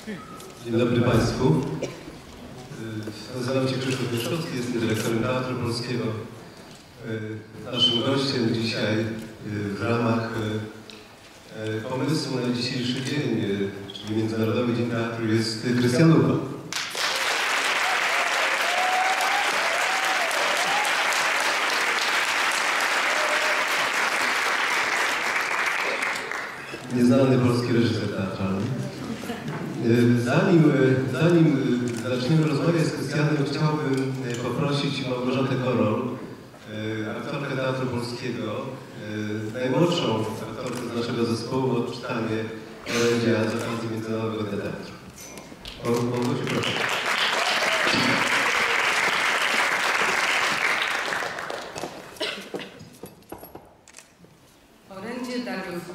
Dzień dobry Państwu. Nazywam się Krzysztof Mieszkowski, jestem dyrektorem Teatru Polskiego. Naszym gościem dzisiaj w ramach pomysłu na dzisiejszy dzień, czyli Międzynarodowy Dzień Teatru, jest Krystian Lupa. Nieznany polski reżyser teatralny. Zanim zaczniemy rozmawiać z Krystianem, chciałbym poprosić Małgorzatę Korol, aktorkę Teatru Polskiego, najmłodszą aktorkę z naszego zespołu, o odczytanie orędzia z okazji Międzynarodowego Dnia Teatru. Małgosiu, proszę. Orędzie Dariusza.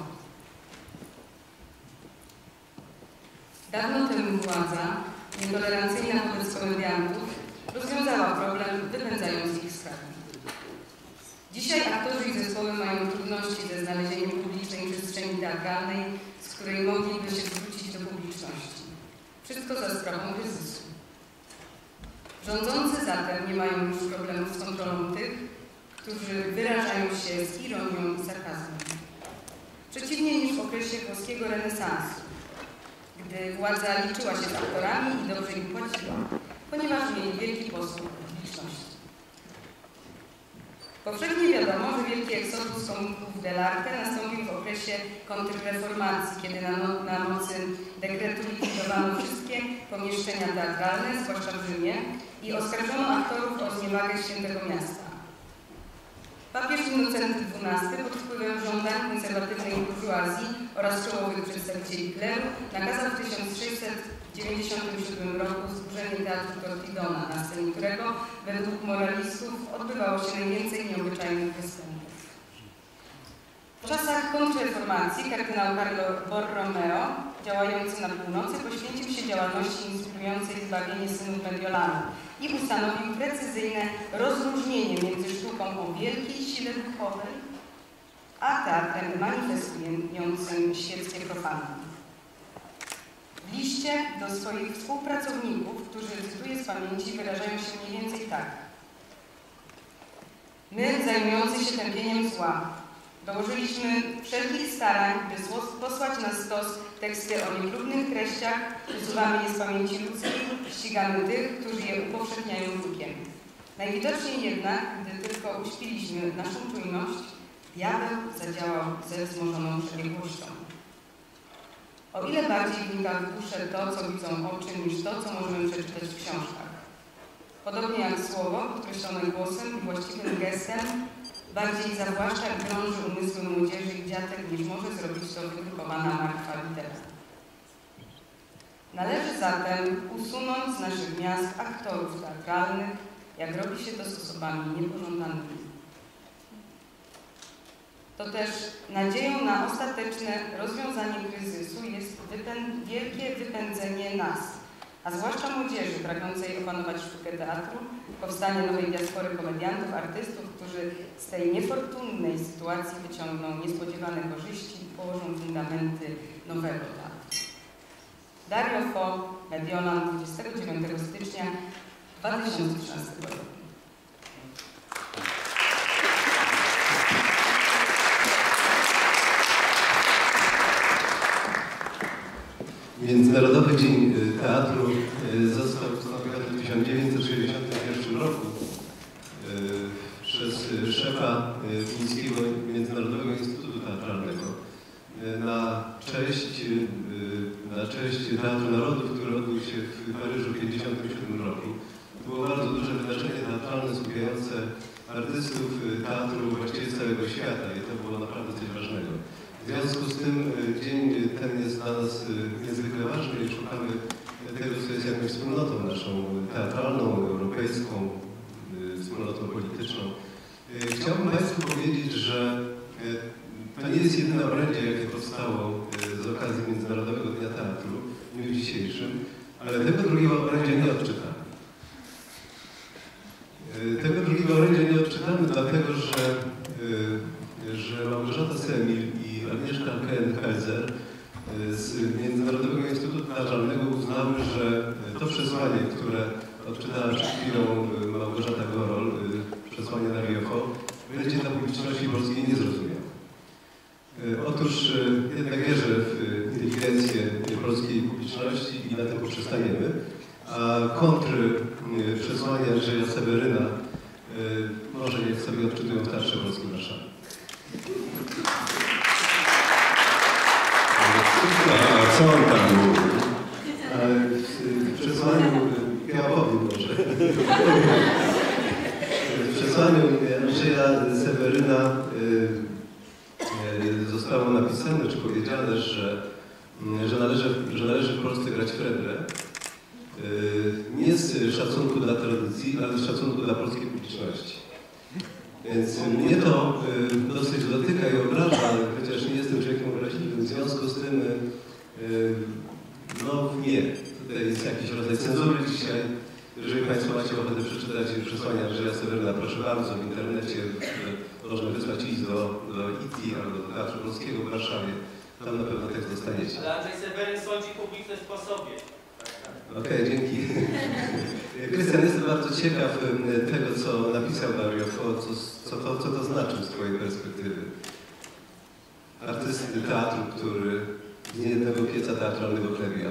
Dawno temu władza, nietolerancyjna wobec komediantów, rozwiązała problem, wypędzając ich z kraju. Dzisiaj aktorzy i zespoły mają trudności ze znalezieniem publicznej przestrzeni teatralnej, z której mogliby się zwrócić do publiczności. Wszystko za sprawą kryzysu. Rządzący zatem nie mają już problemów z kontrolą tych, którzy wyrażają się z ironią i sarkazmem. Przeciwnie niż w okresie włoskiego renesansu, gdy władza liczyła się z aktorami i dobrze im płaciła, ponieważ mieli wielki posłuch publiczności. Powszechnie wiadomo, że wielki eksodus komików dell'arte nastąpił w okresie kontrreformacji, kiedy na mocy dekretu likwidowano wszystkie pomieszczenia teatralne, zwłaszcza w Rzymie, i oskarżono aktorów o zniewagę świętego miasta. Papież Innocenty XII pod wpływem żądań konserwatywnej burżuazji oraz czołowych przedstawicieli kleru nakazał w 1697 roku zburzenie Teatru Tortidona, na scenie którego według moralistów odbywało się najwięcej nieobyczajnych występów. W czasach kontrreformacji kardynał Carlo Borromeo, działający na północy, poświęcił się działalności inspirującej zbawienie synów Mediolanu i ustanowił precyzyjne rozróżnienie między sztuką o wielkiej sile duchowej a teatrem manifestującym świeckie profany. W liście do swoich współpracowników, którzy, cytuję z pamięci, wyrażają się mniej więcej tak. My, zajmujący się tępieniem zła, dołożyliśmy wszelkich starań, by posłać na stos teksty o niechlubnych treściach, usuwamy je z pamięci ludzkiej, ścigamy tych, którzy je upowszechniają drukiem. Najwidoczniej jednak, gdy tylko uśpiliśmy naszą czujność, diabeł zadziałał ze wzmożoną przebiegłością. O ile bardziej wnika w duszę to, co widzą oczy, niż to, co możemy przeczytać w książkach. Podobnie jak słowo, podkreślone głosem i właściwym gestem, bardziej zawłaszcza i krąży umysły młodzieży i dziatek, niż może zrobić to wydrukowana martwa litera. Należy zatem usunąć z naszych miast aktorów teatralnych, jak robi się to z osobami niepożądanymi. To też nadzieją na ostateczne rozwiązanie kryzysu jest wielkie wypędzenie nas, a zwłaszcza młodzieży pragnącej opanować sztukę teatru, powstanie nowej diaspory komediantów, artystów, którzy z tej niefortunnej sytuacji wyciągną niespodziewane korzyści i położą fundamenty nowego teatru. Dario Fo, Mediolan, 29 stycznia 2013 roku. Międzynarodowy Dzień Teatru został ustanowiony w 1961 roku przez szefa fińskiego Międzynarodowego Instytutu Teatralnego na cześć Teatru Narodów, który odbył się w Paryżu w 1957 roku. To było bardzo duże wydarzenie teatralne skupiające artystów teatru właściwie z całego świata i to było naprawdę coś ważnego. W związku z tym dzień ten jest dla nas niezwykle ważny i szukamy tego, co jest jakąś wspólnotą naszą teatralną, europejską, wspólnotą polityczną. Chciałbym Państwu powiedzieć, że to nie jest jedyne orędzie, jakie powstało z okazji Międzynarodowego Dnia Teatru w dniu dzisiejszym, ale tego drugiego orędzia nie odczytamy. Tego drugiego orędzia nie odczytamy, dlatego że Małgorzata Semil i Agnieszka Koen-Helzer z Międzynarodowego Instytutu Teatralnego uznały, przesłanie, które odczytała przed chwilą Małgorzata Gorol, przesłanie na RIOFO, będzie dla publiczności polskiej niezrozumiałe. Otóż jednak wierzę w inteligencję polskiej publiczności i na tym poprzestaniemy, a kontry przesłania Andrzeja Seweryna może niech sobie odczytują w Teatrze Polskim w Warszawie. A co on tam mówi? W przesłaniu, ja powiem może, w przesłaniu Andrzeja Seweryna zostało napisane czy powiedziane, że należy w Polsce grać Frebrę. Nie z szacunku dla tradycji, ale z szacunku dla polskiej publiczności. Więc mnie to dosyć dotyka i obraża, chociaż nie jestem człowiekiem obraźliwym. W związku z tym, no nie. Tutaj jest jakiś rodzaj cenzury dzisiaj. Jeżeli Państwo macie ochotę przeczytać przesłania Andrzeja Seweryna, proszę bardzo, w internecie można wysłać list do ITI albo do Teatru Polskiego w Warszawie. Tam na pewno tekst dostaniecie. Ale Andrzej Seweryn sądzi publiczność po sobie. Okej, dzięki. Krystian, jestem bardzo ciekaw tego, co napisał Dario, co to znaczy z Twojej perspektywy. Artysty teatru, który z niejednego pieca teatralnego chlebia.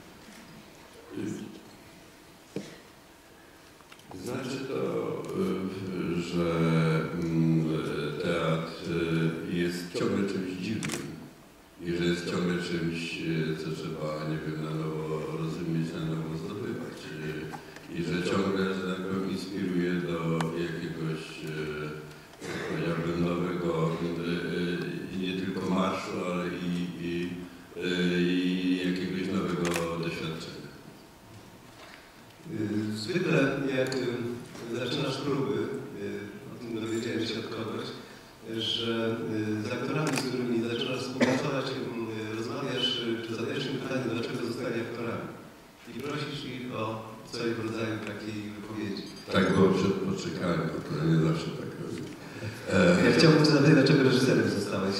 Znaczy to, że teatr jest ciągle czymś dziwnym i że jest ciągle czymś, co trzeba, nie wiem, na nowo rozumieć, na nowo zdobywać i że ciągle, że tak powiem, inspiruje do jakiegoś, powiedziałbym, nowego, nie tylko marszu, ale i jakiegoś nowego doświadczenia. Zwykle jak zaczynasz próby, o tym dowiedziałem się od kogoś, że z aktorami, z którymi zaczynasz współpracować, rozmawiasz, czy zadajesz im pytanie, dlaczego zostali aktorami. I prosisz ich o coś w rodzaju takiej wypowiedzi. Tak było przed poczekaniem, to nie zawsze tak robię. Ja chciałbym zapytać, dlaczego reżyserem zostałeś?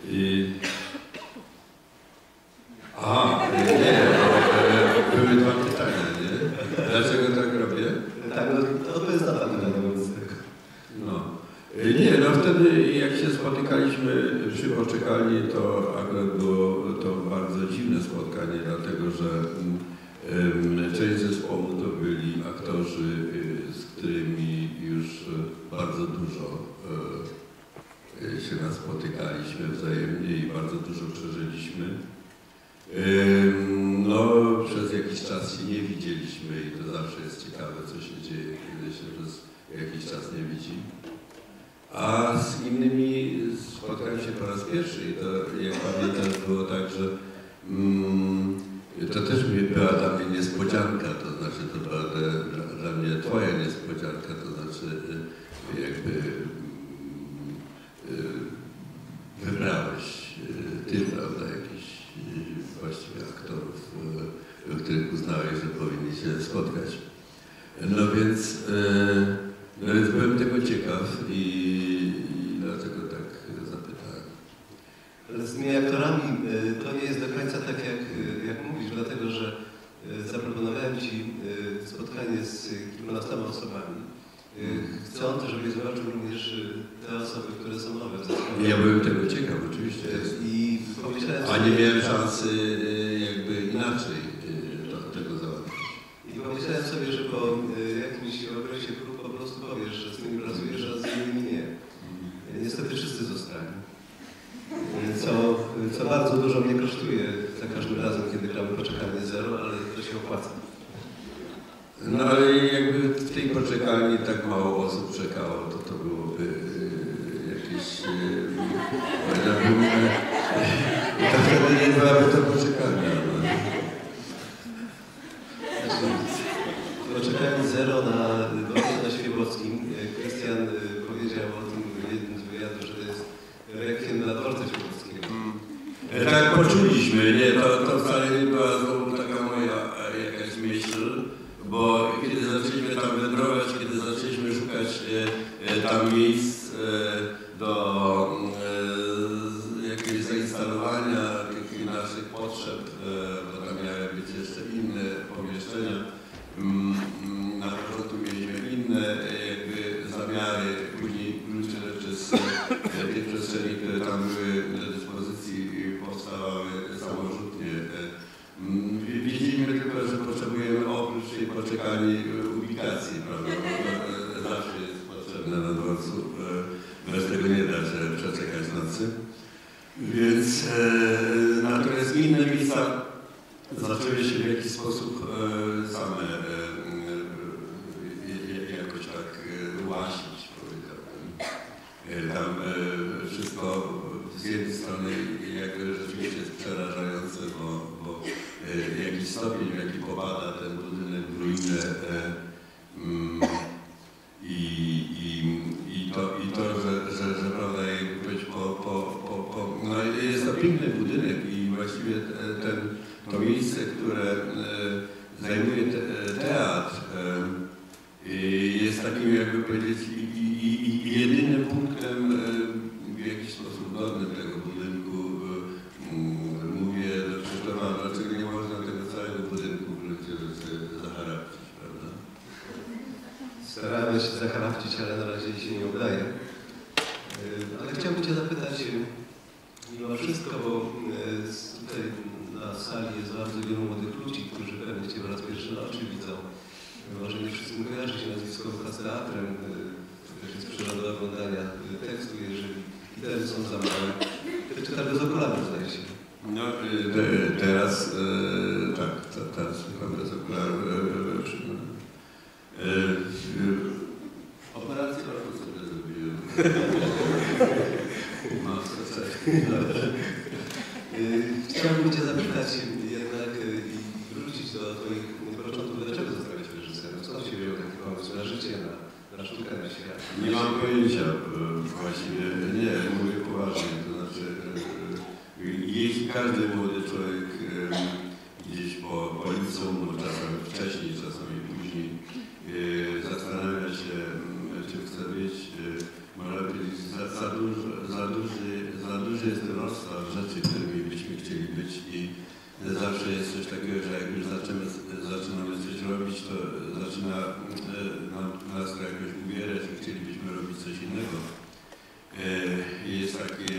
Były dwa pytania, nie? Dlaczego tak robię? Tak, no odpowiedz na Pan pytanie wobec tego. No. Nie, no wtedy jak się spotykaliśmy przy poczekalni, to akurat było to bardzo dziwne spotkanie, dlatego że część zespołu to byli aktorzy, z którymi już bardzo dużo się spotykaliśmy wzajemnie i bardzo dużo przeżyliśmy. No, przez jakiś czas się nie widzieliśmy i to zawsze jest ciekawe, co się dzieje, kiedy się przez jakiś czas nie widzi. A z innymi spotkałem się po raz pierwszy i to, jak pamiętasz, było tak, że to też była dla mnie niespodzianka, to znaczy to była dla mnie twoja niespodzianka, to znaczy jakby wybrałeś ty, prawda, jakiś właściwie aktorów, których uznałeś, że powinni się spotkać. No więc byłem tego ciekaw i dlatego tak zapytałem. Ale z tymi aktorami to nie jest do końca tak, jak mówisz, dlatego że zaproponowałem Ci spotkanie z kilkunastoma osobami. Chcą też, żebyś zobaczył również te osoby, które są nowe w zespole. Ja byłem tego ciekaw, oczywiście. I pomyślałem a nie miałem szansy jakby inaczej tego załatwić. I pomyślałem sobie, że po jakimś okresie prób po prostu powiesz, że z nimi pracujesz, a z innymi nie. Niestety wszyscy zostali. Co bardzo dużo mnie kosztuje za każdym razem, kiedy gramy Poczekalnię Zero, ale to się opłaca. No ale jakby w tej poczekalni tak mało osób czekało, to byłoby jakieś... to wtedy nie byłaby to poczekalnia. Poczekalni Zero na Świebockim. Krystian powiedział o tym w jednym z wywiadów, że to jest rekwiem dla dworca świebockiego. Tak poczuliśmy, nie? To wcale nie była znowu taka moja jakaś myśl, bo kiedy zaczęliśmy tam wędrować, kiedy zaczęliśmy szukać tam miejsc do jakiegoś zainstalowania tych naszych potrzeb, bo tam miały być jeszcze inne pomieszczenia, sposób same jakoś tak łasić, powiedziałbym. Tam wszystko z jednej strony jakby rzeczywiście jest przerażające, bo jakiś stopień, w jaki popada ten budynek w ruinę i to, że prawda, jakby być no jest to piękny budynek i właściwie to miejsce, które zajmuje teatr, jest takim, jakby powiedzieć, jedynym punktem w jakiś sposób godnym tego budynku. Mówię do Krzysztofa, dlaczego nie można tego całego budynku w gruncie rzeczy zaharapcić, prawda? Staramy się zaharapcić, ale na razie się nie udaje. Ale chciałbym Cię zapytać, mimo wszystko, bo tutaj na sali jest bardzo wielu młodych ludzi, którzy pewnie Cię po raz pierwszy na oczy widzą. Może nie wszystkim kojarzy się nazwisko z teatrem, to też jest przyroda oglądania tekstu, jeżeli litery są za małe. Czytam bez okularów, zdaje się. No teraz tak, teraz chyba bez okularów. Operację roku sobie zrobiłem. Chciałbym Cię zapytać jednak i wrócić do Twoich początków. Dlaczego zostałeś reżyserem? Skąd się wziął taki pomysł na życie, na sztukę, na świat? Nie mam pojęcia właściwie. Nie, mówię poważnie. To znaczy, jeśli każdy młody człowiek gdzieś po liceum, bo czasami wcześniej, czasami później, zastanawia się, czym chce być, można powiedzieć, za duży jest rozstaw rzeczy, którymi byśmy chcieli być i zawsze jest coś takiego, że jak już zaczynamy coś robić, to zaczyna nas to jakoś ubierać i chcielibyśmy robić coś innego. Jest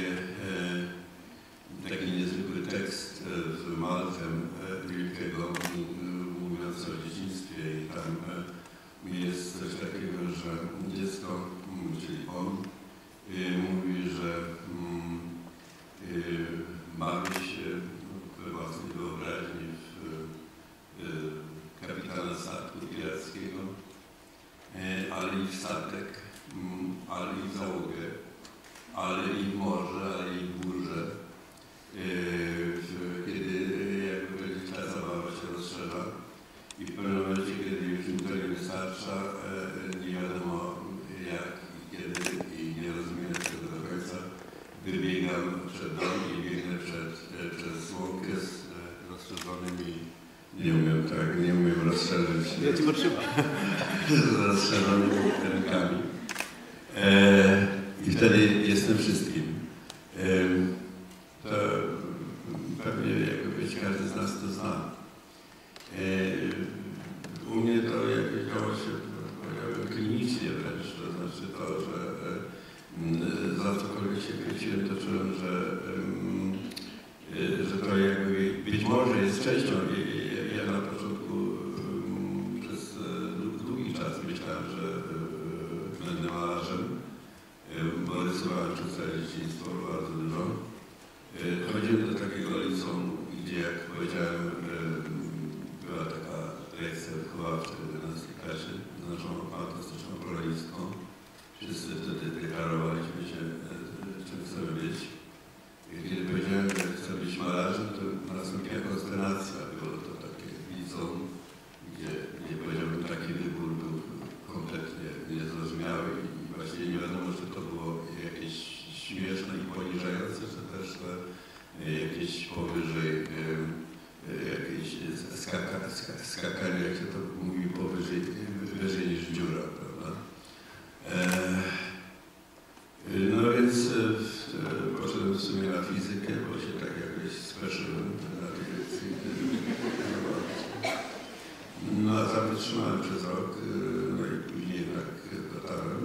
taki niezwykły tekst z Maltem Wilkiego mówiący o dzieciństwie i tam jest coś takiego, że dziecko, czyli on, mówi, że bawi się we własnej wyobraźni w kapitana statku pirackiego, ale i w statek, ale i w załogę, ale i w morze, ale i w burzę. Kiedy jakby powiedzieć, ta zabawa się rozszerza i w pewnym momencie, kiedy już mi to nie wystarcza, nie wiadomo jak i kiedy i nie rozumiem tego do końca, wybiegam przed dom i biegnę przez łąkę z rozszerzonymi, nie umiem rozszerzyć. Ja Ci potrzymam. Z rozszerzonymi rękami. I wtedy jestem wszystkim. To pewnie jakby być każdy z nas to zna. U mnie to jakoś działo się, powiedziałbym, klinicznie wręcz, to znaczy to, że za cokolwiek się kręciłem, to czułem, że to jakby być może jest częścią. Ja na początku przez długi czas myślałem, że będę malarzem, bo rysowałem przez całe dzieciństwo bardzo dużo. Chodziłem do takiego liceum, gdzie, jak powiedziałem, była taka lekcja wychowawcza w 11 klasie, znaczoną fantastyczną polonistką. Wszyscy wtedy deklarowaliśmy się, czym chcemy być. I kiedy powiedziałem, że chcę być malarzem, to nastąpiła konsternacja. Było to takie liceum, gdzie powiedziałbym, taki wybór był kompletnie niezrozumiały i właściwie nie wiadomo, czy to było jakieś śmieszne i poniżające, czy też jakieś powyżej, jakieś skakanie, jak się to mówi, wyżej niż dziura, prawda? No więc poszedłem w sumie na fizykę, bo się tak jakoś speszyłem na tej lekcji. No a tam wytrzymałem przez rok, no i później jednak dotarłem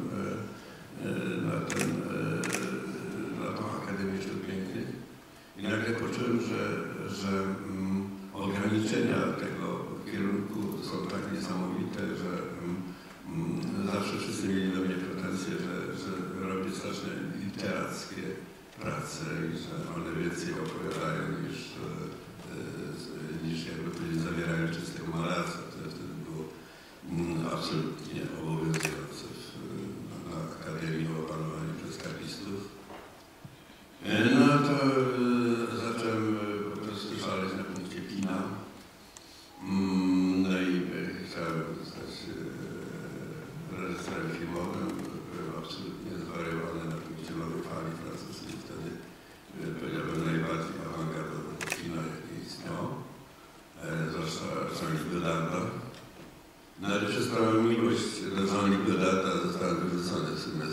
na tą Akademię Sztuk Pięknych i nagle poczułem, że ograniczenia tego kierunku są tak niesamowite, że zawsze wszyscy mieli do mnie pretensje, że robię straszne literackie prace i że one więcej opowiadają niż niż jakby powiedzieć zawierając czystego malarstwa, które wtedy było absolutnie obowiązujące na Akademii o opanowaniu przez kapistów. No to zacząłem po prostu szaleć na punkcie kina. No i chciałem zostać reżyserem filmowym. Byłem absolutnie zwariowany na punkcie nowej fali francuskiej. Wtedy powiedziałbym najbardziej awangardowego kina, jakie istniało. Zwłaszcza Jean-Luc Godarda. No ale przez całą miłość do Jean-Luc Godarda zostałem wyrzucony w sumie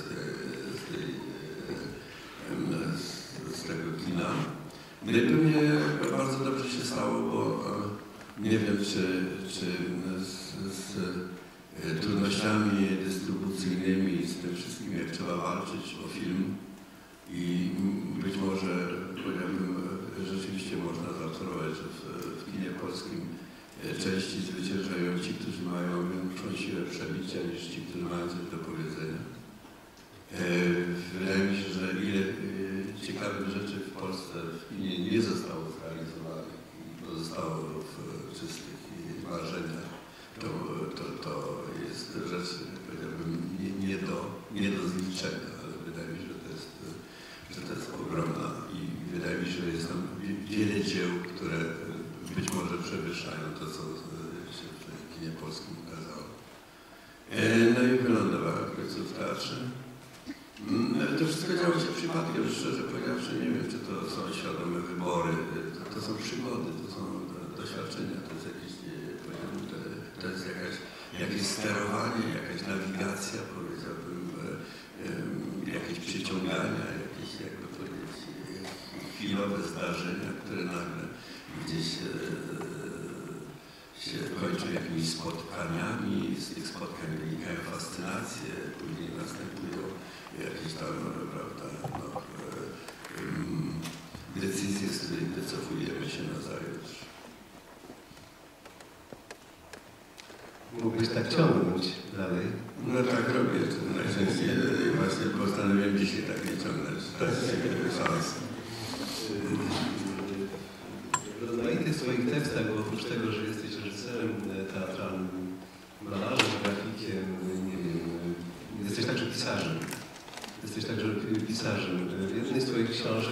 z tego kina. No i pewnie bardzo dobrze się stało, bo nie wiem, czy z trudnościami dystrybucyjnymi, z tym wszystkim, jak trzeba walczyć o film i być może, powiedziałbym, rzeczywiście można zaobserwować, że w kinie polskim częściej zwyciężają ci, którzy mają większą siłę przebicia niż ci, którzy mają coś do powiedzenia. Wydaje mi się, że ile ciekawych rzeczy w Polsce w kinie nie zostało zrealizowanych i pozostało w czystych marzeniach, to jest rzecz, powiedziałbym, nie do zliczenia, ale wydaje mi się, że to jest ogromna i wydaje mi się, że jest tam wiele dzieł, które być może przewyższają to, co się w kinie polskim ukazało. No i wylądowałem w końcu w teatrze. To wszystko działo się przypadkiem, szczerze powiedziawszy, nie wiem, czy to są świadome wybory, to są przygody, to są doświadczenia, to jest jakieś, to jest jakieś sterowanie, jakaś nawigacja, powiedziałbym, jakieś przyciągania, jakieś, jakby powiedzieć, chwilowe zdarzenia, które nagle gdzieś się kończą jakimiś spotkaniami, z tych spotkań wynikają fascynacje, później następują jakieś tam, prawda, decyzje, z których wycofujemy się nazajutrz. Mógłbyś tak ciągnąć dalej? No tak robię, najczęściej właśnie postanowiłem dzisiaj tak nie ciągnąć, to jest szansa. W rozmaitych swoich tekstach, bo oprócz tego, że jesteś reżyserem teatralnym, malarzem, grafikiem, nie wiem, jesteś także pisarzem. Jesteś także pisarzem. W jednej z twoich książek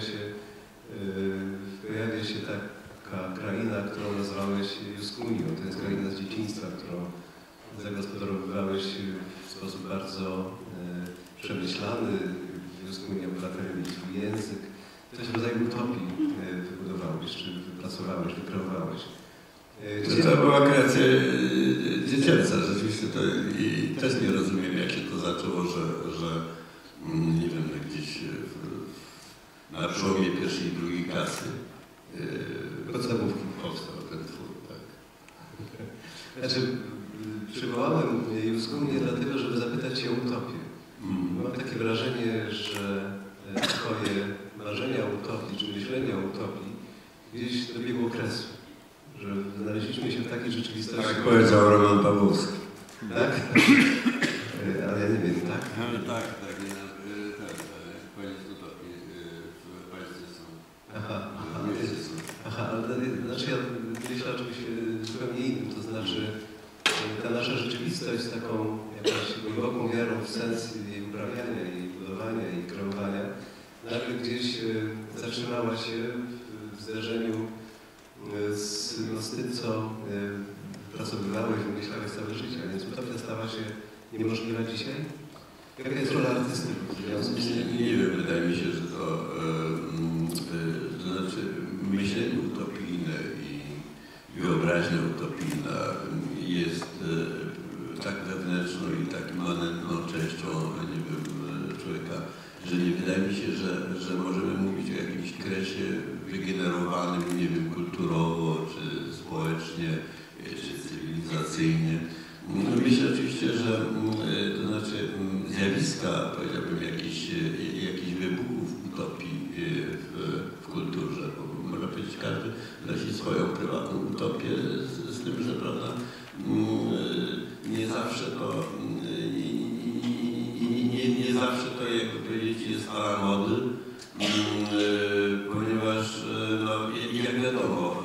pojawia się taka kraina, którą nazwałeś Juskunią. To jest kraina z dzieciństwa, którą zagospodarowywałeś w sposób bardzo przemyślany. Juskunia obywatele mieli swój język. Coś w rodzaju utopii wybudowałeś, czy wypracowałeś, wykreowałeś. To była kreacja dziecięca, rzeczywiście to i też nie rozumiem, jak się to zaczęło, że nie wiem, gdzieś na przełomie pierwszej i drugiej klasy podstawówki powstał ten twór, tak. Znaczy, przywołałem Juskunię dlatego, żeby zapytać się o utopię. Mam takie wrażenie, że twoje marzenia o utopii, czy myślenie o utopii gdzieś dobiegło kresu. Że znaleźliśmy się w takiej rzeczywistości. Tak powiedział Roman Pawłowski. Tak? Ale ja nie wiem, tak? Tak, koniec utopii w Pańsce są. Aha, ale znaczy ja myślę o czymś zupełnie innym, to znaczy ta nasza rzeczywistość z taką jakąś głęboką wiarą w sens jej uprawiania, jej budowania, jej kreowania, nagle gdzieś zatrzymała się w zderzeniu z tym, co pracowywałeś, wymyślałeś całe życie, a więc utopia stała się niemożliwa dzisiaj? Jaka jest rola artysty w związku z tym? Nie wiem, wydaje mi się, że to znaczy myślenie utopijne i wyobraźnia utopijna jest tak wewnętrzną i tak immanentną częścią, nie wiem, człowieka, że nie wydaje mi się, że możemy mówić o jakimś kresie wygenerowanym, nie wiem, kulturowo, czy społecznie, czy cywilizacyjnie. Myślę oczywiście, że to znaczy zjawiska, powiedziałbym, jakichś wybuchów utopii w kulturze, bo można powiedzieć, każdy nosi swoją prywatną utopię, z tym, że prawda, nie zawsze to jakby powiedzieć jest fala mody, ponieważ no, jak wiadomo,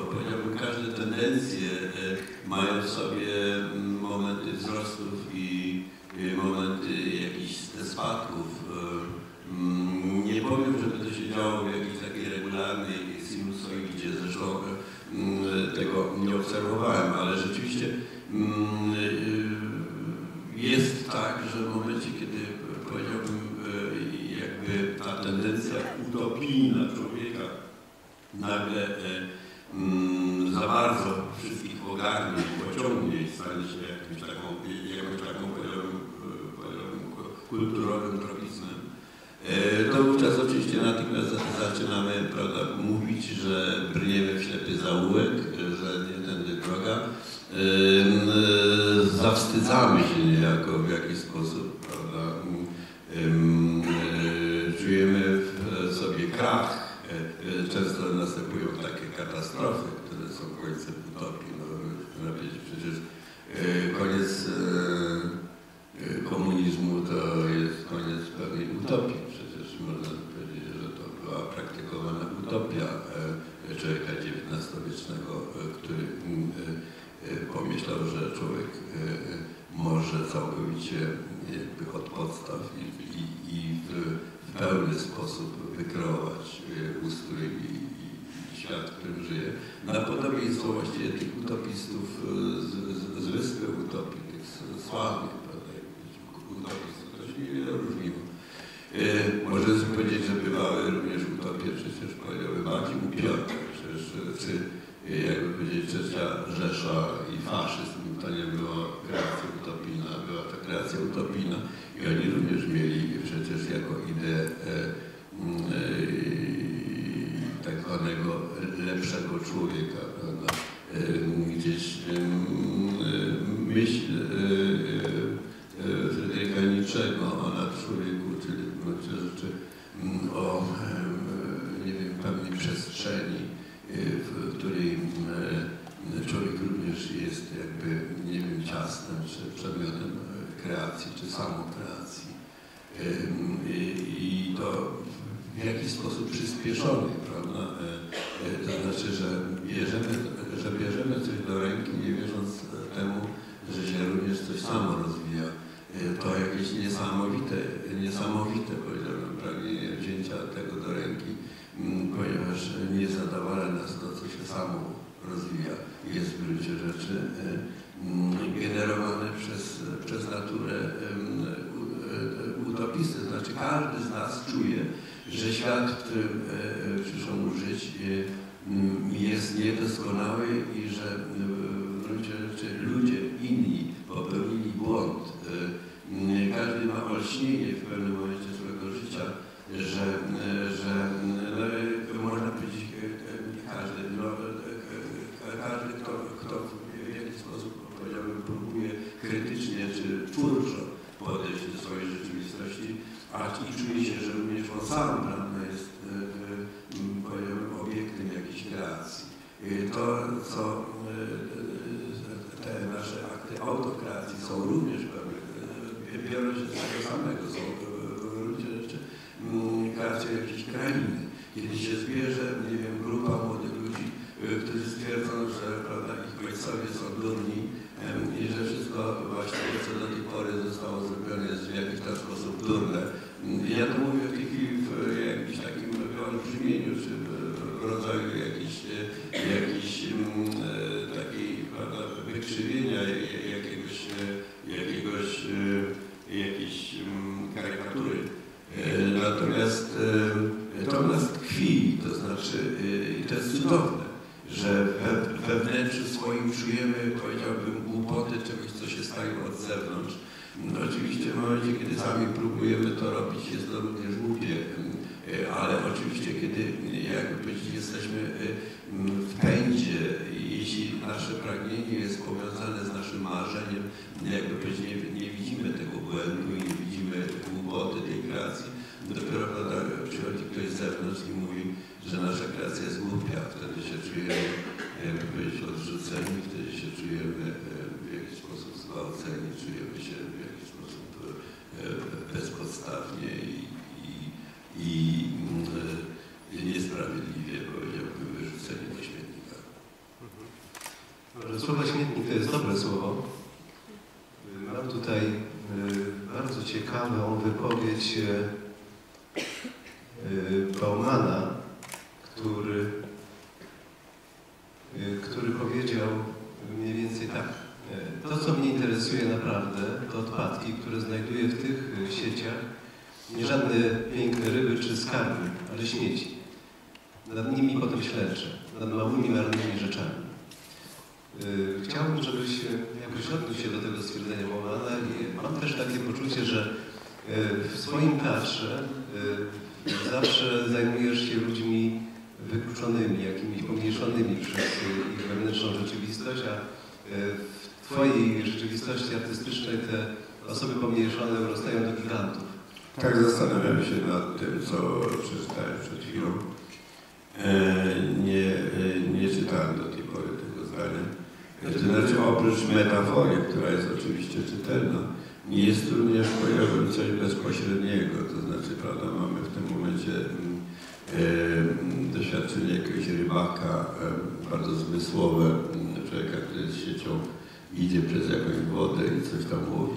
mają w sobie momenty wzrostów i momenty jakichś spadków. Nie powiem, żeby to się działo w jakiejś takiej regularnej sinusoidzie, zresztą tego nie obserwowałem, ale rzeczywiście jest tak, że w momencie, kiedy powiedziałbym, jakby ta tendencja utopijna człowieka nagle za bardzo wszystkich ogarnie i pociągnie i stanie się jakąś taką powiedziałbym, kulturowym tropizmem, to wówczas oczywiście natychmiast zaczynamy, prawda, mówić, że brniemy w ślepy zaułek, że nie tędy droga. Zawstydzamy się niejako w jakiś sposób, prawda? Czujemy w sobie krach. Często następują takie katastrofy, które są końcem utopii. No, można powiedzieć, przecież koniec komunizmu to jest koniec pewnej utopii. Przecież można powiedzieć, że to była praktykowana utopia człowieka XIX-wiecznego, który pomyślał, że człowiek może całkowicie jakby od podstaw i w pełny sposób wykreować ustrój i świat, w którym żyje. Na podobieństwo właściwie tych utopistów z wyspy utopii, tych sławnych, utopistów, to się niewiele różniło. Można sobie powiedzieć, że bywały również utopie, przecież powiedziałby bardziej upiorne, przecież jakby powiedzieć, Trzecia Rzesza i faszyzm to nie była kreacja utopijna, była to kreacja utopijna i oni również mieli przecież jako ideę tak zwanego lepszego człowieka, prawda? Gdzieś myśl Fryderyka Nietzschego o nadczłowieku, czyli o nie wiem, pewnej przestrzeni, w której człowiek również jest jakby, nie wiem, ciastem, czy przedmiotem kreacji, czy samokreacji. I to w jakiś sposób przyspieszony, prawda? To znaczy, że bierzemy coś do ręki, nie wierząc temu, że się również coś samo rozwija. To jakieś niesamowite, powiedziałbym, pragnienie wzięcia tego do ręki, ponieważ nie zadowala nas to, co się samo rozwija. Jest w gruncie rzeczy generowane przez naturę utopisty. Znaczy każdy z nas czuje, że świat, w którym przyszło mu żyć, jest niedoskonały i że w gruncie rzeczy ludzie inni popełnili błąd. Każdy ma olśnienie w pewnym momencie swojego życia, że można powiedzieć, każdy, kto w jakiś sposób, powiedziałbym, próbuje krytycznie czy twórczo podejść do swojej rzeczywistości, i czuje się, że również on sam, prawda, jest, powiedziałbym, obiektem jakiejś kreacji. To, co te nasze akty autokreacji są również pewne, biorą się z tego samego, są w gruncie rzeczy kreacją jakiejś krainy. Kiedy się zbierze, nie wiem, grupa młodych ludzi, którzy stwierdzą, że, prawda, ich ojcowie są durni i że wszystko właściwie, co do tej pory zostało zrobione, jest w jakiś tam sposób durne. Ja to mówię w tej chwili w jakimś takim olbrzymieniu, czy w rodzaju jakiejś takiej, prawda, wykrzywienia jakiejś karykatury. Natomiast to w nas tkwi, to znaczy, i to jest cudowne, że we wnętrzu swoim czujemy, powiedziałbym, głupoty czegoś, co się staje od zewnątrz. No, oczywiście w momencie, kiedy sami próbujemy to robić, jest to również głupie, ale oczywiście, kiedy jakby powiedzieć, jesteśmy w pędzie, jeśli nasze pragnienie jest powiązane z naszym marzeniem, jakby powiedzieć, nie widzimy tego błędu i nie widzimy głupoty tej kreacji, dopiero przychodzi ktoś z zewnątrz i mówi, że nasza kreacja jest głupia, wtedy się czujemy, jakby powiedzieć, odrzuceni, wtedy się czujemy w jakiś sposób zgwałceni, czujemy się w jakiś sposób bezpodstawnie i niesprawiedliwie, powiedziałbym, wyrzuceni do śmietnika. Słowo śmietnik to to jest dobre słowo. Mam tutaj bardzo ciekawą wypowiedź Baumana, który powiedział mniej więcej tak. To, co mnie interesuje naprawdę, to odpadki, które znajduję w tych sieciach, nie żadne piękne ryby czy skarby, ale śmieci. Nad nimi potem śledzę, nad małymi, marnymi rzeczami. Chciałbym, żebyś jakoś odniósł się do tego stwierdzenia Baumana i mam też takie poczucie, że w swoim teatrze zawsze zajmujesz się ludźmi wykluczonymi, jakimiś pomniejszonymi przez ich wewnętrzną rzeczywistość, a w Twojej rzeczywistości artystycznej te osoby pomniejszone urostają do gigantów. Tak, zastanawiam się nad tym, co przeczytałem przed chwilą. Nie czytałem do tej pory tego zdania. To znaczy, oprócz metafory, która jest oczywiście czytelna, jest również, powiedziałbym, coś bezpośredniego. To znaczy, prawda, mamy w tym momencie doświadczenie jakiegoś rybaka, bardzo zmysłowe, człowieka, który z siecią idzie przez jakąś wodę i coś tam łowi.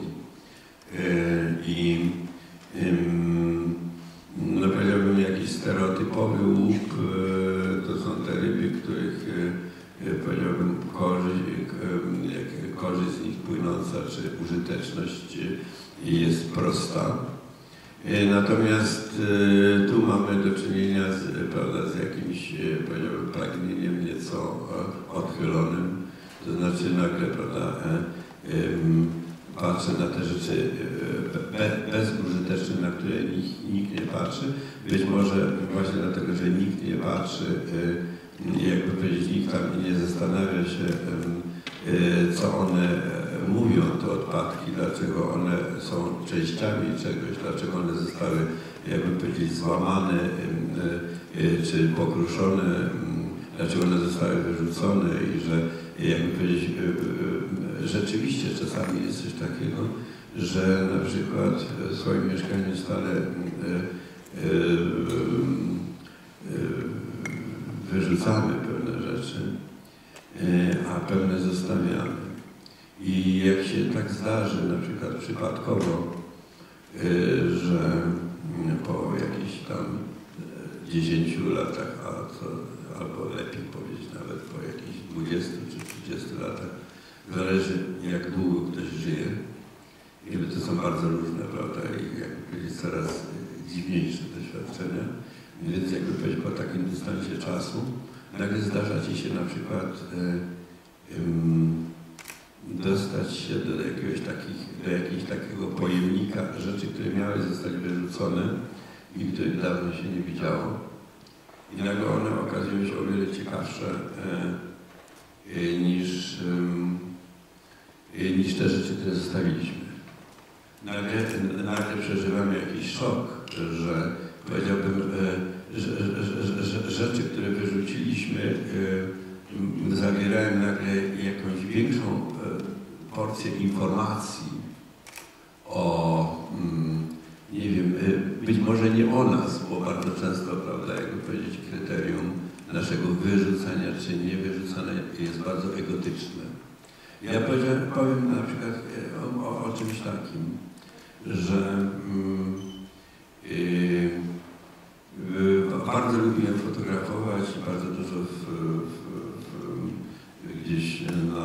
No powiedziałbym, jakiś stereotypowy łup to są te ryby, których powiedziałbym korzyść z nich płynąca, czy użyteczność jest prosta. Natomiast tu mamy do czynienia prawda, z jakimś, powiedziałbym, pragnieniem nieco odchylonym. To znaczy nagle, prawda, patrzę na te rzeczy bezużyteczne, na które nikt nie patrzy. Być może właśnie dlatego, że nikt nie patrzy, jakby powiedzieć, nikt tam nie zastanawia się, co one mówią, te odpadki, dlaczego one są częściami czegoś, dlaczego one zostały, jakby powiedzieć, złamane czy pokruszone, dlaczego one zostały wyrzucone i że, jakby powiedzieć, rzeczywiście czasami jest coś takiego, że na przykład w swoim mieszkaniu stale wyrzucamy pewne rzeczy, a pewne zostawiamy. I jak się tak zdarzy, na przykład przypadkowo, że po jakichś tam 10 latach, albo lepiej powiedzieć nawet po jakichś 20 czy 30 latach, zależy jak długo ktoś żyje. I to są bardzo różne, prawda, i jakby powiedzieć coraz dziwniejsze doświadczenia. Więc jakby powiedzieć po takim dystansie czasu, nagle zdarza ci się na przykład dostać się do jakiegoś takiego pojemnika rzeczy, które miały zostać wyrzucone i których dawno się nie widziało. I nagle one okazują się o wiele ciekawsze niż te rzeczy, które zostawiliśmy. Nagle przeżywamy jakiś szok, że powiedziałbym, że rzeczy, które wyrzuciliśmy, zawierają nagle jakąś większą porcję informacji o, nie wiem, być może nie o nas, bo bardzo często, prawda, jakby powiedzieć, kryterium naszego wyrzucania czy niewyrzucania jest bardzo egotyczne. Ja powiem na przykład o czymś takim, że bardzo lubiłem fotografować, bardzo dużo gdzieś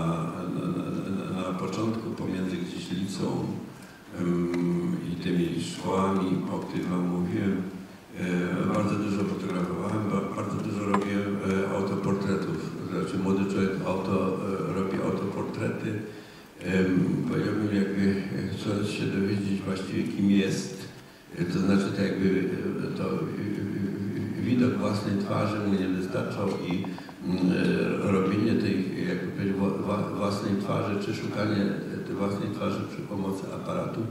na początku, pomiędzy gdzieś liceum i tymi szkołami, o których wam mówiłem, bardzo dużo fotografowałem, bardzo dużo robiłem autoportretów. Znaczy młody człowiek robi autoportrety. Powiedziałbym, jakby chcąc się dowiedzieć właściwie kim jest, to znaczy tak jakby to widok własnej twarzy mu nie wystarczał i robienie tej, jakby powiedzieć, własnej twarzy, czy szukanie tej własnej twarzy przy pomocy aparatu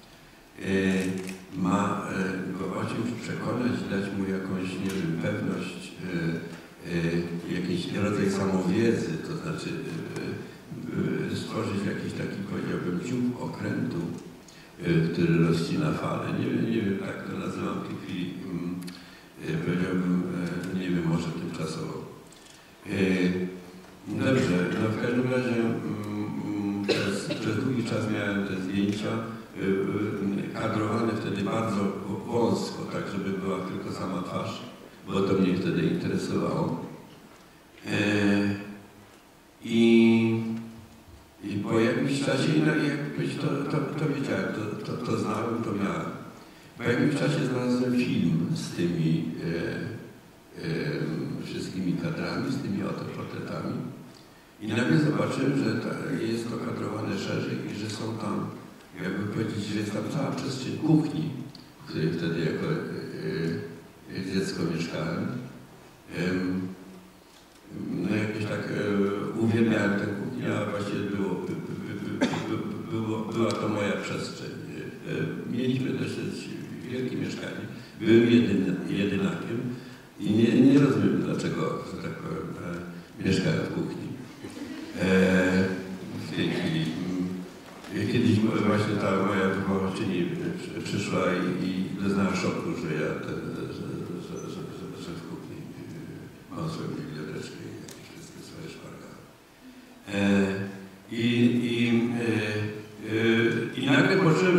ma go o czymś przekonać, dać mu jakąś, nie wiem, pewność, jakiś rodzaj samowiedzy, to znaczy stworzyć jakiś taki, powiedziałbym, dziób okrętu, który rozcina falę. Nie wiem, tak to nazywam w tej chwili, powiedziałbym, nie wiem, może tymczasowo. Dobrze, no w każdym razie wówczas miałem te zdjęcia kadrowane wtedy bardzo wąsko, tak żeby była tylko sama twarz, bo to mnie wtedy interesowało. I po jakimś czasie, to wiedziałem, to znałem, to miałem. Po jakimś czasie znalazłem film z tymi wszystkimi kadrami, z tymi autoportretami i nagle zobaczyłem, że jest to kadrowane szerzej i że są tam, jakby powiedzieć, że jest tam cała przestrzeń kuchni, w której wtedy jako dziecko mieszkałem. No jakoś tak uwielbiałem tę kuchnię, a właściwie była to moja przestrzeń. Mieliśmy dosyć wielkie mieszkanie, byłem jedynakiem i nie rozumiem, dlaczego, że tak powiem, mieszkałem w kuchni. W tej chwili. Kiedyś właśnie ta moja wychowawczyni przyszła i doznała szoku, że ja że w kuchni mam swoją biblioteczkę i jakieś wszystkie swoje szpargały. I nagle poczułem,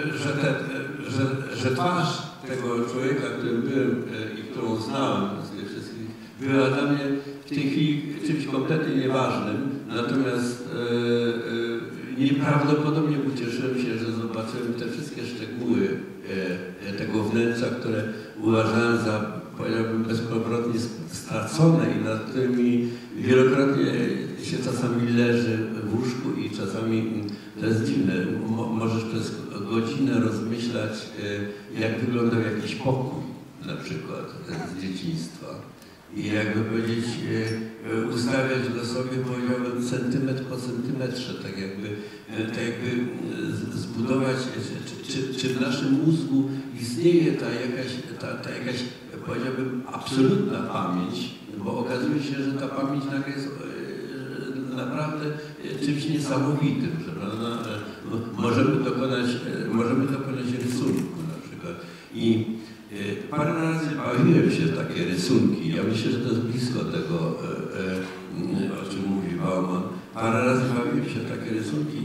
że twarz tego człowieka, którym byłem i którą znałem z tych wszystkich, była dla mnie w tej chwili czymś kompletnie nieważnym, natomiast nieprawdopodobnie ucieszyłem się, że zobaczyłem te wszystkie szczegóły tego wnętrza, które uważałem za, powiedziałbym, bezpowrotnie stracone i nad którymi wielokrotnie się czasami leży w łóżku i czasami, to jest dziwne, możesz przez godzinę rozmyślać, jak wyglądał jakiś pokój, na przykład z dzieciństwa. I jakby powiedzieć, ustawiać go sobie, powiedziałbym, centymetr po centymetrze, tak jakby zbudować, czy w naszym mózgu istnieje ta jakaś, powiedziałbym, absolutna pamięć, bo okazuje się, że ta pamięć nagle jest naprawdę czymś niesamowitym, że prawda? Możemy dokonać rysunku na przykład. I parę razy bawiłem się w takie rysunki. Ja myślę, że to jest blisko tego, o czym mówi Bauman. Parę razy bawiłem się w takie rysunki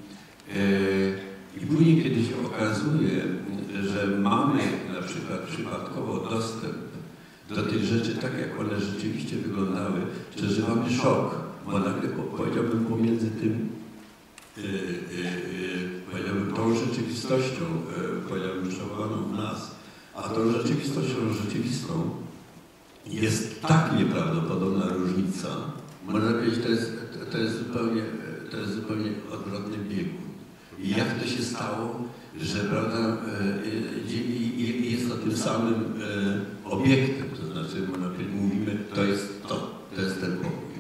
i później, kiedy się okazuje, że mamy na przykład przypadkowo dostęp do tych rzeczy tak, jak one rzeczywiście wyglądały, przeżywamy szok, bo nagle powiedziałbym pomiędzy tym, powiedziałbym tą rzeczywistością, powiedziałbym przechowaną w nas, a tą rzeczywistością rzeczywistą jest tak nieprawdopodobna różnica, można powiedzieć, to jest zupełnie odwrotny biegun. I jak to się stało, że prawda, jest to tym samym obiektem, to znaczy mówimy, to jest ten pokój.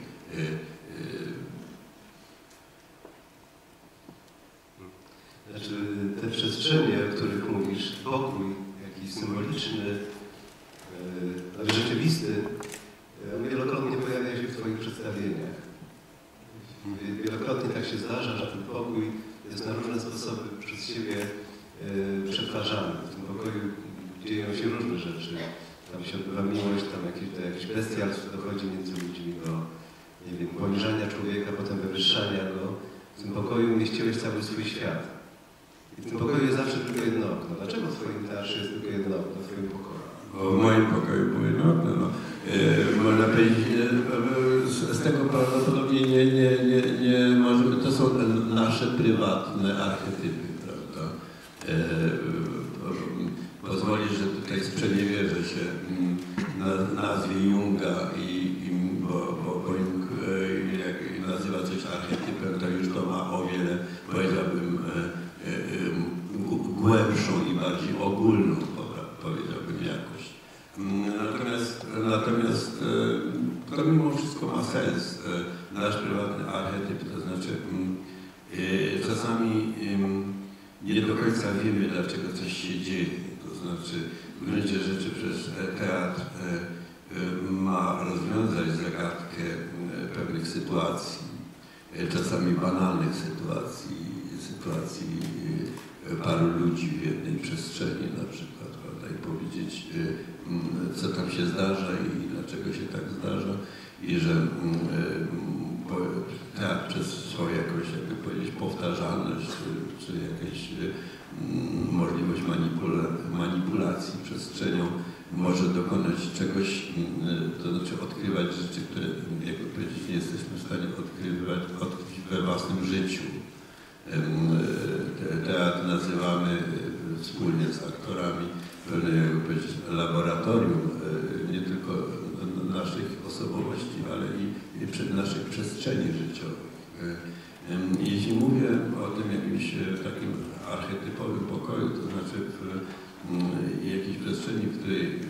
Znaczy te przestrzenie, o których mówisz, pokój jakiś symboliczny, rzeczywisty, on wielokrotnie pojawia się w Twoich przedstawieniach. Wielokrotnie tak się zdarza, że ten pokój jest na różne sposoby przez siebie przetwarzany. W tym pokoju dzieją się różne rzeczy. Tam się odbywa miłość, tam jakieś bestialstwo dochodzi między ludźmi do, nie wiem, poniżania człowieka, potem wywyższania go. W tym pokoju umieściłeś cały swój świat. I w tym pokoju jest zawsze tylko jedno okno. Dlaczego w Twoim teatrze jest tylko jedno okno w Twoim pokoju? Bo w moim pokoju było jedno okno. No. Można powiedzieć, z tego prawdopodobnie nie możemy, to są nasze prywatne archetypy, prawda? Pozwolisz, że tutaj sprzeniewierzę się nazwie Junga, bo Jung jak nazywa coś archetypem, to już to ma o wiele, powiedziałbym, głębszą i bardziej ogólną, powiedziałbym, jakość. Natomiast to mimo wszystko ma sens, nasz prywatny archetyp, to znaczy czasami nie do końca wiemy, dlaczego coś się dzieje. To znaczy w gruncie rzeczy przecież teatr ma rozwiązać zagadkę pewnych sytuacji, czasami banalnych sytuacji paru ludzi w jednej przestrzeni na przykład, prawda, i powiedzieć, co tam się zdarza i dlaczego się tak zdarza i że teatr przez swoją jakąś, jakby powiedzieć, powtarzalność czy jakaś możliwość manipulacji przestrzenią może dokonać czegoś, to znaczy odkrywać rzeczy, które, jak powiedzieć, nie jesteśmy w stanie odkryć we własnym życiu. Teatr nazywamy wspólnie z aktorami pewne, jakby powiedzieć, laboratorium nie tylko naszych osobowości, ale i naszych przestrzeni życiowych. Jeśli mówię o tym jakimś takim archetypowym pokoju, to znaczy w jakiejś przestrzeni, w której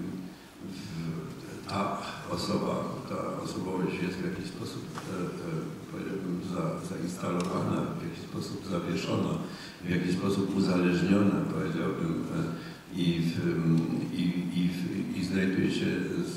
ta osobowość jest w jakiś sposób, powiedziałbym, zainstalowana, w jakiś sposób zawieszona, w jakiś sposób uzależniona, powiedziałbym, i znajduje się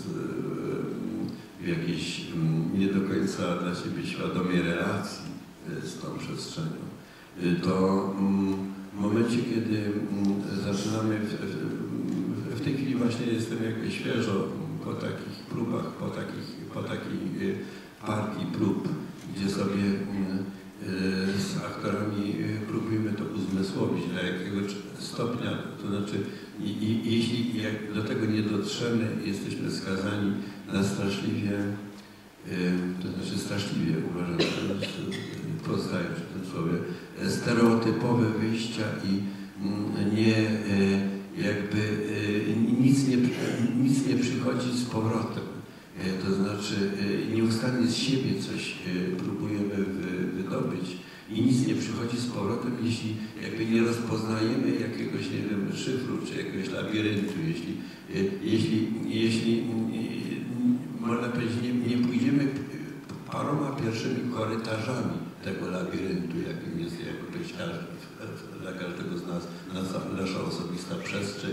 w jakiejś nie do końca dla siebie świadomej relacji z tą przestrzenią, to w momencie, kiedy zaczynamy, w tej chwili właśnie jestem jakby świeżo po takich próbach, po takiej partii prób, gdzie sobie z aktorami próbujemy to uzmysłowić, do jakiego stopnia, to znaczy jeśli do tego nie dotrzemy, jesteśmy skazani na straszliwie, to znaczy straszliwie uważam, pozostaję przy tym słowie, stereotypowe wyjścia i nic nie przychodzi z powrotem. To znaczy nieustannie z siebie coś próbujemy wydobyć i nic nie przychodzi z powrotem, jeśli jakby nie rozpoznajemy jakiegoś, nie wiem, szyfru czy jakiegoś labiryntu, jeśli można powiedzieć, nie pójdziemy paroma pierwszymi korytarzami tego labiryntu, jakim jest jakby dla każdego z nas nasza osobista przestrzeń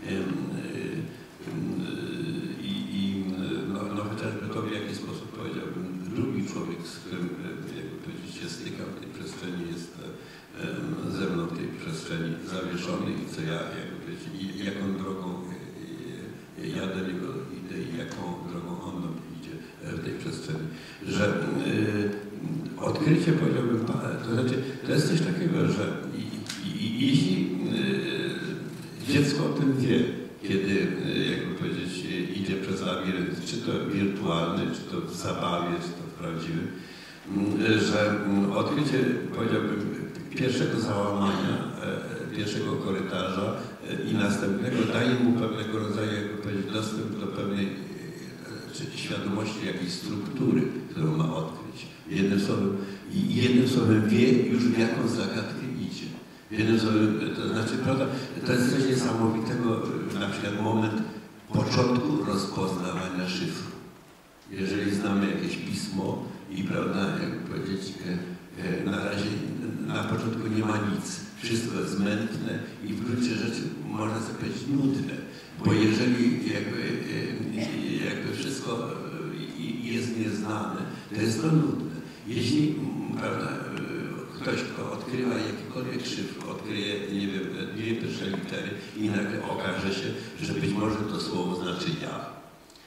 no chociażby to, w jaki sposób, powiedziałbym, drugi człowiek, z którym, jakby powiedzieć, się stykam w tej przestrzeni, jest ze mną w tej przestrzeni zawieszony i co ja, jakby powiedzieć, jaką drogą ja do niego idę i jaką drogą on do mnie idzie w tej przestrzeni. Że odkrycie, powiedziałbym, to znaczy, to jest coś takiego, że jeśli dziecko o tym wie, kiedy, jakby powiedzieć, idzie przez labirynt, czy to wirtualny, czy to w zabawie, czy to w prawdziwym, że odkrycie, powiedziałbym, pierwszego załamania, pierwszego korytarza i następnego daje mu pewnego rodzaju, jakby powiedzieć, dostęp do pewnej świadomości jakiejś struktury, którą ma odkryć. Jednym słowem wie już, w jaką zagadkę idzie. Jednym słowem, to znaczy, prawda, to jest coś niesamowitego, na przykład moment początku rozpoznawania szyfru. Jeżeli znamy jakieś pismo i, prawda, jakby powiedzieć, na razie na początku nie ma nic, wszystko jest mętne i w gruncie rzeczy można sobie powiedzieć nudne, bo jeżeli jakby wszystko jest nieznane, to jest to nudne. Jeśli, prawda, ktoś, kto odkrywa jakikolwiek szyfr, odkryje, nie wiem, 2 pierwsze litery i nagle okaże się, że być może to słowo znaczy ja.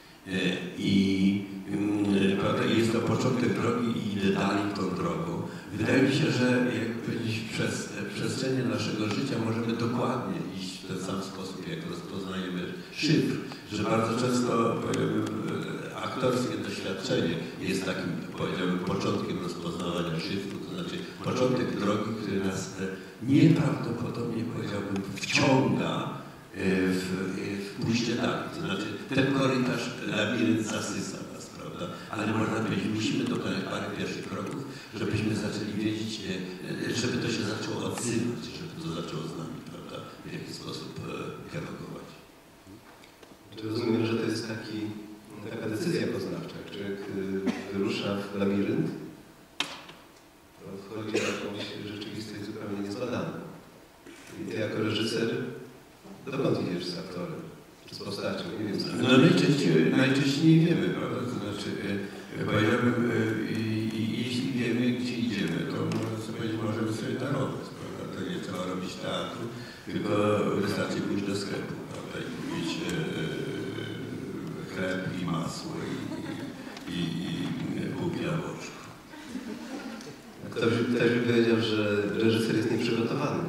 Prawda, jest to początek drogi i idę dalej tą drogą. Wydaje mi się, że jakby powiedzieć, przez przestrzenie naszego życia możemy dokładnie iść w ten sam sposób, jak rozpoznajemy szyfr, że bardzo często, powiedziałbym, aktorskie doświadczenie jest takim, powiedziałbym, początkiem rozpoznawania szyfru, to znaczy początek drogi, który nas nieprawdopodobnie, powiedziałbym, wciąga w pójście dalej. To znaczy ten korytarz, labirynt zasysa nas, prawda? Ale można powiedzieć, musimy dokonać parę pierwszych kroków, żebyśmy zaczęli wiedzieć, żeby to się zaczęło odzywać, żeby to zaczęło z nami, prawda, w jakiś sposób dialogować. Rozumiem, że to jest taka decyzja poznawcza. Jak człowiek wyrusza w labirynt, to wchodzi w jakąś rzeczywistość zupełnie niezbadaną. I ty jako reżyser, dokąd idziesz z aktorem? Czy z postacią? Nie wiem. No najczęściej nie wiemy, prawda? To znaczy, powiedziałbym, jeśli wiemy, gdzie idziemy, to możemy sobie darować, prawda? To nie trzeba robić teatru, tylko wystarczy pójść do sklepu, prawda? I kupić chleb i masło i pół kilowoczku. Ktoś by powiedział, że reżyser jest nieprzygotowany.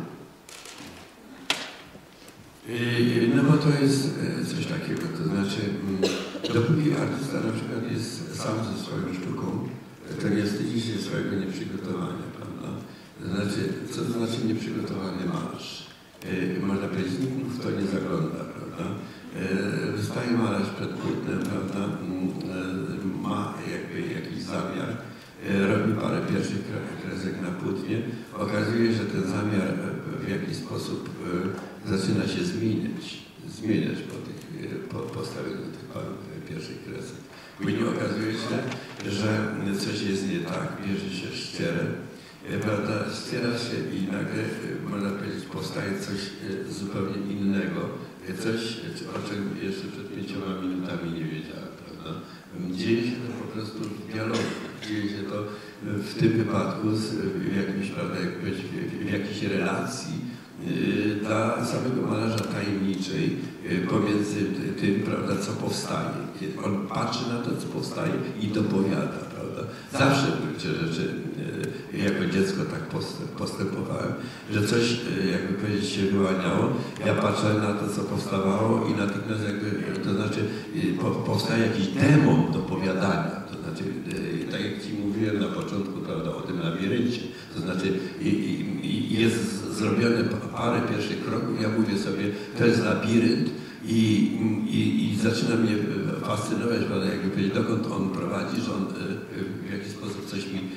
No bo to jest coś takiego, to znaczy dopóki artysta na przykład jest sam ze swoją sztuką, to nie wstydzi się swojego nieprzygotowania, prawda? To znaczy, co to znaczy nieprzygotowany malarz? Można powiedzieć, nikt w to nie zagląda, prawda? Wystaje malarz przed płótnem, prawda? Ma jakby jakiś zamiar, robi parę pierwszych kresek na płótnie, okazuje się, że ten zamiar w jakiś sposób zaczyna się zmieniać po postawieniu tych paru pierwszych kresek. Później okazuje się, że coś jest nie tak, bierze się ścierę, prawda, ściera się i nagle, można powiedzieć, powstaje coś zupełnie innego, coś, o czym jeszcze przed 5 minutami nie wiedziałem, prawda. Dzieje się to po prostu w dialogu, dzieje się to w tym wypadku w jakimś, prawda, w jakiejś relacji dla samego malarza tajemniczej pomiędzy tym, prawda, co powstaje. Kiedy on patrzy na to, co powstaje i dopowiada, prawda. Zawsze w gruncie rzeczy jako dziecko tak postępowałem, że coś, jakby powiedzieć, się wyłaniało. Ja patrzę na to, co powstawało i natychmiast jakby, to znaczy powstaje jakiś demon dopowiadania. To znaczy, tak jak Ci mówiłem na początku, prawda, o tym labiryncie, to znaczy jest zrobione parę pierwszych kroków, ja mówię sobie, to jest labirynt i zaczyna mnie fascynować, prawda, jakby powiedzieć, dokąd on prowadzi, że on w jakiś sposób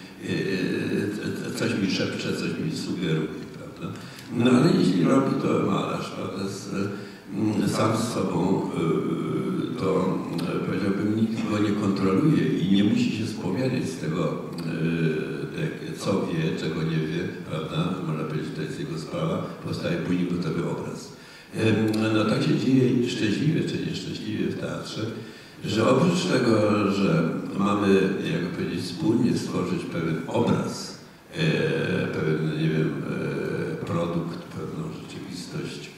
coś mi szepcze, coś mi sugeruje, prawda. No ale jeśli robi to malarz, prawda, sam z sobą, to powiedziałbym, nikt go nie kontroluje i nie musi się spowiadać z tego, co wie, czego nie wie, prawda, można powiedzieć, to jest jego sprawa, powstaje później gotowy obraz. No tak się dzieje szczęśliwie czy nieszczęśliwie w teatrze, że oprócz tego, że mamy, jakby powiedzieć, wspólnie stworzyć pewien obraz, pewien, nie wiem, produkt, pewną rzeczywistość,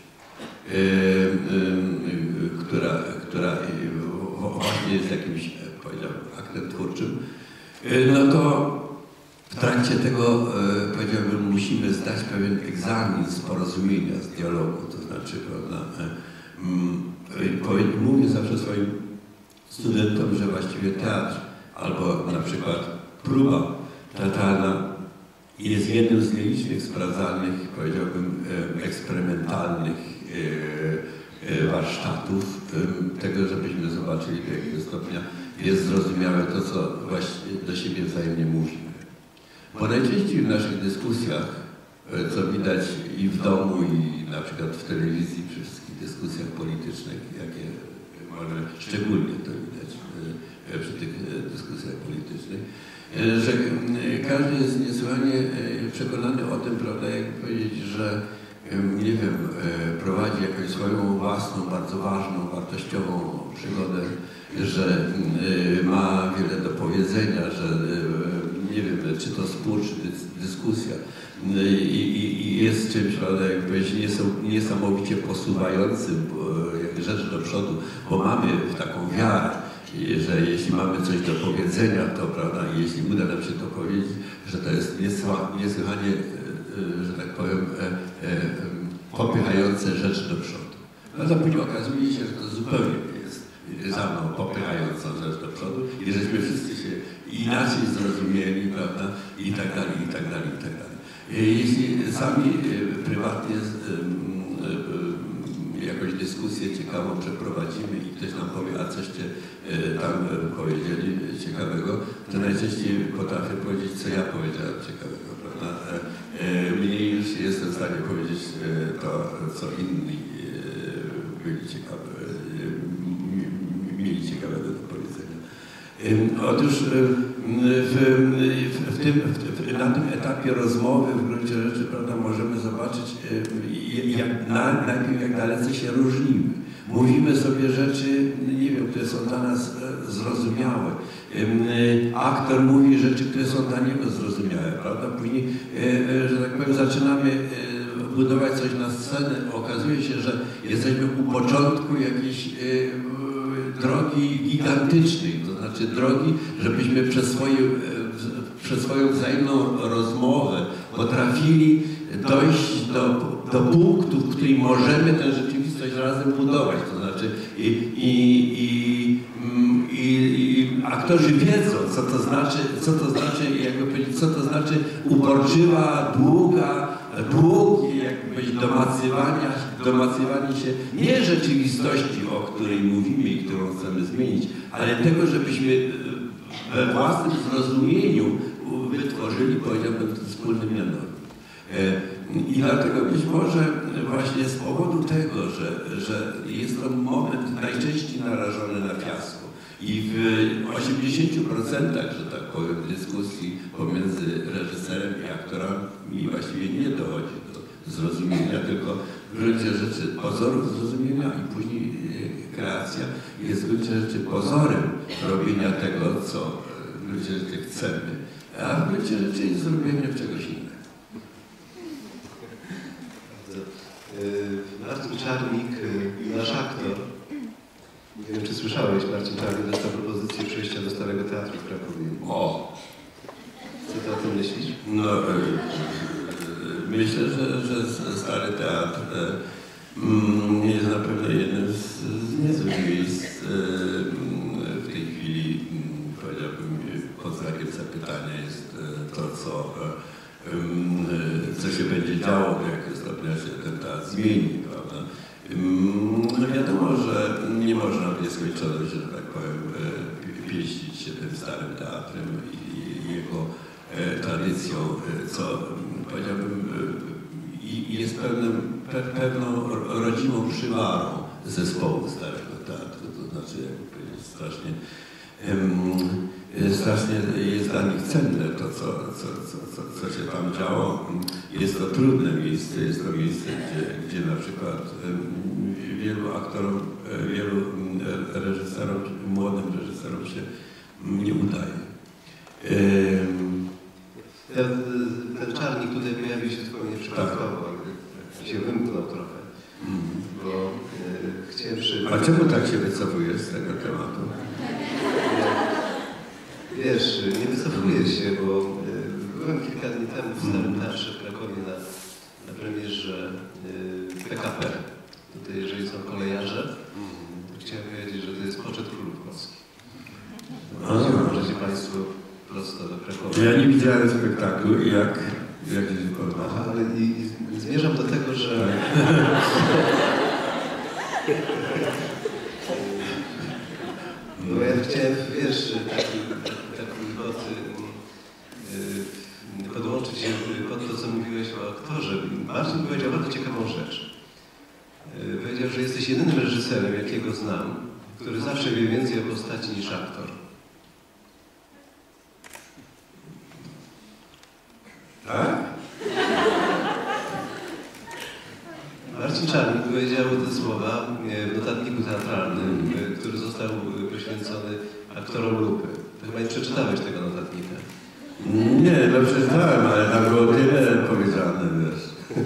która właśnie jest jakimś, powiedziałbym, aktem twórczym, no to w trakcie tego, powiedziałbym, musimy zdać pewien egzamin z porozumienia, z dialogu, to znaczy, prawda, mówię zawsze swoim studentom, że właściwie teatr albo na przykład próba teatralna jest jednym z nielicznych sprawdzalnych, powiedziałbym, eksperymentalnych warsztatów tego, żebyśmy zobaczyli, do jakiego stopnia jest zrozumiałe to, co właśnie do siebie wzajemnie mówimy. Bo najczęściej w naszych dyskusjach, co widać i w domu, i na przykład w telewizji, przy wszystkich dyskusjach politycznych, jakie mamy, szczególnie to widać przy tych dyskusjach politycznych, że każdy jest niesłychanie przekonany o tym, prawda, jak powiedzieć, że nie wiem, prowadzi jakąś swoją własną, bardzo ważną, wartościową przygodę, że ma wiele do powiedzenia, że nie wiem, czy to spór, czy dyskusja i jest czymś, prawda, jak powiedzieć, niesamowicie posuwającym rzecz do przodu, bo mamy taką wiarę, że jeśli mamy coś do powiedzenia, to, prawda, jeśli uda nam się to powiedzieć, że to jest niesłychanie, że tak powiem, popychające rzecz do przodu. No to później okazuje się, że to zupełnie jest za mną popychającą rzecz do przodu i żeśmy wszyscy się inaczej zrozumieli, prawda, i tak dalej, i tak dalej, i tak dalej. Jeśli sami prywatnie jakąś dyskusję ciekawą przeprowadzimy i ktoś nam powie, a coście tam powiedzieli ciekawego, to najczęściej potrafię powiedzieć, co ja powiedziałem ciekawego, prawda? Mniej już jestem w stanie powiedzieć to, co inni mieli ciekawego do powiedzenia. Otóż na tym etapie rozmowy w gruncie rzeczy, prawda, możemy zobaczyć, najpierw jak dalece się różnimy. Mówimy sobie rzeczy, nie wiem, które są dla nas zrozumiałe. Aktor mówi rzeczy, które są dla niego zrozumiałe, prawda? Później, że tak powiem, zaczynamy budować coś na scenę. Okazuje się, że jesteśmy u początku jakiejś drogi gigantycznej, to znaczy drogi, żebyśmy przez swoje przez swoją wzajemną rozmowę potrafili dojść do punktu, w którym możemy tę rzeczywistość razem budować. To znaczy aktorzy wiedzą, co jakby powiedzieć, co to znaczy uporczywa, długie jakby powiedzieć, domacywanie się nie rzeczywistości, o której mówimy i którą chcemy zmienić, ale tego, żebyśmy we własnym zrozumieniu wytworzyli, powiedziałbym, wspólny mianownik. I dlatego być może właśnie z powodu tego, że jest to moment najczęściej narażony na fiasko i w 80%, że tak powiem, dyskusji pomiędzy reżyserem i aktorami właściwie nie dochodzi do zrozumienia, tylko w gruncie rzeczy pozorów zrozumienia i później kreacja jest w gruncie rzeczy pozorem robienia tego, co w gruncie rzeczy chcemy, a w gruncie rzeczy jest zrobieniem czegoś innego. Marcin Czarnik, nasz aktor, nie wiem, czy słyszałeś, Marcin Czarnik dostał propozycję przejścia do Starego Teatru w Krakowie. O! Co ty o tym myślisz? No, myślę, że Stary Teatr jest na pewno jednym z niezłych miejsc w tej chwili, powiedziałbym, pod znakiem zapytania jest to, co się będzie działo, do jakiego stopnia się ten teatr zmieni, prawda? No wiadomo, że nie można w nieskończoność, że tak powiem, pieścić się tym Starym Teatrem i jego tradycją, co powiedziałbym jest pewną rodzimą przywarą zespołu Starego Teatru, to znaczy, jakby powiedzieć, strasznie jest dla nich cenne to, co się tam działo. Jest to trudne miejsce, jest to miejsce, gdzie na przykład wielu aktorom, wielu reżyserom, młodym reżyserom się nie udaje. Ten Czarnik tutaj pojawił się zupełnie przypadkowo, się wymknął trochę, bo chciałem... A czemu tak się wycofujesz z tego tematu? Wiesz, nie wycofuję się, bo byłem kilka dni temu w Starym Teatrze w Krakowie na premierze PKP. Tutaj, jeżeli są kolejarze, to chciałem powiedzieć, że to jest poczet królów polskich. Możecie Państwo prosto do Krakowa. Ja nie widziałem spektaklu i jak się podoba. Ale i zmierzam do tego, że... Bo ja chciałem, wiesz, taki podłączyć się pod to, co mówiłeś o aktorze. Marcin powiedział bardzo ciekawą rzecz. Powiedział, że jesteś jedynym reżyserem, jakiego znam, który zawsze wie więcej o postaci niż aktor. Tak? Marcin Czarnik powiedział te słowa w notatniku teatralnym, który został poświęcony aktorom Lupy. To chyba nie przeczytałeś tego notatnika. Nie, no przeczytałem, ale tam było tyle powiedziane, wiesz.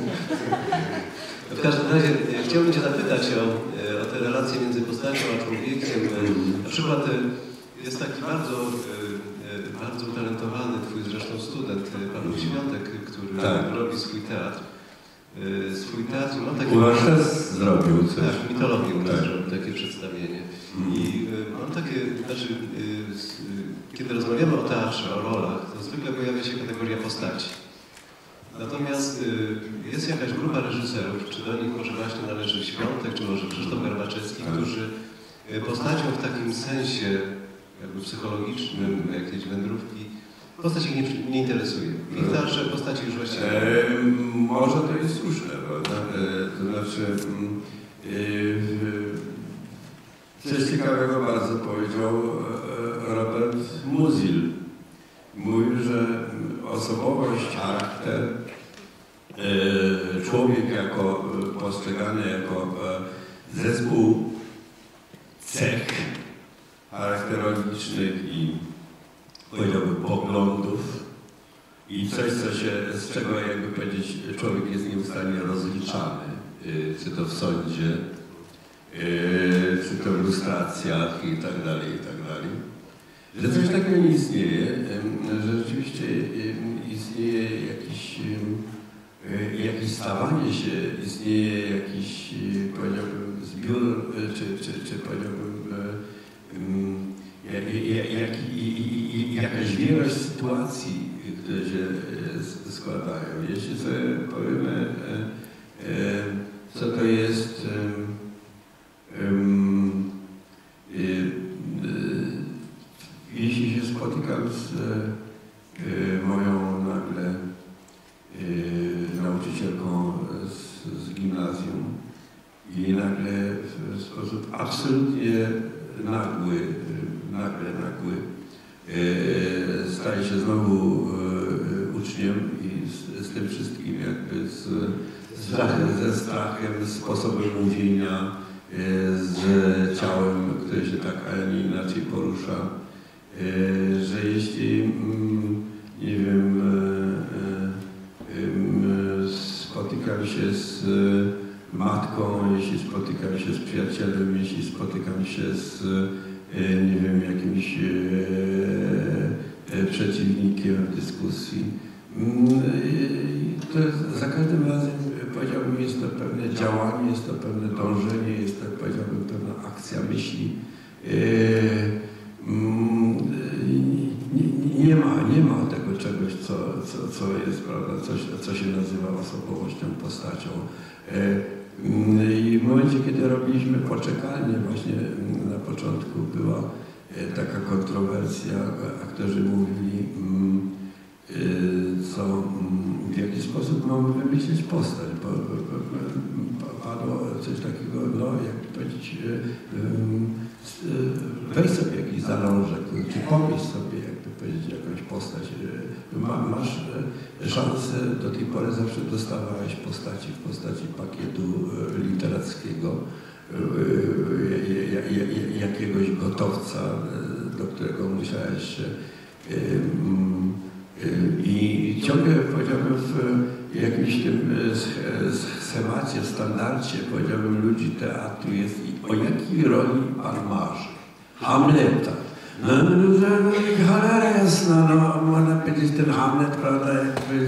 W każdym razie chciałbym Cię zapytać o te relacje między postacią a człowiekiem. Na przykład jest taki bardzo utalentowany Twój zresztą student, Paweł Świątek, który robi swój teatr. Ma takie... U nas też zrobił coś. Tak, mitologię u nas zrobił takie przedstawienie. I mam takie, znaczy, kiedy rozmawiamy o teatrze, o rolach, to zwykle pojawia się kategoria postaci. Natomiast jest jakaś grupa reżyserów, czy do nich może właśnie należy Świątek, czy może Krzysztof Garbaczewski, którzy postacią w takim sensie jakby psychologicznym, jakiejś wędrówki, postać ich nie interesuje. W teatrze postaci już właściwie... Może to jest słuszne, prawda? To znaczy, coś ciekawego bardzo powiedział Robert Musil. Mówił, że osobowość, charakter, człowiek jako postrzegany jako zespół cech charakterologicznych i powiedziałbym poglądów i coś, z czego jakby powiedzieć człowiek jest nieustannie rozliczany, czy to w sądzie, czy to w lustracjach i tak dalej, i tak dalej. że coś takiego nie istnieje, że rzeczywiście istnieje jakieś stawanie się, istnieje jakiś, powiedziałbym, zbiór, czy powiedziałbym, jakaś wielość sytuacji, które się składają. Jeśli sobie powiemy, co to jest jeśli się spotykam z moją nagle nauczycielką z gimnazjum i nagle w sposób absolutnie nagły staje się znowu uczniem i z tym wszystkim jakby ze strachem, z sposobem mówienia, z ciałem, które się tak, a nie inaczej porusza, że jeśli, nie wiem, spotykam się z matką, jeśli spotykam się z przyjacielem, jeśli spotykam się z, nie wiem, jakimś przeciwnikiem w dyskusji, to za każdym razem, powiedziałbym, jest to pewne działanie, jest to pewne dążenie, jest to, powiedziałbym, pewna akcja myśli. Nie ma tego czegoś, co jest, prawda, co się nazywa osobowością, postacią. I w momencie, kiedy robiliśmy poczekalnię, właśnie na początku była taka kontrowersja, aktorzy mówili, w jaki sposób mamy wymyślić postać, bo padło coś takiego, no jak powiedzieć, weź sobie jakiś zalążek, czy pomyśl sobie, jakby powiedzieć, jakąś postać. Masz szansę, do tej pory zawsze dostawałeś postaci w postaci pakietu literackiego, jakiegoś gotowca, do którego musiałeś się i ciągle, powiedziałbym, w jakimś tym schemacie, standardzie, powiedziałbym, ludzi teatru jest o jakiej roli pan marzy? Hamleta. No cholera jasna, no można powiedzieć, ten Hamlet, prawda, jakby,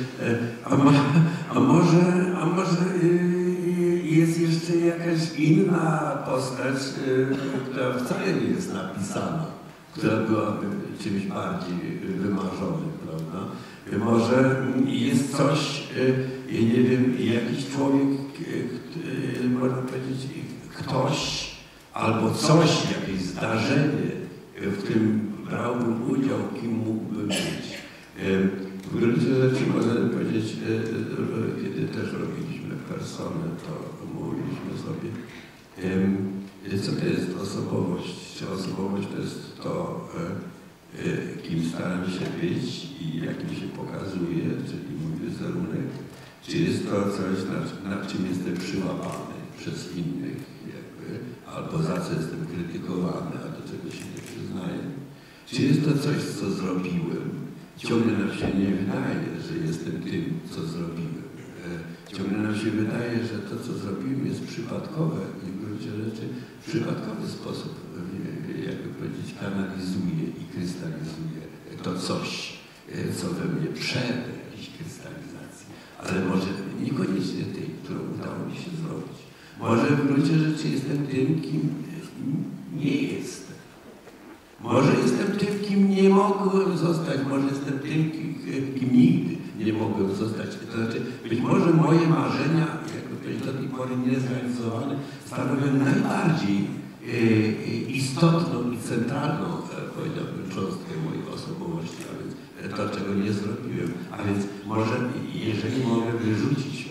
a może jest jeszcze jakaś inna postać, która wcale nie jest napisana, która byłaby czymś bardziej wymarzonym, prawda? Może jest coś, nie wiem, jakiś człowiek, można powiedzieć, ktoś albo coś, jakieś zdarzenie, w którym brałbym udział, kim mógłbym być. W gruncie rzeczy można powiedzieć, kiedy też robiliśmy personę, to mówiliśmy sobie, co to jest osobowość? Czy osobowość to jest to, kim staram się być i jakim się pokazuje, czyli mój wizerunek? Czy jest to coś, nad czym jestem przyłapany przez innych, jakby, albo za co jestem krytykowany, a do czego się nie przyznaję? Czy jest to coś, co zrobiłem? Ciągle nam się nie wydaje, że jestem tym, co zrobiłem. Ciągle nam się wydaje, że to, co zrobiłem, jest przypadkowe i w gruncie rzeczy w przypadkowy sposób, jakby powiedzieć, kanalizuje i krystalizuje to coś, co we mnie przed jakiejś krystalizacji, ale może niekoniecznie tej, którą udało mi się zrobić. Może w gruncie rzeczy jestem tym, kim nie jestem. Może jestem tym, kim nie mogłem zostać, może jestem tym, kim nigdy nie mogłem zostać. To znaczy, być może moje marzenia, jakby powiedzieć, do tej pory niezrealizowane, stanowią najbardziej istotną i centralną, powiedziałbym, cząstkę mojej osobowości, a więc to, czego nie zrobiłem. A więc może, jeżeli mogę wyrzucić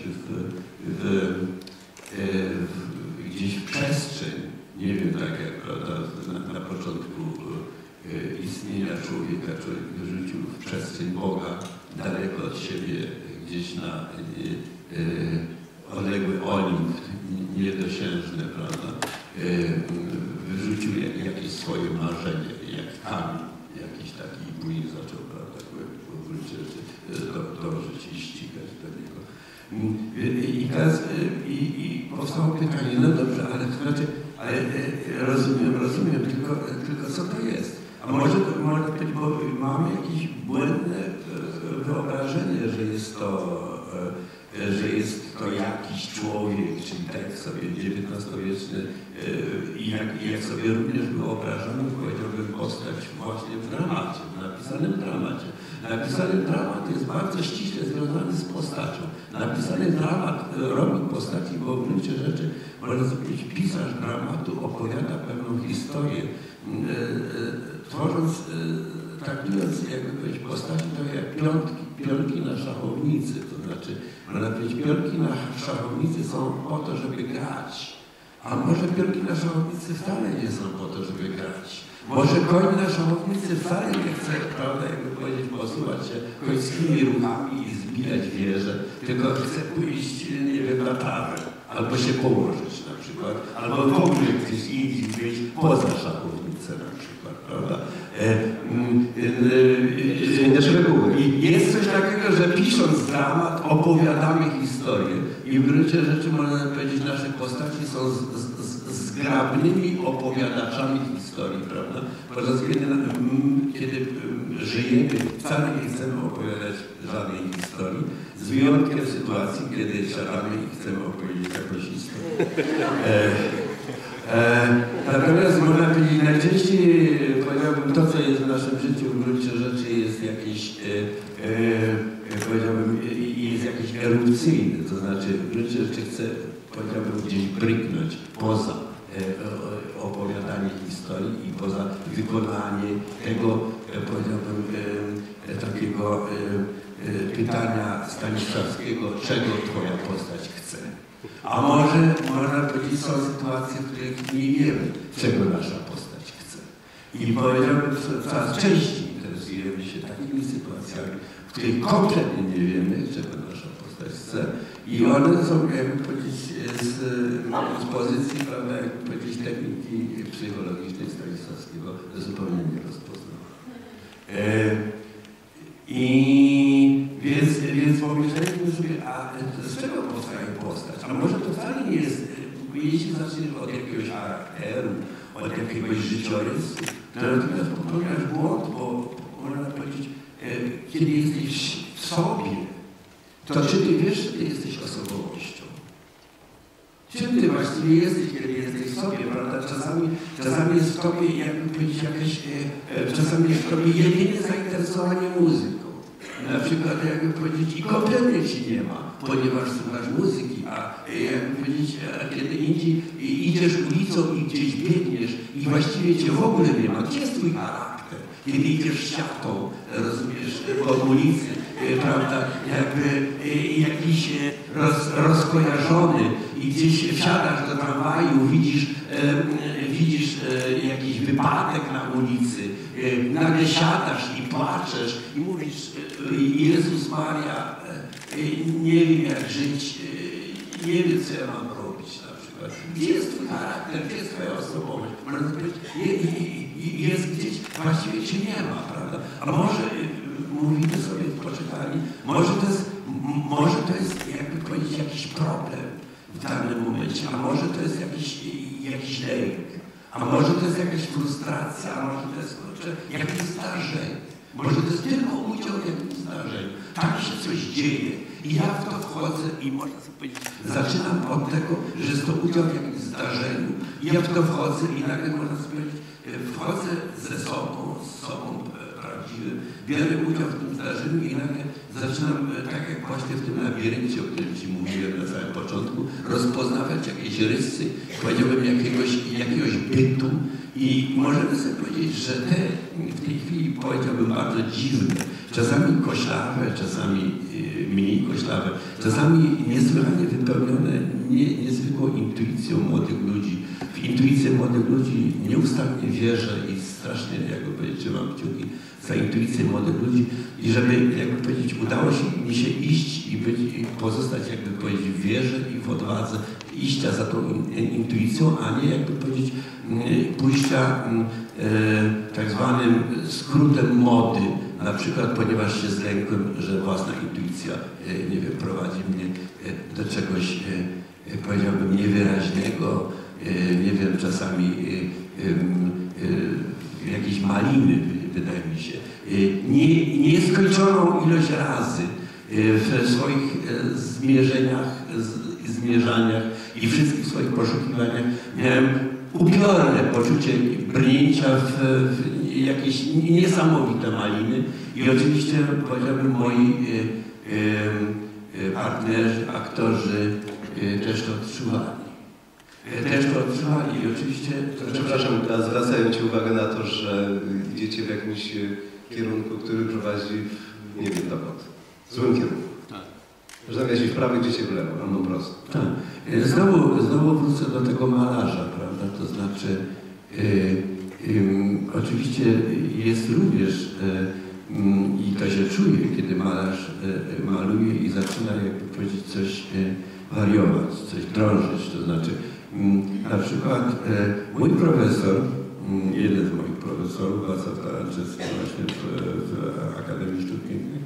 gdzieś w przestrzeń, nie wiem, tak jak, prawda, na początku istnienia człowieka, człowiek wyrzucił w przestrzeń Boga, daleko od siebie, gdzieś na odległy Olimp, niedosiężne, prawda, wyrzucił jakieś swoje marzenie, jak kamień, jakiś taki później zaczął, prawda, w gruncie rzeczy dążyć i ścigać do niego. I teraz powstało pytanie, no dobrze, ale to znaczy, ale rozumiem, tylko co to jest? A może być, bo mamy jakieś błędne wyobrażenie, że jest to jakiś człowiek, czyli tak sobie XIX-wieczny i jak sobie również wyobrażamy, powiedziałbym, postać właśnie w dramacie, w napisanym dramacie. Napisany dramat jest bardzo ściśle związany z postacią. Napisany dramat robi postaci, bo w gruncie rzeczy, można powiedzieć, pisarz dramatu opowiada pewną historię, tworząc, traktując, jakby powiedzieć, postaci to jak pionki na szachownicy, to znaczy, można powiedzieć, pionki na szachownicy są po to, żeby grać, a może pionki na szachownicy wcale nie są po to, żeby grać. Może koń na szachownicy wcale nie chce, prawda, jakby powiedzieć, posuwać się końskimi ruchami i zbijać wieże, tylko chce pójść, nie wiem, na trawę, albo się położyć na przykład, albo w ogóle gdzieś indziej wyjść poza szachownicę na przykład, prawda. Zmieniasz reguły. I jest coś takiego, że pisząc dramat opowiadamy historię i w gruncie rzeczy można powiedzieć, nasze postaci są zgrabnymi opowiadaczami historii, prawda? Podczas kiedy żyjemy, wcale nie chcemy opowiadać żadnej historii, z wyjątkiem sytuacji, kiedy siadamy i chcemy opowiedzieć jakąś historię. Natomiast można powiedzieć, najczęściej powiedziałbym, to co jest w naszym życiu w gruncie rzeczy jest jakieś, powiedziałbym, jest jakieś erupcyjne, to znaczy w gruncie rzeczy chcę, powiedziałbym, gdzieś bryknąć poza opowiadanie historii i poza wykonanie tego, powiedziałbym, takiego pytania Stanisławskiego, czego twoja postać chce. A może można powiedzieć, są sytuacje, w których nie wiemy, czego nasza postać chce. I powiedziałbym, coraz częściej interesujemy się takimi sytuacjami, w których kompletnie nie wiemy, czego nasza postać chce. I one są, jakby powiedzieć, z pozycji, prawda, jakby powiedzieć, techniki psychologicznej Stanisławskiego zupełnie nierozpoznawalne. Więc pomyśleliśmy sobie, a z czego powstaje postać? A może to wcale nie jest, jeśli zaczniesz od jakiegoś charakteru, od jakiegoś życiorysu, to natomiast popełniasz błąd, bo można powiedzieć, kiedy jesteś w sobie, to czy ty wiesz, że ty jesteś osobowością? Czym ty właściwie jesteś, kiedy jesteś w sobie, prawda? Czasami jest w tobie, jakby powiedzieć, jakieś, czasami jest w tobie jedynie zainteresowanie muzyką. Na przykład, jakby powiedzieć, i kompletnie ci nie ma, ponieważ słuchasz muzyki, a jakby powiedzieć, kiedy indziej idziesz ulicą i gdzieś biegniesz i właściwie cię w ogóle nie ma, gdzie jest twój charakter? Kiedy idziesz ściatą, rozumiesz, po ulicy, prawda, jakby jakiś rozkojarzony i gdzieś wsiadasz do tramwaju, widzisz jakiś wypadek na ulicy, nagle siadasz i płaczesz i mówisz, Jezus Maria, nie wiem jak żyć, nie wiem co ja mam robić na przykład. Gdzie jest twój charakter, gdzie jest twoja osobowość? Można powiedzieć, jest gdzieś, właściwie cię nie ma, prawda? A może mówimy sobie w poczekalni, może to jest jakby powiedzieć jakiś problem w danym momencie, a może to jest jakiś lęk, a może to jest jakaś frustracja, a może to jest jakieś zdarzenie. Może to jest tylko udział w jakimś zdarzeniu. Tak się coś dzieje i ja w to wchodzę i można sobie powiedzieć, zaczynam od tego, że jest to udział w jakimś zdarzeniu. Ja w to wchodzę i nagle można sobie powiedzieć, wchodzę ze sobą prawdziwym, biorę udział w tym zdarzeniu i nagle zaczynam, tak jak właśnie w tym labiryncie, o którym ci mówiłem na samym początku, rozpoznawać jakieś rysy, powiedziałbym jakiegoś bytu i możemy sobie powiedzieć, że te w tej chwili powiedziałbym bardzo dziwne, czasami koślawe, czasami mniej koślawe, czasami niesłychanie wypełnione niezwykłą intuicją młodych ludzi. W intuicję młodych ludzi nieustannie wierzę i strasznie, jakby powiedzieć, trzymam kciuki za intuicję młodych ludzi i żeby, jakby powiedzieć, udało mi się iść i pozostać, jakby powiedzieć, w wierze i w odwadze iścia za tą intuicją, a nie, jakby powiedzieć, pójścia tak zwanym skrótem mody, na przykład ponieważ się zlękłem, że własna intuicja, nie wiem, prowadzi mnie do czegoś, powiedziałbym, niewyraźnego, nie wiem, czasami jakieś maliny, wydaje mi się, nieskończoną ilość razy w swoich zmierzaniach i wszystkich swoich poszukiwaniach miałem upiorne poczucie brnięcia w jakieś niesamowite maliny i oczywiście powiedziałbym moi partnerzy, aktorzy też to odczuwali. I oczywiście... Przepraszam, zwracają Ci uwagę na to, że idziecie w jakimś kierunku, który prowadzi w nie wiem dokąd. W złym kierunku. Że zamiast iść w prawo, idziecie w lewo, albo prosto. Tak. Znowu wrócę do tego malarza, prawda? To znaczy, oczywiście jest również, i to się czuje, kiedy malarz maluje i zaczyna, jakby powiedzieć, coś wariować, coś drążyć. To znaczy, na przykład mój profesor, jeden z moich profesorów, Wacław Taranczewski, właśnie w Akademii Sztuk Pięknych,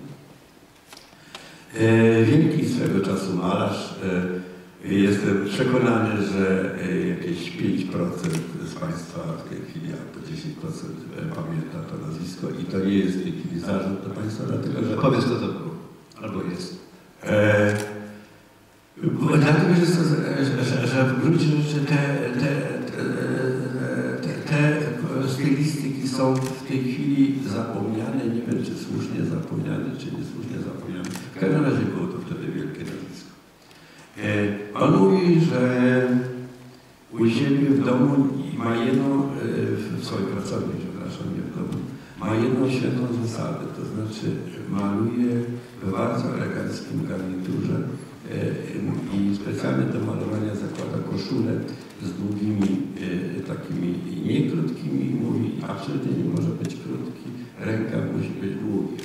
wielki swego czasu malarz. Jestem przekonany, że jakieś 5% z Państwa w tej chwili, albo 10% pamięta to nazwisko i to nie jest w tej chwili zarzut do Państwa, dlatego że... Powiedz, kto to był, albo jest. Dlatego, że w gruncie rzeczy te stylistyki są w tej chwili zapomniane, nie wiem czy słusznie zapomniane, czy niesłusznie zapomniane. W każdym razie było to wtedy wielkie nazwisko. On mówi, że u siebie w domu ma jedną, w swojej pracowni, przepraszam, nie w domu, ma jedną świętą zasadę, to znaczy maluje w bardzo eleganckim garniturze i specjalnie do malowania zakłada koszulę z długimi, takimi nie krótkimi, mówi, absolutnie nie może być krótki, rękaw musi być długi.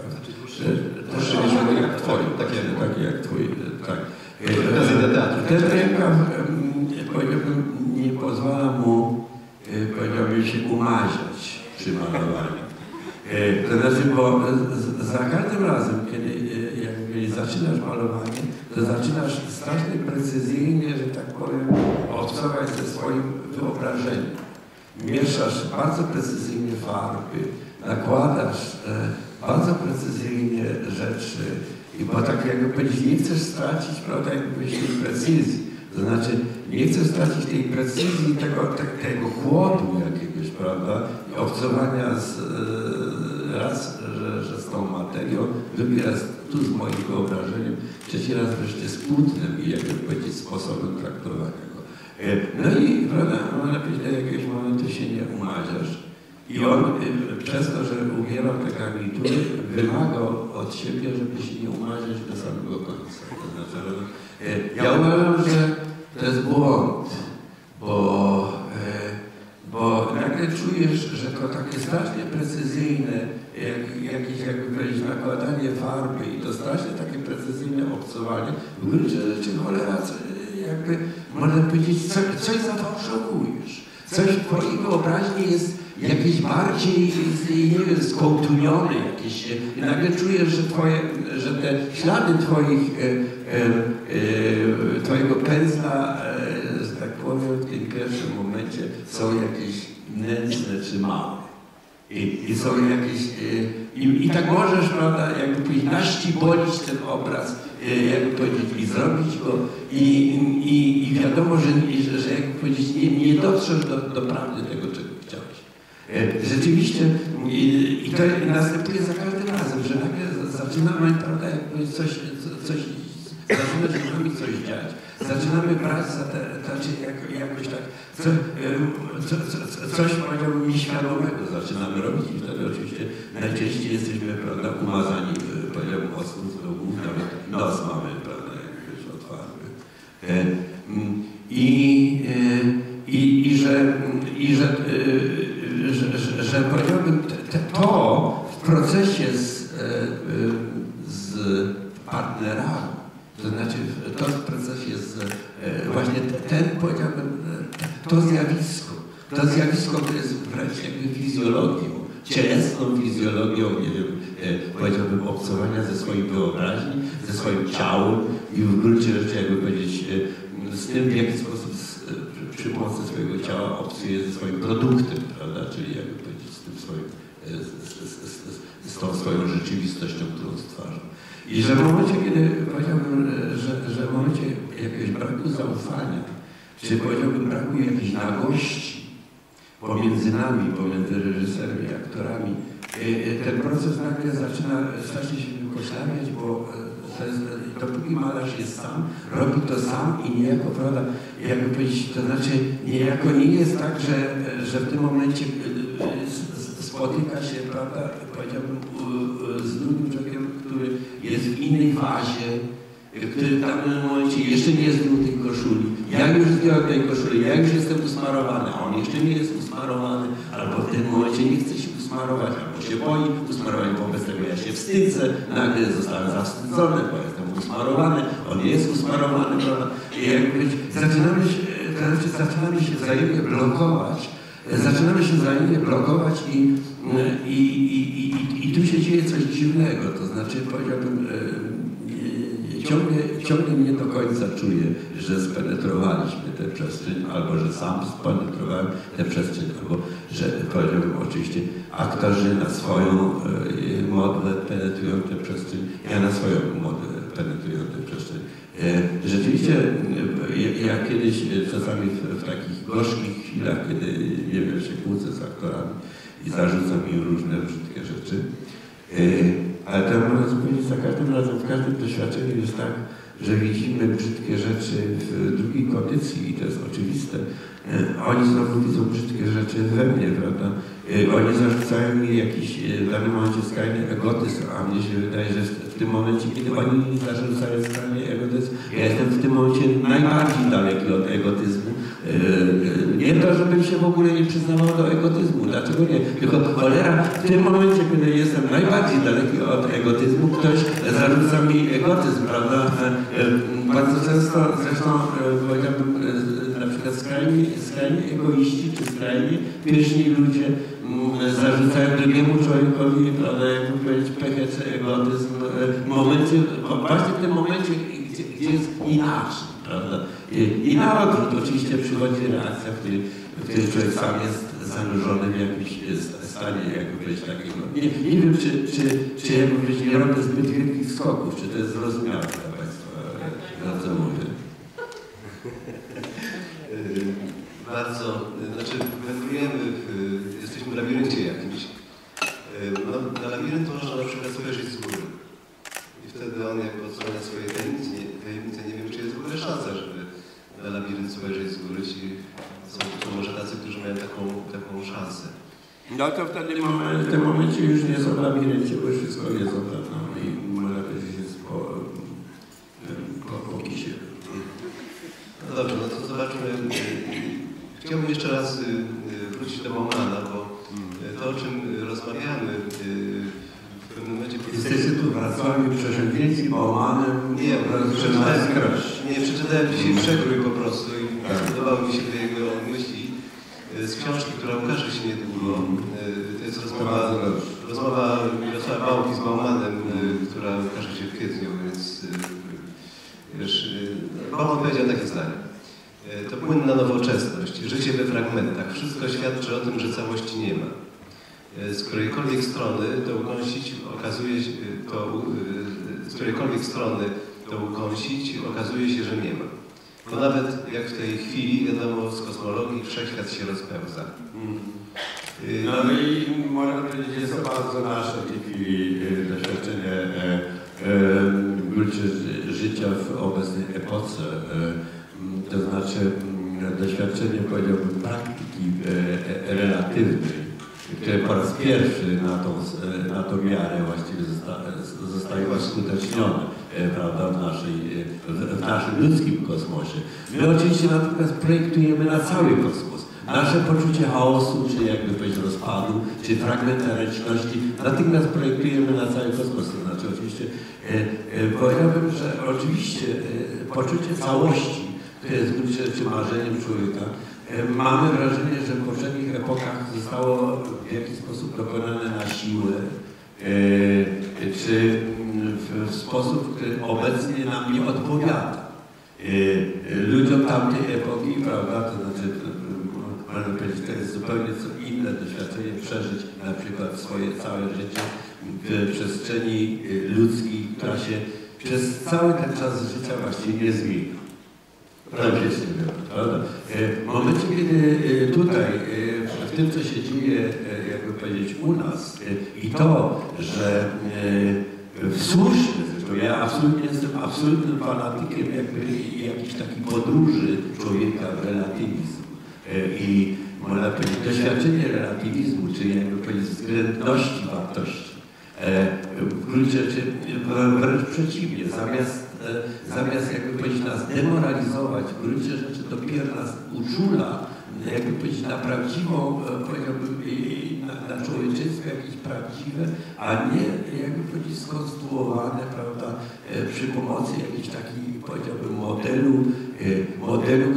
To jak Twoje, takie jak Twoje, tak. Ten rękaw, powiedziałbym, nie pozwala mu, powiedziałbym, się umaziać przy malowaniu. To znaczy, bo za każdym razem, kiedy jakby zaczynasz malowanie, to zaczynasz strasznie precyzyjnie, że tak powiem, obcować ze swoim wyobrażeniem. Mieszasz bardzo precyzyjnie farby, nakładasz bardzo precyzyjnie rzeczy, bo tak jakby powiedzieć, nie chcesz stracić, prawda, jakby tej precyzji. To znaczy, nie chcesz stracić tej precyzji, tego chłodu jakiegoś, prawda, i obcowania raz, że z tą materią, drugi raz tu z moim wyobrażeniem, trzeci raz wreszcie z płótnem i jakby powiedzieć sposobem traktowania go. No i, prawda, można powiedzieć, do jakiegoś momentu się nie umaziasz. I on przez to, że ubierał te garnitury, wymagał od siebie, żeby się nie umaziać do samego końca. To znaczy, ja uważam, że to jest błąd, bo nagle czujesz, że to takie strasznie precyzyjne, jakieś jakby powiedzieć nakładanie farby i to strasznie takie precyzyjne obcowanie, w gruncie rzeczy cholera, jakby można powiedzieć, coś zafałszowujesz. Coś w twojej wyobraźni jest jakieś bardziej, nie wiem, skołtunione jakieś. I nagle czujesz, że te ślady twojego pędzla, że tak powiem, w tym pierwszym momencie są jakieś nędzne czy małe. I są jakieś... I tak możesz, prawda, jakby powiedzieć, naścibolić ten obraz, jakby powiedzieć, i zrobić go i wiadomo, że jakby powiedzieć, nie dotrzesz do prawdy tego, czego chciałeś. Rzeczywiście, i to następuje za każdym razem, że nagle zaczynamy, prawda, jakby zaczyna się z nami coś dziać. Zaczynamy brać za te, znaczy jakoś tak, coś powiedziałbym nieświadomego zaczynamy robić i wtedy oczywiście najczęściej jesteśmy, prawda, umazani, powiedziałbym, ostród do głów, nawet nos mamy, prawda, jakiś otwarty. Że powiedziałbym, to w procesie z partnerami, to znaczy to w procesie właśnie powiedziałbym, to zjawisko to jest wręcz jakby fizjologią, cielesną fizjologią, nie wiem, powiedziałbym, obcowania ze swoim wyobraźni, ze swoim ciałem i w gruncie rzeczy, jakby powiedzieć, z tym, w jaki sposób przy pomocy swojego ciała obcuje ze swoim produktem, prawda? Czyli jakby powiedzieć z tym swoim, z tą swoją rzeczywistością, którą stwarza. I że w momencie, kiedy powiedziałbym, że w momencie jakiegoś braku zaufania, czy powiedziałbym braku jakiejś nagości pomiędzy nami, pomiędzy reżyserem i aktorami, ten proces nagle zaczyna się wykoślawiać, bo dopóki malarz jest sam, robi to sam i niejako, prawda, jakby powiedzieć, to znaczy niejako nie jest tak, że w tym momencie spotyka się, prawda, powiedziałbym, z drugim człowiekiem, który jest w innej fazie, który w danym momencie jeszcze nie zdjął tej koszuli. Ja już zdjąłem tej koszuli, ja już jestem usmarowany, a on jeszcze nie jest usmarowany, albo w tym momencie nie chce się usmarować, albo się boi usmarowania, wobec tego ja się wstydzę, nagle zostałem zawstydzony, bo jestem usmarowany, on nie jest usmarowany, prawda? I jakby zaczynamy się wzajemnie blokować, i tu się dzieje coś dziwnego, to znaczy powiedziałbym, ciągle nie do końca czuję, że spenetrowaliśmy tę przestrzeń, albo że sam spenetrowałem tę przestrzeń, albo że powiedziałbym oczywiście aktorzy na swoją modlę penetrują tę przestrzeń, ja na swoją modlę penetruję tę przestrzeń. Rzeczywiście ja kiedyś czasami w takich gorzkich chwilach, kiedy nie wiem, się kłócę z aktorami i zarzucam im różne brzydkie rzeczy, ale to można powiedzieć za każdym razem, w każdym doświadczeniu jest tak, że widzimy brzydkie rzeczy w drugiej kondycji i to jest oczywiste. Oni znowu widzą brzydkie rzeczy we mnie, prawda? Oni zarzucają mi jakiś w danym momencie skrajny egotyzm, a mnie się wydaje, że w tym momencie, kiedy oni mi zarzucają skrajny egotyzm, ja jestem w tym momencie najbardziej daleki od egotyzmu. Nie to, żebym się w ogóle nie przyznawał do egotyzmu, dlaczego nie? Tylko cholera, w tym momencie, kiedy jestem najbardziej daleki od egotyzmu, ktoś zarzuca mi egotyzm, prawda? Bardzo często, zresztą powiedziałbym, na przykład skrajni egoiści czy skrajni pyszni ludzie zarzucają drugiemu człowiekowi, prawda, jakby powiedzieć, pechę czy egotyzm właśnie w tym momencie, gdzie jest inaczej, prawda. I na odwrót oczywiście przychodzi reakcja, w której człowiek sam jest zanurzony w jakimś stanie, jakby powiedzieć, takiego. Nie wiem, czy jakby powiedzieć, nie robię zbyt wielkich skoków, czy to jest zrozumiałe dla Państwa, na co mówię. Bardzo, znaczy wędrujemy, jesteśmy w labiryncie jakimś. No, na labirynt można na przykład spojrzeć z góry. I wtedy on jakby odsłania swoje tajemnice. Nie wiem, czy jest w ogóle szansa, żeby na labirynt spojrzeć z góry. Są może tacy, którzy mają taką szansę. No to wtedy w tym momencie już nie są w labiryncie, bo już wszystko wiedzą, no i można powiedzieć, jest po kisie. No dobrze, no to zobaczmy. Chciałbym jeszcze raz wrócić do Baumana, bo to, o czym rozmawiamy w pewnym momencie... Jesteście tu Wrocławiu przesiąknięci Baumanem. Nie, przeczytałem dzisiaj przekrój po prostu i podobały mi się te jego myśli z książki, która ukaże się niedługo. To jest rozmowa Mirosława Bałki z Baumanem, która ukaże się w kwietniu, więc wiesz, Bauman powiedział takie zdanie. To płynna nowoczesność, życie we fragmentach. Wszystko świadczy o tym, że całości nie ma. Z którejkolwiek strony to ukąsić okazuje się, okazuje się, że nie ma. Bo nawet jak w tej chwili, wiadomo, z kosmologii wszechświat się rozpełza. No i można powiedzieć, jest to bardzo nasze w tej chwili doświadczenie w gruncie życia w obecnej epoce. To znaczy doświadczenie, powiedziałbym, praktyki relatywnej, które po raz pierwszy na tą miarę właściwie zostaje uskutecznione, prawda, w naszym ludzkim kosmosie. My oczywiście natomiast projektujemy na cały kosmos. Nasze poczucie chaosu, czy jakby powiedzieć rozpadu, czy fragmentaryczności natychmiast projektujemy na cały kosmos. To znaczy oczywiście powiedziałbym, że oczywiście poczucie całości, które jest w gruncie rzeczy marzeniem człowieka, mamy wrażenie, że w poprzednich epokach zostało w jakiś sposób dokonane na siłę, czy w sposób, który obecnie nam nie odpowiada. ludziom tamtej epoki, prawda, to znaczy, można powiedzieć, to jest zupełnie co inne doświadczenie przeżyć na przykład swoje całe życie w przestrzeni ludzkiej, która się przez cały ten czas życia właściwie nie zmienia. Prawda? W momencie, kiedy tutaj, w tym, co się dzieje, jakby powiedzieć, u nas i to, że słusznie, zresztą ja absolutnie jestem absolutnym fanatykiem jakby jakiejś takiej podróży człowieka w relatywizm i można powiedzieć doświadczenie relatywizmu, czyli jakby powiedzieć względności wartości. W gruncie rzeczy wręcz przeciwnie, zamiast jakby powiedzieć nas demoralizować, w gruncie rzeczy dopiero nas uczula, jakby powiedzieć na prawdziwą, powiedziałbym, na człowieczeństwo jakieś prawdziwe, a nie jakby powiedzieć skonstruowane, prawda, przy pomocy jakiejś takiej, powiedziałbym, modelu,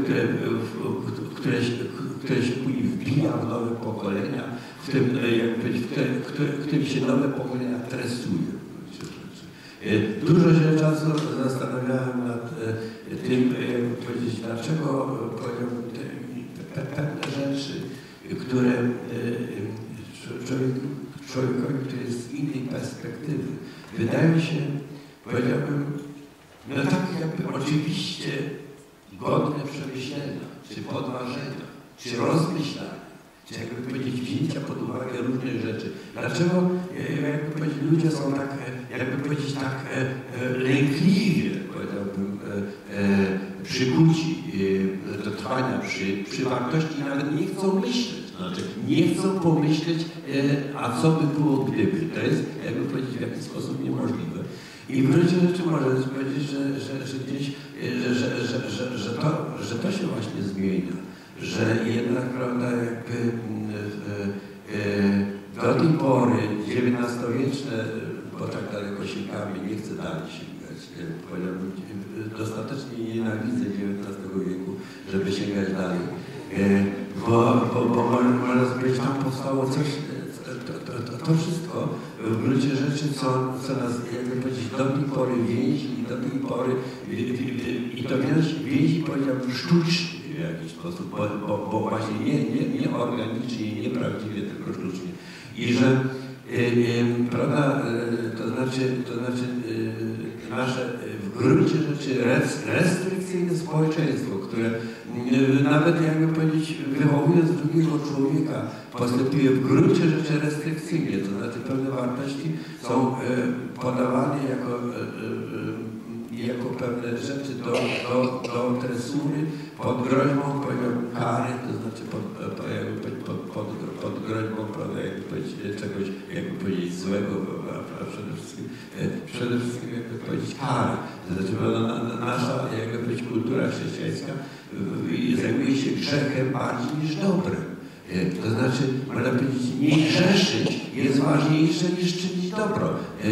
które się później wbija w nowe pokolenia, w tym, jakby powiedzieć, w którym się nowe pokolenia tresuje. Dużo się czasu zastanawiałem nad tym, jakby powiedzieć, dlaczego, powiedziałbym, pewne rzeczy, które człowiekowi, który jest z innej perspektywy, wydają się, powiedziałbym, no tak jakby oczywiście godne przemyślenia, czy podważenia, czy rozmyślania, czy jakby powiedzieć wzięcia pod uwagę różnych rzeczy. Dlaczego jakby powiedzieć, ludzie są tak, jakby powiedzieć, tak lękliwie, powiedziałbym, przykuci do trwania przy wartości, nawet nie chcą myśleć. Znaczy, nie chcą pomyśleć, a co by było gdyby. To jest, jakby powiedzieć, w jakiś sposób niemożliwe. I w gruncie rzeczy można powiedzieć, że gdzieś, że to się właśnie zmienia. Że jednak, prawda, jakby do tej pory XIX-wieczne, bo tak daleko sięgamy, nie chcę dalej sięgać, powiedziałbym, dostatecznie nienawidzę XIX wieku, żeby sięgać dalej, bo można powiedzieć, tam powstało coś, to wszystko w gruncie rzeczy, co nas, jakby powiedzieć, do tej pory więzi i do tej pory, i to więzi, powiedziałbym, sztucznie w jakiś sposób, bo właśnie nie organicznie, nie prawdziwie, tylko sztucznie. I że, prawda, to znaczy nasze w gruncie rzeczy restrykcyjne społeczeństwo, które nawet jakby powiedzieć, wychowując drugiego człowieka, postępuje w gruncie rzeczy restrykcyjnie, to znaczy pewne wartości są podawane jako pewne rzeczy do tresury pod groźbą, powiedziałbym, kary, to znaczy pod groźbą, prawda, jakby powiedzieć, czegoś, jakby powiedzieć, złego, a przede wszystkim jakby powiedzieć kary. To znaczy, nasza, jakby powiedzieć, kultura chrześcijańska zajmuje się grzechem bardziej niż dobrem. To znaczy, można powiedzieć, nie grzeszyć jest ważniejsze niż czynić dobro.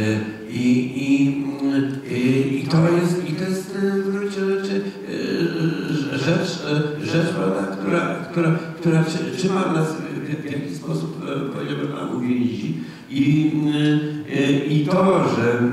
I to jest w gruncie rzeczy rzecz, prawda, która trzyma nas w jakiś sposób, powiedziałbym, na uwięzi. I to,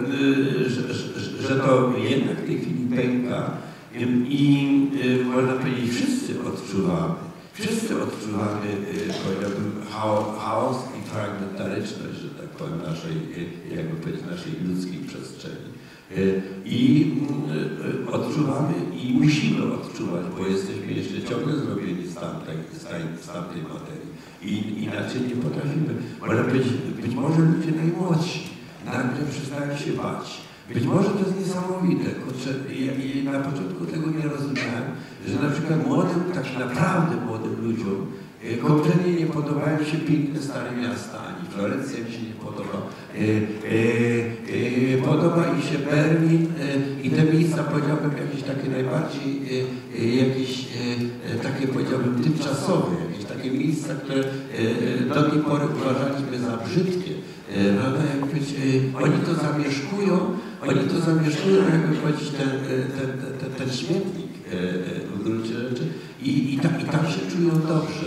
że to jednak w tej chwili pęka i można powiedzieć, wszyscy odczuwamy, powiedziałbym, chaos i fragmentaryczność, że tak powiem, naszej, jakby powiedzieć, naszej ludzkiej przestrzeni. I odczuwamy i musimy odczuwać, bo jesteśmy jeszcze ciągle zrobieni z tamtej materii. I inaczej nie potrafimy. Można powiedzieć, być może ludzie najmłodsi nagle przestają się bać. Być może to jest niesamowite, ja na początku tego nie rozumiałem, że na przykład tak naprawdę młodym ludziom kompletnie nie podobają się piękne stare miasta, ani Florencja mi się nie podoba. Podoba im się Berlin i te miejsca, powiedziałbym, jakieś takie najbardziej, jakieś takie, powiedziałbym, tymczasowe, jakieś takie miejsca, które do tej pory uważaliśmy za brzydkie. Oni to zamieszkują, jakby powiedzieć, ten śmietnik w gruncie rzeczy i tam się czują dobrze.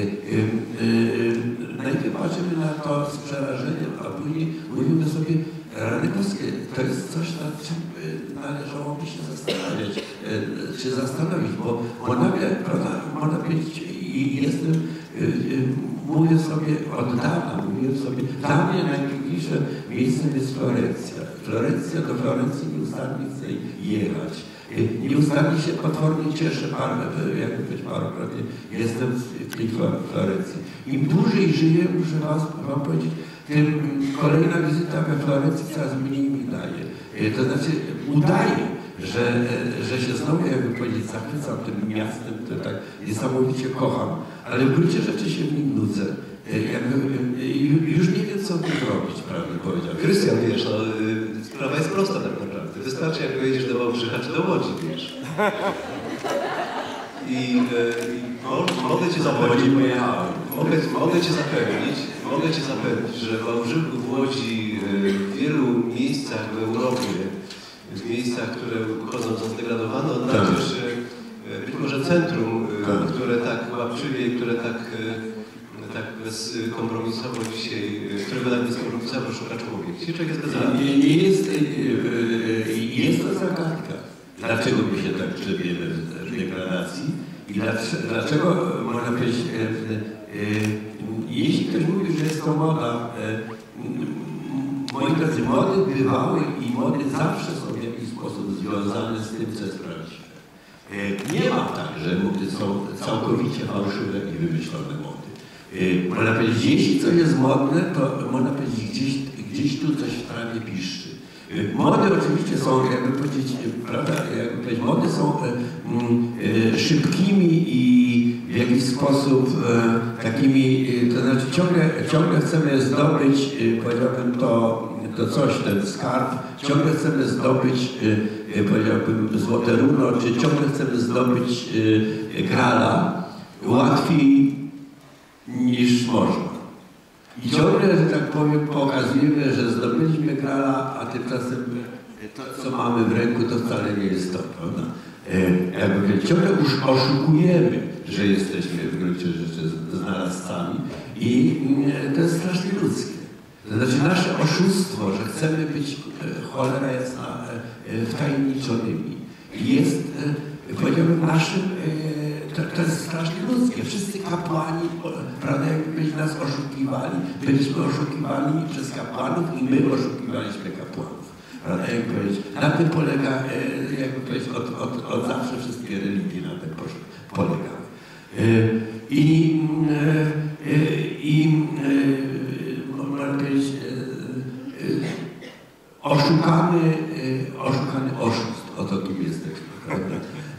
Najpierw patrzymy na to z przerażeniem, a później mówimy sobie, rany boskie, to jest coś, nad czym należałoby się zastanowić. zastanowić, bo nagle, prawda, można powiedzieć, i jestem, mówię sobie od dawna, dla mnie najpiękniejsze miejscem jest Florencja. Do Florencji nieustannie chcę jechać. Nieustannie się potwornie cieszę, parokrotnie jestem w tej Florencji. Im dłużej żyję, muszę wam powiedzieć, tym kolejna wizyta we Florencji coraz mniej mi daje. To znaczy udaje, że się znowu, jakby powiedzieć, zachwycam tym miastem, które tak niesamowicie kocham, ale w gruncie rzeczy się w nim nudzę. Już nie wiem, co tu robić, prawdę powiedziawszy. Krystian, wiesz, no, sprawa jest prosta tak naprawdę. Wystarczy, jak pojedziesz do Wałbrzycha czy do Łodzi, wiesz. I mogę cię zapewnić, że w Wałbrzychu, w Łodzi, w wielu miejscach w Europie, w miejscach, które uchodzą za zdegradowane, odnajdziesz być może centrum, które tak łapczywie, które tak bezkompromisowo dzisiaj, którego tak bezkompromisowo szuka człowiek. Dzisiaj człowiek jest Jest to zagadka. Dlaczego my się tak grzebiemy w degradacji i dlaczego, można powiedzieć, jeśli ktoś mówi, że jest to moda, moi drodzy, mody bywały i mody zawsze są w jakiś sposób związane z tym, co jest prawdziwe. Nie ma tak, że mody są całkowicie fałszywe i wymyślone mody. Można powiedzieć, jeśli coś jest modne, to można powiedzieć, gdzieś tu coś w trawie piszczy. Mody oczywiście są, jakby powiedzieć, prawda, jakby powiedzieć, mody są szybkimi i w jakiś sposób takimi, to znaczy ciągle chcemy zdobyć, powiedziałbym, to coś, ten skarb, ciągle chcemy zdobyć, powiedziałbym, złote runo, czy ciągle chcemy zdobyć grala łatwiej niż można. I ciągle, że tak powiem, pokazujemy, że zdobyliśmy grala, a tymczasem to, co mamy w ręku, to wcale nie jest to, prawda? Jakby ciągle już oszukujemy, że jesteśmy w gruncie rzeczy znalazcami i to jest strasznie ludzkie. To znaczy nasze oszustwo, że chcemy być, cholera jasna, wtajemniczonymi, jest, powiedziałbym, naszym, to jest strasznie ludzkie. Wszyscy kapłani, prawda, jakby nas oszukiwali, byliśmy oszukiwani przez kapłanów i my oszukiwaliśmy kapłanów. Prawda, jakby powiedzieć, na tym polega, jakby powiedzieć, od zawsze wszystkie religie na tym polegały. Można powiedzieć, oszukany oszust, oto kim jesteśmy, prawda?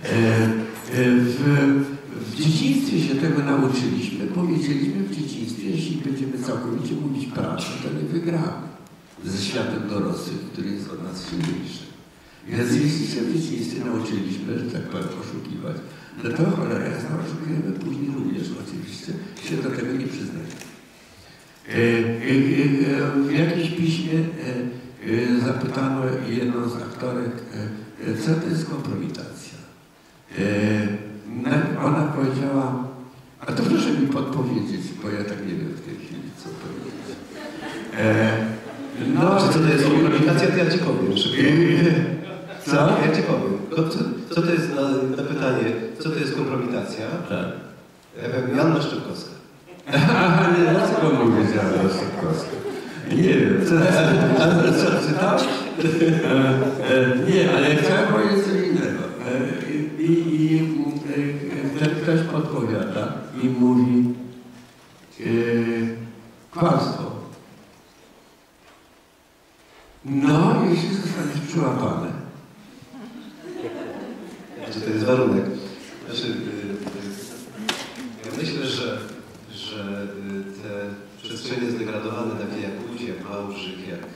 W dzieciństwie się tego nauczyliśmy, powiedzieliśmy w dzieciństwie, jeśli będziemy całkowicie mówić prawdę, to nie wygramy ze światem dorosłym, który jest od nas silniejszy. Więc jeśli się w dzieciństwie nauczyliśmy, że tak powiem, oszukiwać, no to cholera jasna, oszukujemy później również oczywiście, się do tego nie przyznajemy. W jakimś piśmie zapytano jedną z aktorek, co to jest kompromitacja. Ona powiedziała, a to proszę mi podpowiedzieć, bo ja tak nie wiem w tej chwili, co powiedzieć. Co to jest kompromitacja, to ja ci powiem. Co? Ja ci powiem. Co to jest na pytanie, co to jest kompromitacja? Tak. Ja powiem, Joanna Szczepkowska. Aha, nie, dlaczego mówisz Joanna Szczepkowska? Nie wiem, co czytałeś? Nie, ale chciałem powiedzieć coś innego. I ten ktoś podpowiada i mówi kłamstwo. No, jeśli zostaniesz przyłapany. Znaczy, to jest warunek. Znaczy, ja myślę, że te przestrzenie zdegradowane, takie jak Łódź, jak Wałbrzych, jak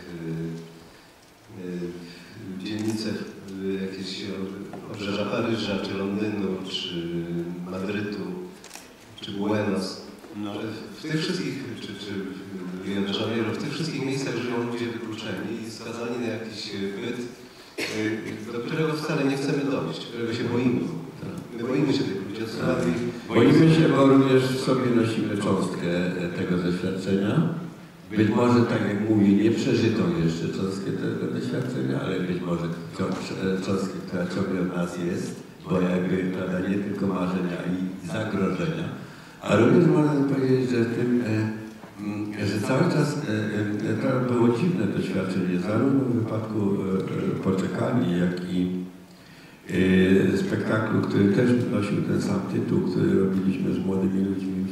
dzielnice jakieś obrzeża Paryża, czy Londynu, czy Madrytu, czy Buenos, w tych wszystkich, czy Rio de Janeiro, w tych wszystkich miejscach żyją ludzie wykluczeni i skazani na jakiś byt, do którego wcale nie chcemy dojść, którego się boimy. My boimy się tych ludzi. Boimy się, bo również w sobie nosimy cząstkę tego doświadczenia Być może, tak jak mówię, nie przeżyto jeszcze cząstkę tego doświadczenia, ale być może cząstkę, która ciągle w nas jest, bo jakby, prawda, nie tylko marzenia i zagrożenia, a również można powiedzieć, że w tym, że cały czas to było dziwne doświadczenie, zarówno w wypadku Poczekalni, jak i spektaklu, który też nosił ten sam tytuł, który robiliśmy z młodymi ludźmi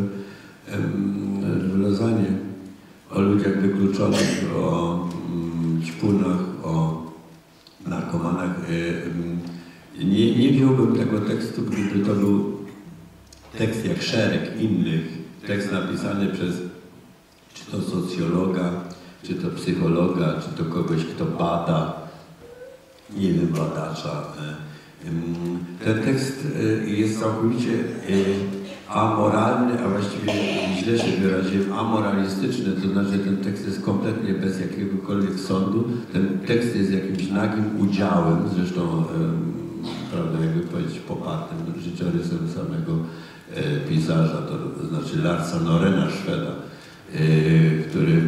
w Lozanie, o ludziach wykluczonych, o ćpunach, o narkomanach. Nie wziąłbym tego tekstu, gdyby to był tekst jak szereg innych, tekst napisany przez czy to socjologa, czy to psychologa, czy to kogoś, kto bada, nie wiem, badacza. Ten tekst jest całkowicie amoralny, a właściwie źle się wyraziłem, amoralistyczny, to znaczy ten tekst jest kompletnie bez jakiegokolwiek sądu. Ten tekst jest jakimś nagim udziałem, zresztą, prawda, jakby powiedzieć, popartym życiorysem samego pisarza, to znaczy Larsa Norena Szweda, który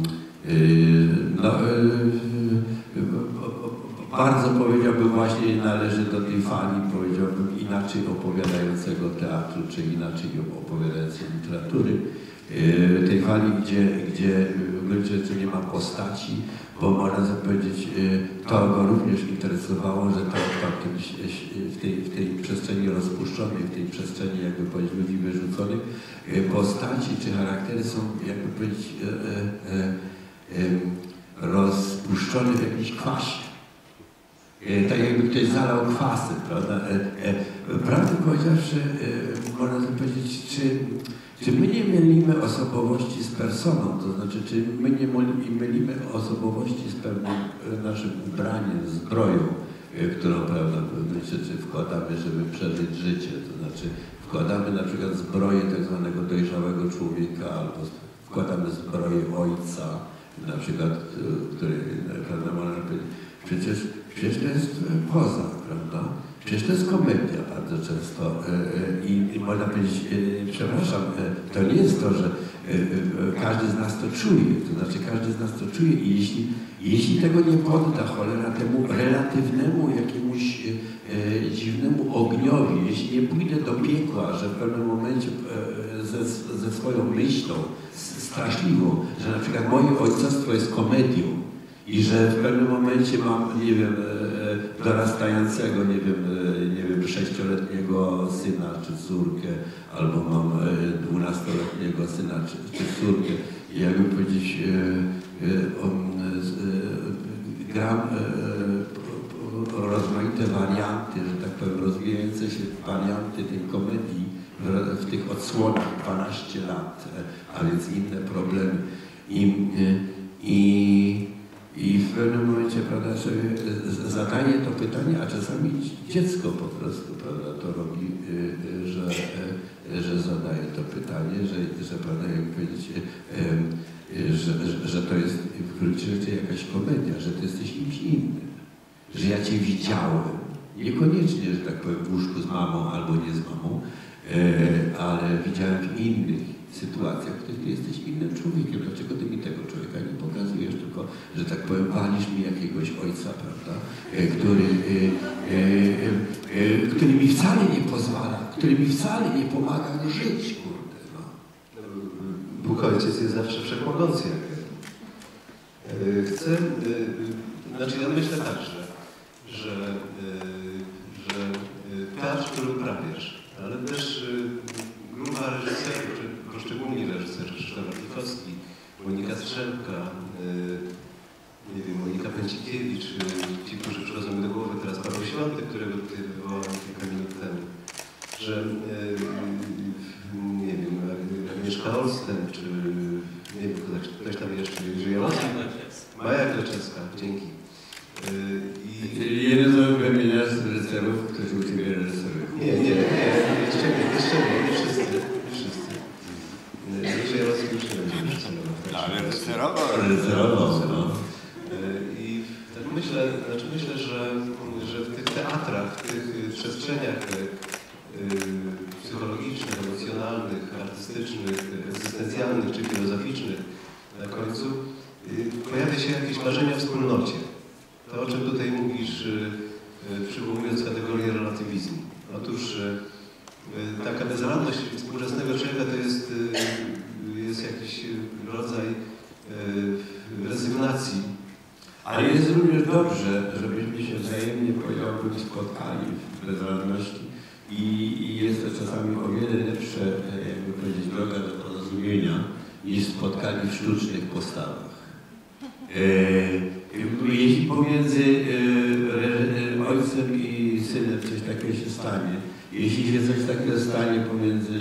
bardzo, powiedziałbym, właśnie należy do tej fali, powiedziałbym, inaczej opowiadającego teatru, czy inaczej opowiadającej literatury. Tej fali, gdzie w gruncie rzeczy nie ma postaci, bo można powiedzieć, to go również interesowało, że to w tej przestrzeni rozpuszczonej, w tej przestrzeni, jakby powiedzieć, ludzi wyrzuconych, postaci czy charaktery są, jakby powiedzieć, rozpuszczone w jakimś kwasie. Tak jakby ktoś zalał kwasy, prawda? Prawdę powiedziawszy, można powiedzieć, czy my nie mylimy osobowości z personą, to znaczy, czy my nie mylimy osobowości z pewnym naszym ubraniem, zbroją, którą, prawda, czy wkładamy, żeby przeżyć życie, to znaczy wkładamy na przykład zbroję tak zwanego dojrzałego człowieka, albo wkładamy zbroję ojca, na przykład, który, prawda, można powiedzieć, przecież to jest poza, prawda? Przecież to jest komedia bardzo często i można powiedzieć, przepraszam, to nie jest to, że każdy z nas to czuje, to znaczy każdy z nas to czuje i jeśli tego nie podda cholera temu relatywnemu jakiemuś dziwnemu ogniowi, jeśli nie pójdę do piekła, że w pewnym momencie ze swoją myślą straszliwą, że na przykład moje ojcostwo jest komedią, i że w pewnym momencie mam, nie wiem, dorastającego, nie wiem, 6-letniego syna czy córkę, albo mam 12-letniego syna czy córkę. I jakby powiedzieć, gram rozmaite warianty, że tak powiem, rozwijające się warianty tej komedii w tych odsłonach 12 lat, a więc inne problemy. I w pewnym momencie, prawda, sobie zadaje to pytanie, a czasami dziecko po prostu, prawda, to robi, że zadaje to pytanie, że prawda, jak powiedzieć, że to jest w gruncie rzeczy jakaś komedia, że ty jesteś kimś innym, że ja cię widziałem, niekoniecznie, że tak powiem, w łóżku z mamą albo nie z mamą, ale widziałem w innych sytuacjach, w których ty jesteś innym człowiekiem. Dlaczego ty mi tego człowieka nie pokazujesz, tylko, że tak powiem, walisz mi jakiegoś ojca, prawda, który mi wcale nie pozwala, który mi wcale nie pomaga żyć, kurde, no. Bóg Ojciec jest zawsze wszechmogący. Znaczy ja myślę tak, że teatr, który uprawiasz, ale też grupa reżyserów, czy poszczególni reżyserzy, Krzysztof Arlikowski, Monika Strzemka, nie wiem, Monika Pęcikiewicz, ci, którzy przychodzą mi do głowy teraz, Paweł Świątek, którego tutaj wywołałem kilka minut temu, że nie wiem, Agnieszka Olsen, czy nie wiem, ktoś tam jeszcze, Maja Kleczewska, dzięki. Jeden z wymieniasz reżyserów, którzy u ciebie reżyserują. Nie, jeszcze nie wszyscy. Jeszcze ja was już nie będzie reżyserował. Ale reżyserował, no. I tak myślę, że w tych teatrach, w tych przestrzeniach psychologicznych, emocjonalnych, artystycznych, egzystencjalnych czy filozoficznych, się jakieś marzenie o wspólnocie. To, o czym tutaj mówisz, przywołując kategorię relatywizmu. Otóż taka bezradność współczesnego człowieka to jest jakiś rodzaj rezygnacji. Ale jest również dobrze, żebyśmy się wzajemnie, powiedziałbym, spotkali w bezradności i jest to czasami o wiele lepsze, jakby powiedzieć, droga do porozumienia, niż spotkali w sztucznych postawach. Jeśli pomiędzy ojcem i synem coś takiego się stanie, jeśli się coś takiego stanie pomiędzy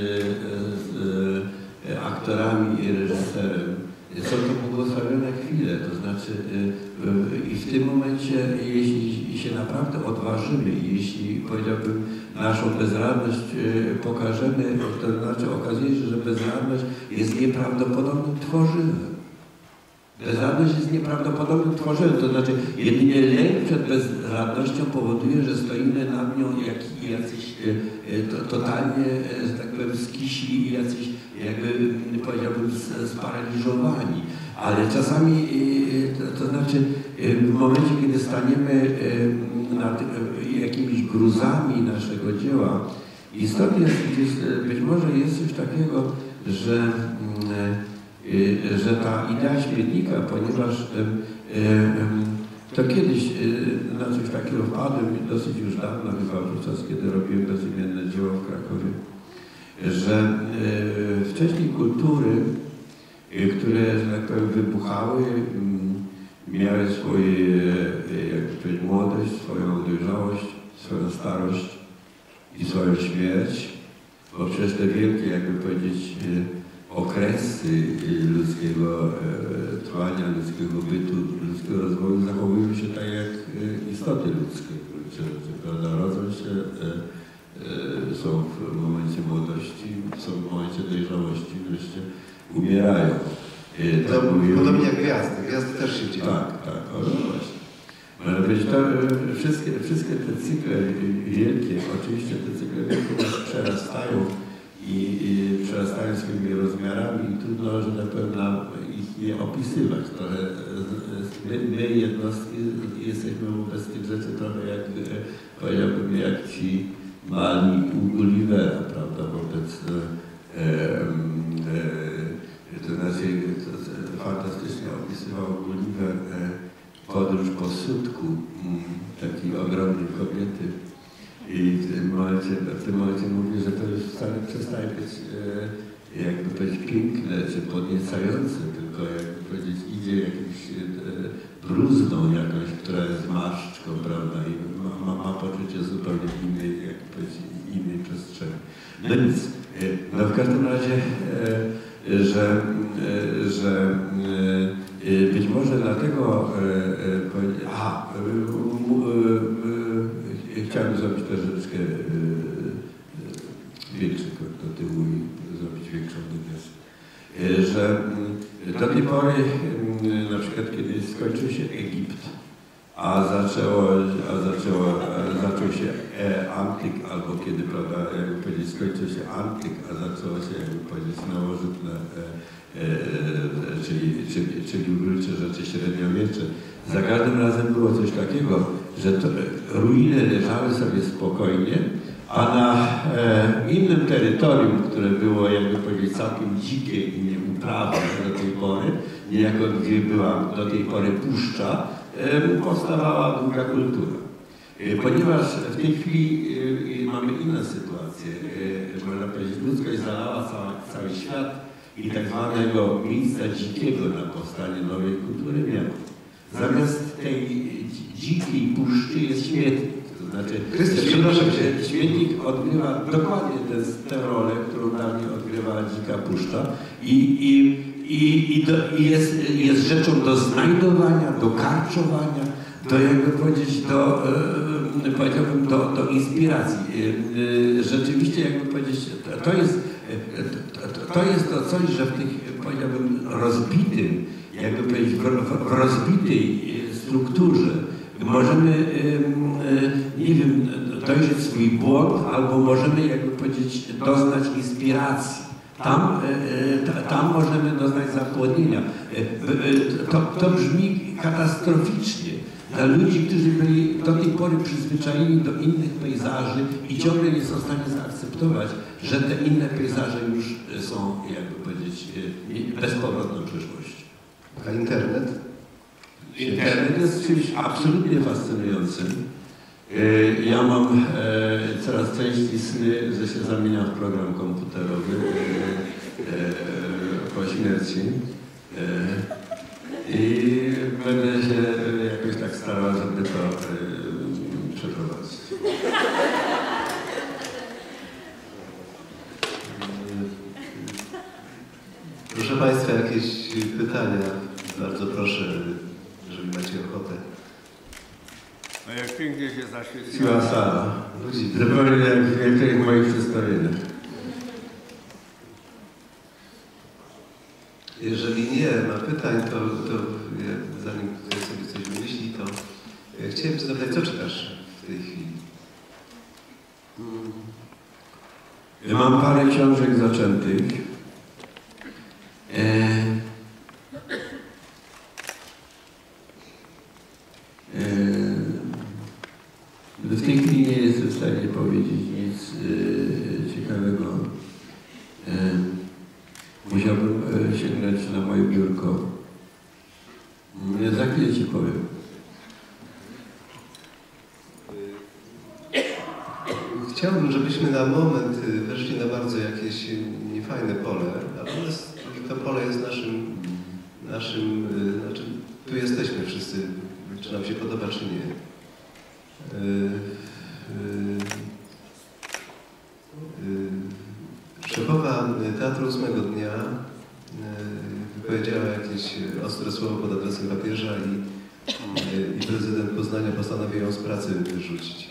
aktorami i reżyserem, są to błogosławione chwile, to znaczy i w tym momencie, jeśli się naprawdę odważymy, jeśli powiedziałbym naszą bezradność pokażemy, to znaczy okazuje się, że bezradność jest nieprawdopodobnym tworzywem. Bezradność jest nieprawdopodobnym tworzywem, to znaczy jedynie lęk przed bezradnością powoduje, że stoimy nad nią jacyś totalnie, że tak powiem, skisi i jacyś, jakby powiedziałbym, sparaliżowani. Ale czasami, to znaczy w momencie, kiedy staniemy nad jakimiś gruzami naszego dzieła, i stąd jest gdzieś, być może jest coś takiego, że ta idea śmietnika, ponieważ to kiedyś na coś takiego wpadłem, dosyć już dawno chyba podczas kiedy robiłem bezimienne dzieło w Krakowie, że wcześniej kultury, które, że tak powiem, wybuchały, miały swoje, jak powiedzieć, młodość, swoją dojrzałość, swoją starość i swoją śmierć, bo przecież te wielkie, jakby powiedzieć, okresy ludzkiego trwania, ludzkiego bytu, ludzkiego rozwoju zachowują się tak jak istoty ludzkie, które rodzą się, są w momencie młodości, są w momencie dojrzałości, wreszcie umierają. To podobnie jak gwiazdy. Gwiazdy też się dzieją. Tak, no właśnie. Ale powiedzieć, to wszystkie te cykle wielkie, oczywiście te cykle wielkie nas przerastają i przerastają swoimi rozmiarami i trudno, że tak powiem, nam ich je opisywać. Trochę my jednostki jesteśmy wobec tych rzeczy trochę jak, powiedziałbym, jak ci mali u Gullivera, prawda, wobec to znaczy fantastycznie opisywał Gulliver podróż po sutku takiej ogromnej kobiety. I w tym momencie mówi, że to już wcale przestaje być, jakby powiedzieć, piękne czy podniecające, tylko jakby powiedzieć, idzie jakimś bruzdą jakąś, która jest marszczką, prawda, i ma poczucie zupełnie innej, jakby powiedzieć, innej przestrzeni. No nic, no w każdym razie, że być może dlatego, chciałem zrobić też troszeczkę większy krok do tyłu i zrobić większą dygresję. Że do tej pory, na przykład kiedy skończył się Egipt, a zaczął się antyk, albo kiedy, prawda, jakby powiedzieć, skończył się antyk, a zaczęło się, jakby powiedzieć, nowożytne, czyli w gruncie rzeczy średniowiecze. Za każdym razem było coś takiego, że ruiny leżały sobie spokojnie, a na innym terytorium, które było, jakby powiedzieć, całkiem dzikie i nieuprawne do tej pory, niejako gdzie była do tej pory puszcza, powstawała druga kultura. Ponieważ w tej chwili mamy inną sytuację, można powiedzieć, ludzkość zalała cały świat i tak zwanego miejsca dzikiego na powstanie nowej kultury nie ma. Zamiast tej dzikiej puszczy jest śmietnik. To znaczy, śmietnik odgrywa dokładnie tę rolę, którą dawniej odgrywała dzika puszcza i jest rzeczą do znajdowania, do karczowania, do, jakby powiedzieć, powiedziałbym, do inspiracji. Rzeczywiście, jakby powiedzieć, to jest to coś, że w tych, powiedziałbym, rozbitym, jakby powiedzieć, w rozbitej strukturze możemy, nie wiem, dojrzeć swój błąd, albo możemy, jakby powiedzieć, doznać inspiracji. Tam możemy doznać zapłodnienia. To brzmi katastroficznie dla ludzi, którzy byli do tej pory przyzwyczajeni do innych pejzaży i ciągle nie są w stanie zaakceptować, że te inne pejzaże już są, jakby powiedzieć, bezpowrotną przyszłością. A internet? Internet jest czymś absolutnie fascynującym. Ja mam coraz częściej sny, że się zamienia w program komputerowy po śmierci. I będę się jakoś tak starał, żeby to przeprowadzić. Proszę Państwa, jakieś pytania? Bardzo proszę, jeżeli macie ochotę. No jak pięknie się zaświeciła. Siła sala. Ludzi, Zupełnie jak w niektórych moich przedstawieniach. jeżeli nie ma pytań, to ja, zanim ktoś sobie coś wymyśli, to chciałem zapytać, co czytasz w tej chwili? Ja mam parę książek zaczętych. W tej chwili nie jestem w stanie powiedzieć nic ciekawego. Musiałbym sięgnąć na moje biurko. Za chwilę ci powiem. Chciałbym, żebyśmy na moment weszli na bardzo jakieś niefajne pole, natomiast to pole jest naszym, znaczy tu jesteśmy wszyscy, czy nam się podoba, czy nie. Szefowa Teatru 8 dnia wypowiedziała jakieś ostre słowo pod adresem papieża i prezydent Poznania postanowił ją z pracy wyrzucić.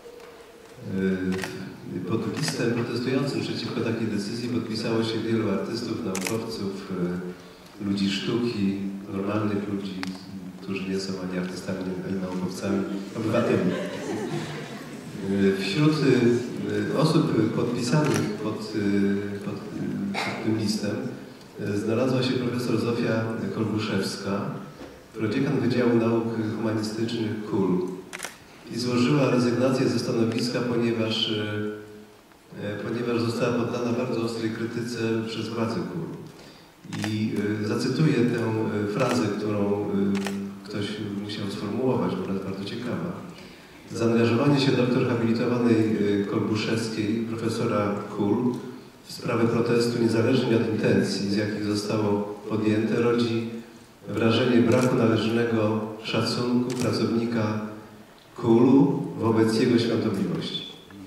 Pod listem protestującym przeciwko takiej decyzji podpisało się wielu artystów, naukowców, ludzi sztuki, normalnych ludzi, którzy nie są ani artystami, ani naukowcami, obywateli. Wśród osób podpisanych pod tym listem znalazła się profesor Zofia Kolbuszewska, prodziekan Wydziału Nauk Humanistycznych KUL. I złożyła rezygnację ze stanowiska, ponieważ została poddana bardzo ostrej krytyce przez władze KUL. I zacytuję tę frazę, którą ktoś musiał sformułować, bo ona jest bardzo ciekawa. Zaangażowanie się doktor habilitowanej Kolbuszewskiej, profesora KUL, w sprawę protestu, niezależnie od intencji, z jakich zostało podjęte, rodzi wrażenie braku należnego szacunku pracownika KUL-u wobec jego świątobliwości.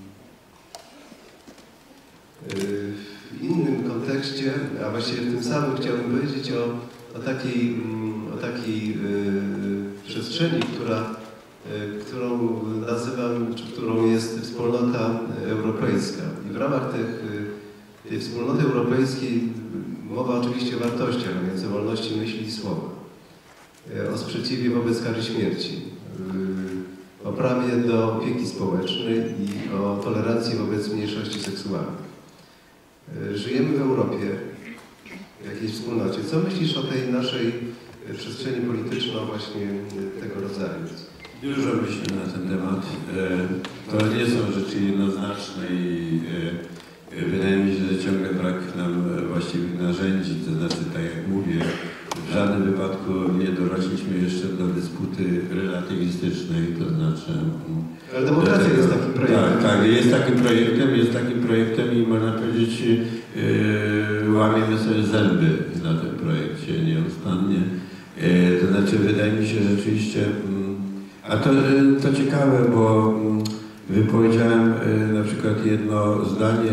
W innym kontekście, a właściwie w tym samym chciałbym powiedzieć o takiej przestrzeni, którą nazywam, czy którą jest wspólnota europejska. I w ramach tej wspólnoty europejskiej mowa oczywiście o wartościach, a więc o wolności myśli i słowa, o sprzeciwie wobec kary śmierci, o prawie do opieki społecznej i o tolerancji wobec mniejszości seksualnych. Żyjemy w Europie, w jakiejś wspólnocie. Co myślisz o tej naszej przestrzeni politycznej właśnie tego rodzaju? Dużo myślę na ten temat. To nie są rzeczy jednoznaczne i wydaje mi się, że ciągle brak nam właściwych narzędzi, to znaczy, tak jak mówię, w żadnym wypadku nie dorośliśmy jeszcze do dysputy relatywistycznej, to znaczy... Ale demokracja jest takim projektem. Tak, jest takim projektem i można powiedzieć, łamiemy sobie zęby na tym projekcie nieustannie. To znaczy, wydaje mi się rzeczywiście... A to ciekawe, bo wypowiedziałem na przykład jedno zdanie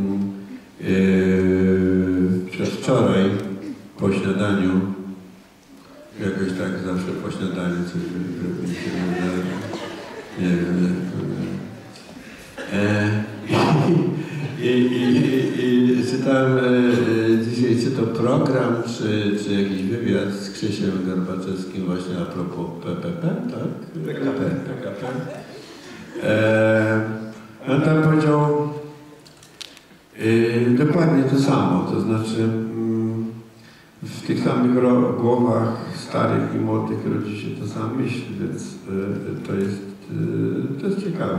przedwczoraj po śniadaniu. Jakoś tak zawsze po śniadaniu coś mi się nie wiem. I czytałem dzisiaj, czy to program, czy jakiś wywiad z Krzysiem Garbaczewskim właśnie a propos PPP, tak? PKP. On tam powiedział dokładnie to samo, to znaczy w tych samych głowach starych i młodych rodzi się to samo myśl, więc to jest ciekawe.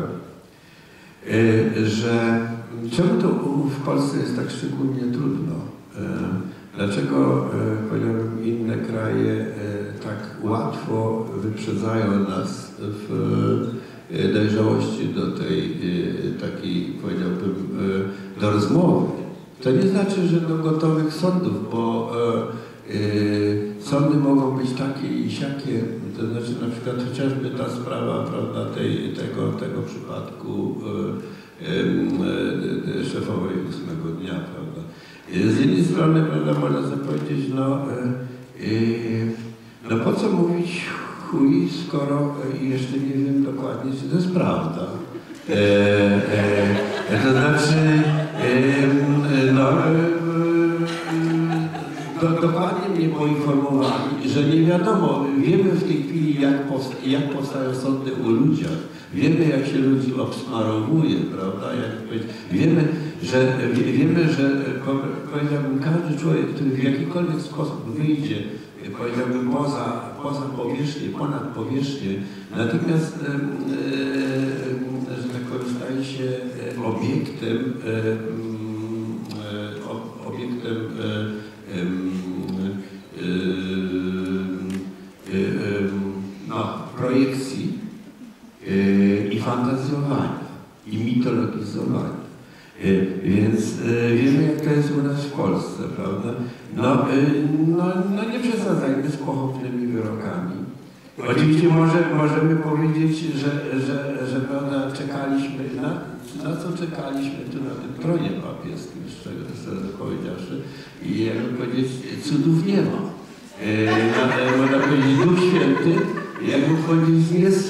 Że czemu to w Polsce jest tak szczególnie trudno? Dlaczego, powiedziałbym, inne kraje tak łatwo wyprzedzają nas w dojrzałości do tej takiej, powiedziałbym, do rozmowy? To nie znaczy, że do gotowych sądów, bo sądy mogą być takie i siakie, to znaczy na przykład chociażby ta sprawa, prawda, tego przypadku szefowej 8 dnia, prawda. Z jednej strony, prawda, można sobie powiedzieć, no po co mówić chuj, skoro jeszcze nie wiem dokładnie, czy to jest prawda. To znaczy, dokładnie mnie poinformowali, że nie wiadomo, wiemy w tej chwili, jak powstają sądy u ludziach, wiemy, jak się ludzi obsmarowuje, prawda? Wiemy, że powiedziałbym, każdy człowiek, który w jakikolwiek sposób wyjdzie, powiedziałbym, poza powierzchnię, ponad powierzchnię, natychmiast, że tak powiem, staje się obiektem projekcji i fantazjowania, i mitologizowania. Więc wiemy, jak to jest u nas w Polsce, prawda? Nie przesadzajmy z pochopnymi wyrokami. Oczywiście możemy powiedzieć, że prawda, czekaliśmy, na co czekaliśmy tu na tym tronie papieskim, szczerze powiedziawszy, i jakby powiedzieć, cudów nie ma. Można powiedzieć, Duch Święty, jakby powiedzieć,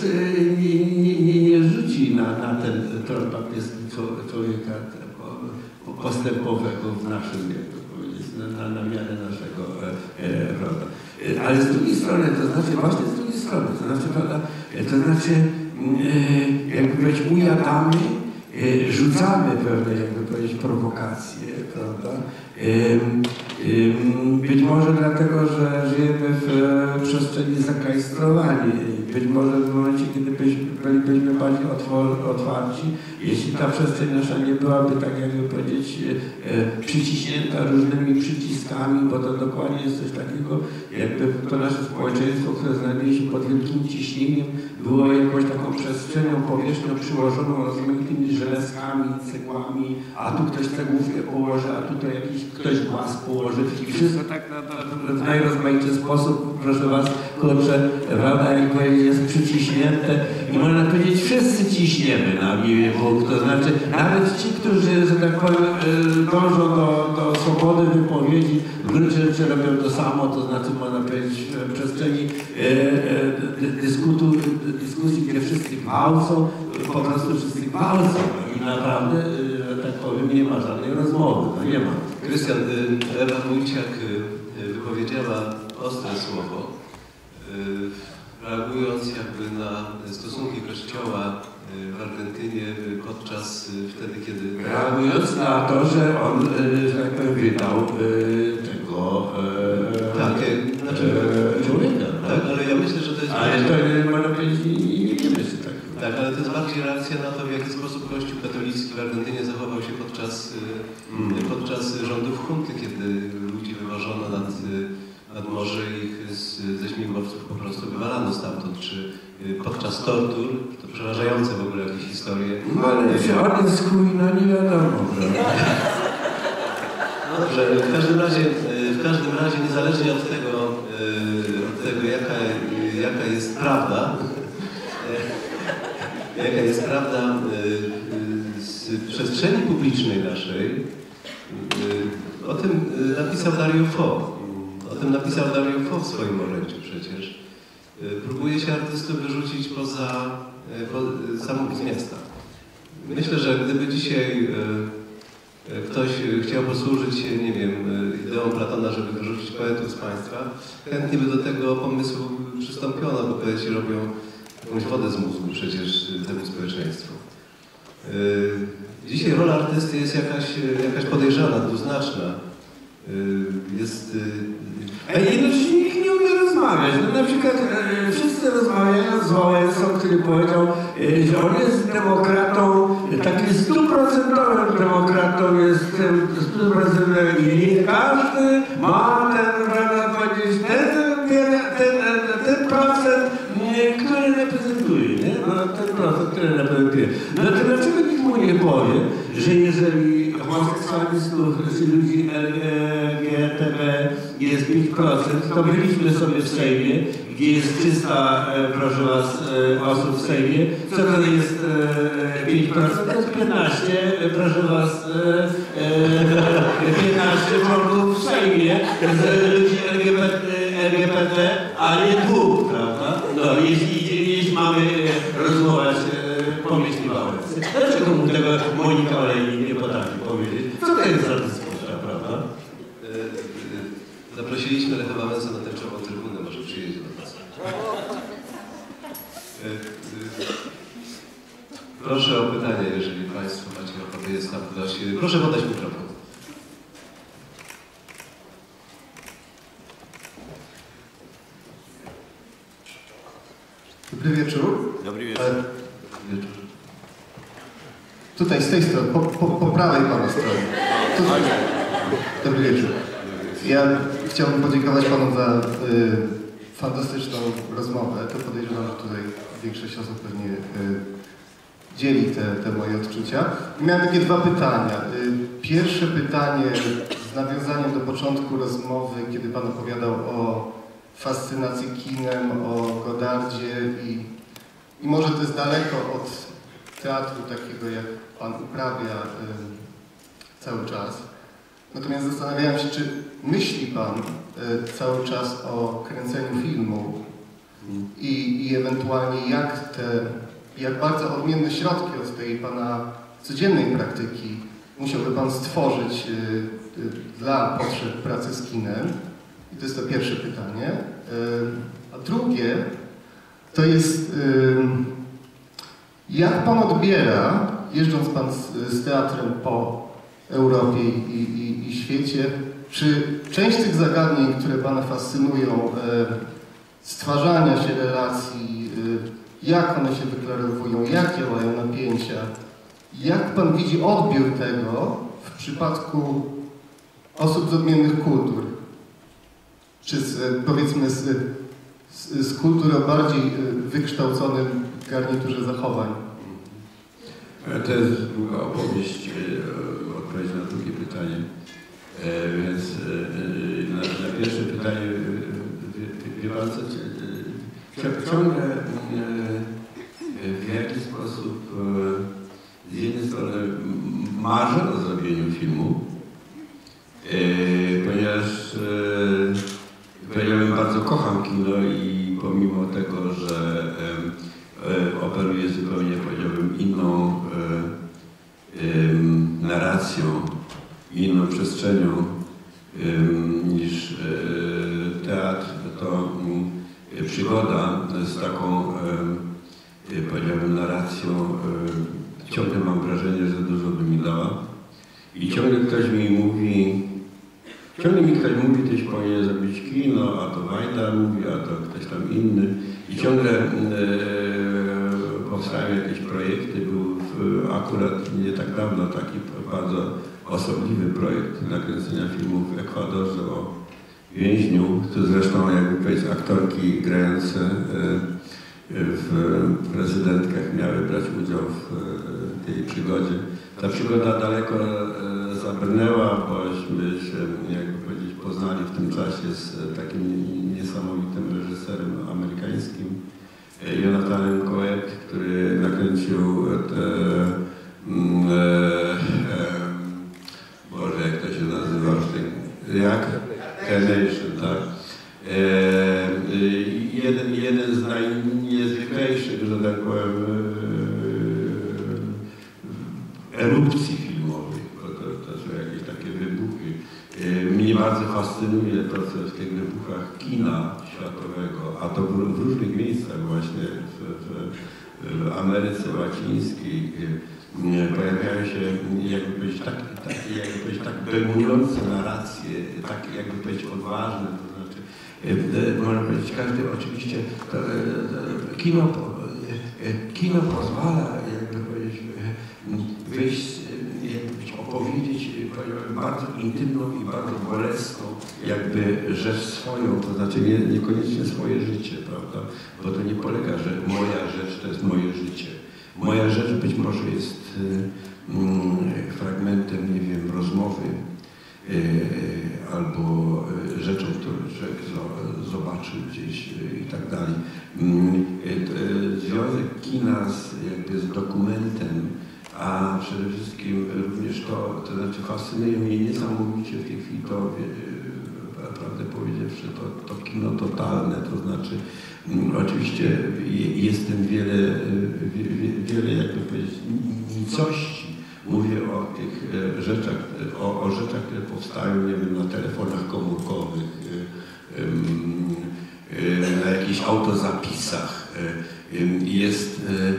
nie rzuci na ten tron papieski człowieka postępowego w naszym wieku, powiedzieć, na miarę naszego, prawda. Ale z drugiej strony, to znaczy, właśnie z drugiej strony, to znaczy, jakby powiedzieć, ujadamy, rzucamy pewne, jakby powiedzieć, prowokacje, prawda? Być może dlatego, że żyjemy w przestrzeni zaklajstrowani. Być może w momencie, kiedy bylibyśmy bardziej otwarci, jeśli ta przestrzeń nasza nie byłaby, tak jakby powiedzieć, przyciśnięta różnymi przyciskami, bo to dokładnie jest coś takiego, jakby to nasze społeczeństwo, które znajduje się pod wielkim ciśnieniem, było jakąś taką przestrzenią, powierzchnią przyłożoną rozmaitymi żelazkami, cegłami, a tu ktoś cegłówkę położy, a tutaj jakiś ktoś głaz położy i wszystko tak w najrozmaity sposób, proszę was, kurczę, prawda, jakby jest przyciśnięte i można powiedzieć, wszyscy ciśniemy na miły Bóg, to znaczy nawet ci, którzy, że tak powiem, dążą do swobody wypowiedzi, w gruncie rzeczy robią to samo, to znaczy można powiedzieć w przestrzeni dyskusji, gdzie wszyscy gwałcą, po prostu wszyscy gwałcą i naprawdę, że tak powiem, nie ma żadnej rozmowy, no nie ma. Krystian, Ewa Wójciak wypowiedziała ostre słowo, reagując jakby na stosunki Kościoła w Argentynie podczas wtedy, kiedy... Reagując na to, że on, że tak powiem, wydał tego człowieka. Tak, ale ja myślę, że to jest... Ale to można powiedzieć, nie wiemy, czy tak. Tak, ale to jest bardziej reakcja na to, w jaki sposób Kościół katolicki w Argentynie zachował się podczas rządów hunty, kiedy ludzi wywożono nad morze i ich ze śmigłowców po prostu wywalano stamtąd, czy podczas tortur, to przerażające w ogóle jakieś historie. No ale czy on jest chuj, no nie wiadomo, prawda? Dobrze, w każdym razie niezależnie od tego jaka jest prawda, z przestrzeni publicznej naszej, o tym napisał Dario Fo. O tym napisał Dario Fo w swoim orędziu przecież. Próbuje się artystów wyrzucić poza samą miasta. Myślę, że gdyby dzisiaj ktoś chciał posłużyć się, nie wiem, ideą Platona, żeby wyrzucić poetów z państwa, chętnie by do tego pomysłu przystąpiono, bo poeci robią jakąś wodę z mózgu przecież temu społeczeństwu. Dzisiaj rola artysty jest jakaś podejrzana, dwuznaczna. Jest... Jednocześnie nikt nie umie rozmawiać. rozmawiać. No, na przykład wszyscy rozmawiają z Wałęsą, który powiedział, że on jest demokratą, takim 100% demokratą, jest 100% i każdy ma ten, prawda, powiedzieć, ten procent, który reprezentuje, nie? No, ten procent, który reprezentuje. No to dlaczego nikt mu nie powie, że jeżeli homoseksualistów czy ludzi LGTB jest 5%, to byliśmy sobie w Sejmie, gdzie jest 300, proszę was, osób w Sejmie. Co to jest 5%? To jest 15, proszę was, 15 członków w Sejmie z ludzi LGBT, a nie 2, prawda? No, jeśli mamy rozmawiać po myśli Wałęsy. Dlaczego mu tego Monika Olejnik nie potrafi powiedzieć? Co to jest za dyskusja, prawda? Zaprosiliśmy Lecha Wałęsę na tęczową trybunę, może przyjedzie do nas. Proszę o pytanie, jeżeli Państwo macie ochotę, jest tam dla siebie. Proszę podać mikrofon. Dobry wieczór. Dobry wieczór. Tutaj z tej strony, po prawej Pana stronie. Tutaj. Dobry wieczór. Ja chciałbym podziękować Panu za fantastyczną rozmowę. To podejrzewam, że tutaj większość osób pewnie dzieli te moje odczucia. Miałem takie 2 pytania. Pierwsze pytanie z nawiązaniem do początku rozmowy, kiedy Pan opowiadał o fascynacji kinem, o Godardzie i może to jest daleko od teatru takiego, jak Pan uprawia cały czas. Natomiast zastanawiałem się, czy myśli Pan cały czas o kręceniu filmu i ewentualnie jak bardzo odmienne środki od tej Pana codziennej praktyki musiałby Pan stworzyć dla potrzeb pracy z kinem. I to jest to pierwsze pytanie. A drugie to jest, jak Pan odbiera, jeżdżąc Pan z teatrem po Europie i świecie, czy część tych zagadnień, które Pana fascynują, stwarzania się relacji, jak one się wyklarowują, jak działają napięcia, jak Pan widzi odbiór tego w przypadku osób z odmiennych kultur? Czy powiedzmy z kultury o bardziej wykształconym garniturze zachowań? To jest długa opowieść, odpowiedź na drugie pytanie. Więc na pierwsze pytanie, wie Pan co, ciągle w jakiś sposób z jednej strony marzę o zrobieniu filmu, ponieważ bardzo kocham kino i pomimo tego, że operuję zupełnie, powiedziałbym, inną narracją, inną przestrzenią niż teatr, to przygoda z taką, powiedziałbym, narracją, ciągle mam wrażenie, że dużo by mi dała. I ciągle ktoś mi mówi, tyś powinien zrobić kino, a to Wajda mówi, a to ktoś tam inny. I ciągle powstają jakieś projekty. Był akurat nie tak dawno taki bardzo osobliwy projekt nakręcenia filmu w Ekwadorze o więźniu, to zresztą jakby powiedzieć aktorki grające w prezydentkach miały brać udział w tej przygodzie. Ta przygoda daleko zabrnęła, bośmy się, jakby powiedzieć, poznali w tym czasie z takim niesamowitym reżyserem amerykańskim, Jonathanem Coet, który nakręcił Boże, jak to się nazywa? Jak? Carnation, tak. Jeden z najniezwyklejszych, że tak powiem, erupcji filmowych, bo to są jakieś takie wybuchy. Mnie bardzo fascynuje to, co w tych wybuchach kina światowego, a to w różnych miejscach właśnie w Ameryce Łacińskiej pojawiają się, jakby powiedzieć, tak dojmujące narracje, tak jakby powiedzieć odważne, to znaczy znaczy, można powiedzieć, każdy oczywiście, kino pozwala, jakby powiedzieć, wyjść, opowiedzieć bardzo intymną i bardzo bolesną jakby rzecz swoją, to znaczy niekoniecznie swoje życie, prawda? Bo to nie polega, że moja rzecz to jest moje życie. Moja rzecz być może jest fragmentem, nie wiem, rozmowy albo rzeczą, którą człowiek zobaczył gdzieś i tak dalej. Związek kina z dokumentem, a przede wszystkim również to znaczy fascynuje mnie niesamowicie w tej chwili to, prawdę powiedziawszy, to kino totalne, to znaczy oczywiście jest tym wiele jakby powiedzieć nicości. Mówię o tych rzeczach, o rzeczach, które powstają, nie wiem, na telefonach komórkowych, na jakichś autozapisach. Jest,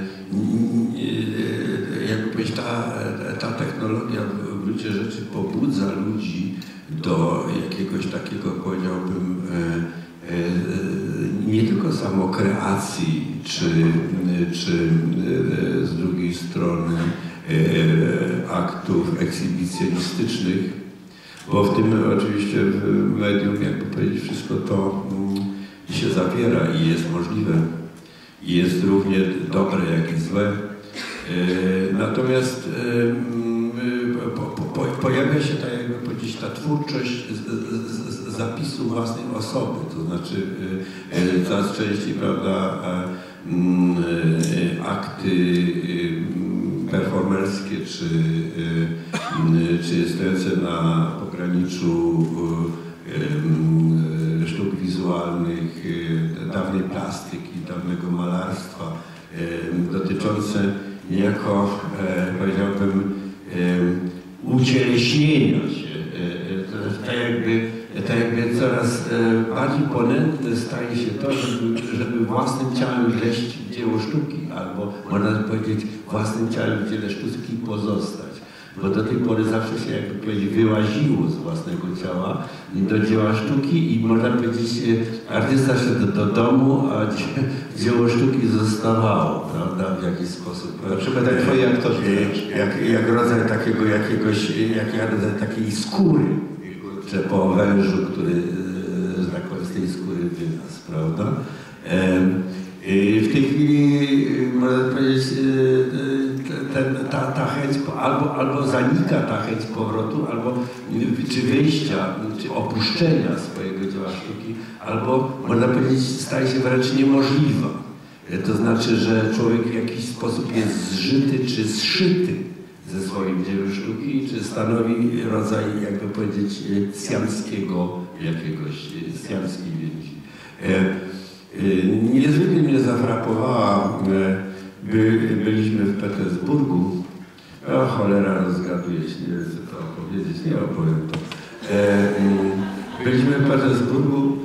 jakby powiedzieć, ta technologia w gruncie rzeczy pobudza ludzi do jakiegoś takiego, powiedziałbym, nie tylko samokreacji, czy z drugiej strony aktów ekshibicjonistycznych, bo w tym oczywiście w medium, jakby powiedzieć, wszystko to się zawiera i jest możliwe. I jest równie dobre, jak i złe. Natomiast pojawia się ta, jakby powiedzieć, ta twórczość zapisu własnej osoby, to znaczy coraz częściej, prawda, akty performerskie czy stojące na pograniczu sztuk wizualnych, dawnej plastyki, dawnego malarstwa, dotyczące niejako, powiedziałbym, ucieleśnienia się. Tak jakby coraz bardziej ponętne staje się to, żeby własnym ciałem wleść w dzieło sztuki, albo można powiedzieć własnym ciałem w dziele sztuki pozostać. Bo do tej pory zawsze się, jakby powiedzieć, wyłaziło z własnego ciała do dzieła sztuki i można powiedzieć, artysta szedł do domu, a dzieło sztuki zostawało, prawda, w jakiś sposób. Na przykład jak twoi aktorzy. Jak rodzaj takiego jakiegoś, jak rodzaj takiej skóry, czy po wężu, który, że tak powiem, z tej skóry wyraz, prawda. W tej chwili, można powiedzieć, ta chęć albo zanika ta chęć powrotu, albo czy wyjścia, czy opuszczenia swojego dzieła sztuki, albo można powiedzieć staje się wręcz niemożliwa. To znaczy, że człowiek w jakiś sposób jest zżyty czy zszyty ze swoim dziełem sztuki, czy stanowi rodzaj, jakby powiedzieć, siamskiej więzi. Niezwykle mnie zafrapowała, byliśmy w Petersburgu. O cholera, rozgaduję się, nie wiem co to opowiedzieć, nie opowiem to. Byliśmy w Petersburgu,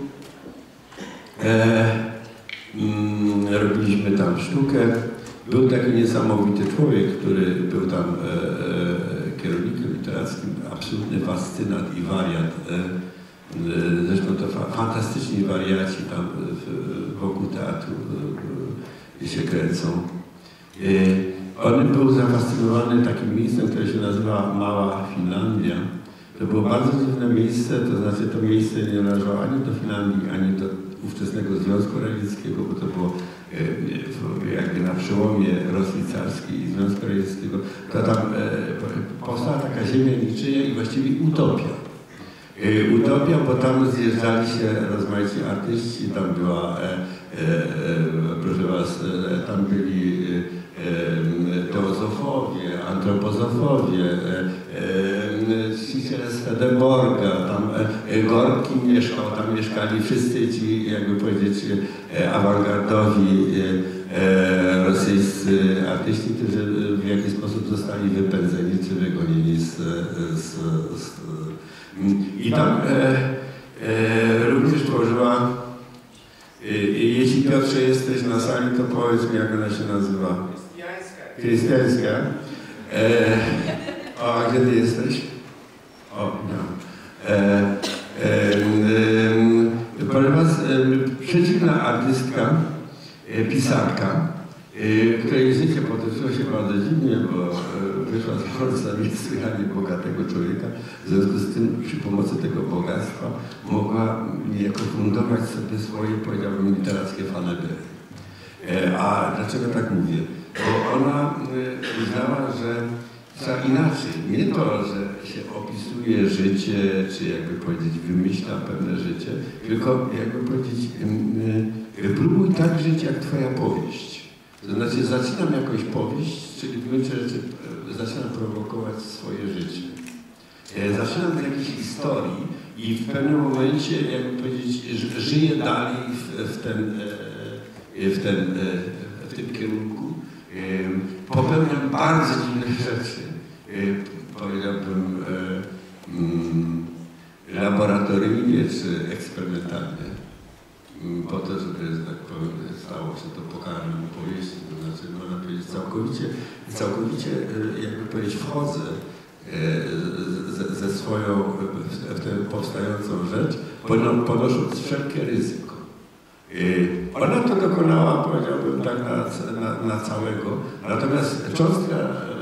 robiliśmy tam sztukę. Był taki niesamowity człowiek, który był tam kierownikiem literackim, absolutny fascynat i wariat. Zresztą to fantastyczni wariaci tam wokół teatru się kręcą. On był zafascynowany takim miejscem, które się nazywa Mała Finlandia. To było bardzo dziwne miejsce, to znaczy to miejsce nie należało ani do Finlandii, ani do ówczesnego Związku Radzieckiego, bo to było jakby na przełomie Rosji Carskiej i Związku Radzieckiego. To tam powstała taka ziemia niczyja i właściwie utopia. Utopia, bo tam zjeżdżali się rozmaici artyści, tam była, proszę was, tam byli teozofowie, antropozofowie, czciciele Swedenborga, tam Gorki mieszkał, tam mieszkali wszyscy ci, jakby powiedzieć, awangardowi rosyjscy artyści, którzy w jakiś sposób zostali wypędzeni czy wygonieni i tam również tworzyła, jeśli Piotrze jesteś na sali, to powiedz mi, jak ona się nazywa. Chrystiańska. A gdzie ty jesteś? O, no. artystka, pisarka, której życie potoczyło się bardzo dziwnie, bo wyszła za niesłychanie bogatego człowieka. W związku z tym przy pomocy tego bogactwa mogła niejako fundować sobie swoje, powiedziałbym, literackie fanabery. A dlaczego tak mówię? Bo ona uznała, że trzeba inaczej. Nie to, że się opisuje życie, czy jakby powiedzieć, wymyśla pewne życie, tylko jakby powiedzieć, próbuj tak żyć jak twoja powieść. To znaczy zaczynam jakąś powieść, czyli w gruncie rzeczy zaczynam prowokować swoje życie. Zaczynam od jakiejś historii i w pewnym momencie, jakby powiedzieć, żyję dalej w tym kierunku. Popełniam bardzo dziwne rzeczy, powiedziałbym laboratoryjnie czy eksperymentalnie, po to, żeby, tak powiem, stało się to pokarmem powieści, to znaczy, można powiedzieć, całkowicie jakby powiedzieć, wchodzę ze swoją, w tę powstającą rzecz, ponosząc wszelkie ryzyko. Ona to dokonała, powiedziałbym, tak na całego, natomiast cząstka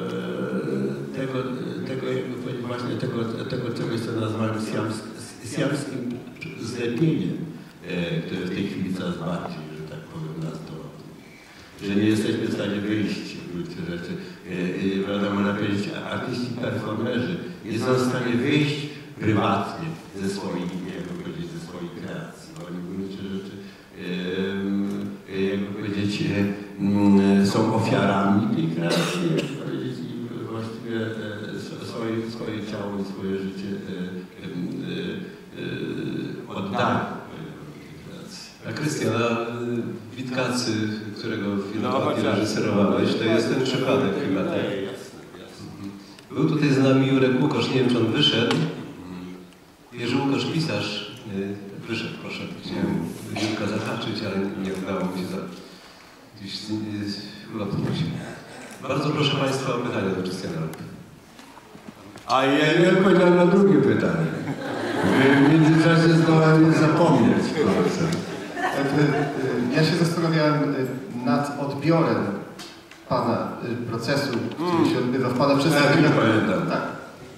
tego jakby powiedzieć, właśnie tego czegoś, co nazwałem siamskim zlepieniem, które w tej chwili coraz bardziej, że tak powiem, nas dorodzi. Że nie jesteśmy w stanie wyjść w gruncie rzeczy. Prawda, można powiedzieć, artyści, performerzy nie są w stanie wyjść prywatnie ze swoich, jakby powiedzieć, ze swoich kreacji. Oni w gruncie rzeczy, jakby powiedzieć, są ofiarami tej kreacji, jakby powiedzieć, i właściwie swoje ciało i swoje życie oddają. A Krystian, Witkacy, którego wielokrotnie reżyserowałeś, to jest ten przypadek chyba, tak? Był tutaj z nami Jurek Łukosz, nie wiem, czy on wyszedł. Jerzy Łukosz, pisarz, wyszedł, proszę, chciałem Jurka zahaczyć, ale nie udało mi się gdzieś ulotnić. Bardzo proszę Państwa o pytania do Krystiana. A ja nie odpowiedziałem na drugie pytanie. W międzyczasie zdołałem zapomnieć. Ja się zastanawiałem nad odbiorem Pana procesu, który się odbywa w Pana przedstawieniu. Nie pamiętam. Tak.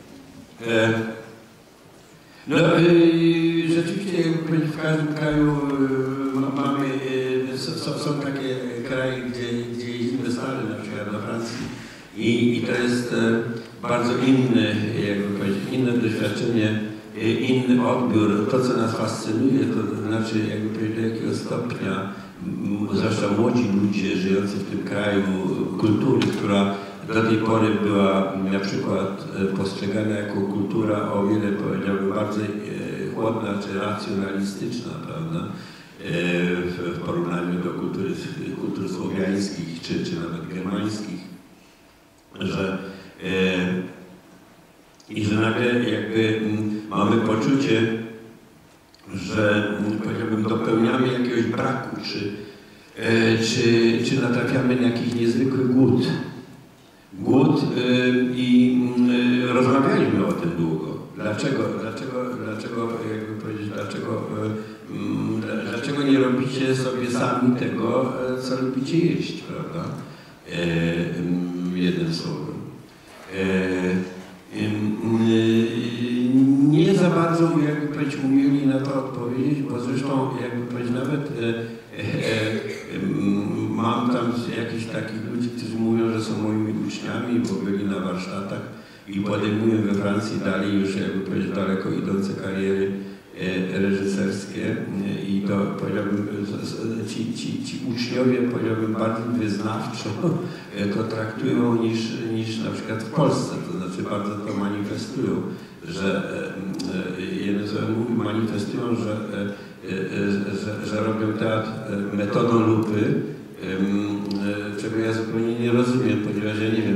No, rzeczywiście, jakby powiedzieć, w każdym kraju mamy, są takie kraje, gdzie jeździmy stale, na przykład do Francji i to jest bardzo inny, jakby powiedzieć, inne doświadczenie, inny odbiór. To, co nas fascynuje, to znaczy, jakby powiedzieć, do jakiego stopnia, zwłaszcza młodzi ludzie żyjący w tym kraju, kultury, która do tej pory była na przykład postrzegana jako kultura o wiele, powiedziałbym, bardziej chłodna czy racjonalistyczna, prawda, w porównaniu do kultur słowiańskich czy nawet germańskich, że nagle jakby mamy poczucie, że powiedziałbym, dopełniamy jakiegoś braku, czy natrafiamy na jakiś niezwykły głód. I rozmawialiśmy o tym długo. Dlaczego jakby powiedzieć, dlaczego nie robicie sobie sami tego, co lubicie jeść, prawda? Jednym słowem. Nie za bardzo, jakby powiedzieć, umieli na to odpowiedzieć, bo zresztą, jakby powiedzieć, nawet mam tam jakichś takich ludzi, którzy mówią, że są moimi uczniami, bo byli na warsztatach i podejmują we Francji dalej już, jakby powiedzieć, daleko idące kariery reżyserskie i to, powiedziałbym, ci uczniowie, powiedziałbym, bardziej wyznawczo to traktują niż na przykład w Polsce, to znaczy bardzo to manifestują, że jednym słowem manifestują, że robią teatr metodą lupy, czego ja zupełnie nie rozumiem, ponieważ ja nie wiem,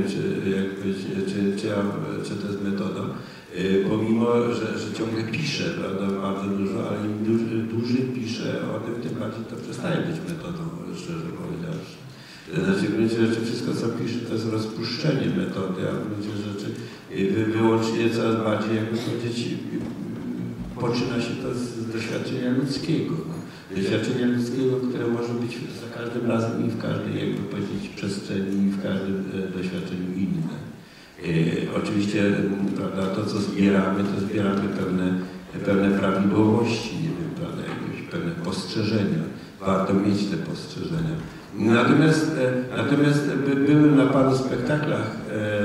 czy to jest metoda, pomimo, że ciągle piszę, prawda, bardzo dużo, ale im dłużej piszę o tym, tym bardziej to przestaje być metodą, szczerze powiedziawszy. Znaczy, w gruncie rzeczy wszystko, co piszę, to jest rozpuszczenie metody, a w gruncie rzeczy wyłącznie coraz bardziej, jakby powiedzieć, poczyna się to z doświadczenia ludzkiego. doświadczenia ludzkiego, które może być za każdym razem i w każdej, jakby powiedzieć, przestrzeni i w każdym doświadczeniu inne. Oczywiście, prawda, to co zbieramy, to zbieramy pewne prawidłowości, nie wiem, prawda, jakieś pewne postrzeżenia. Warto mieć te postrzeżenia. Natomiast byłem na paru spektaklach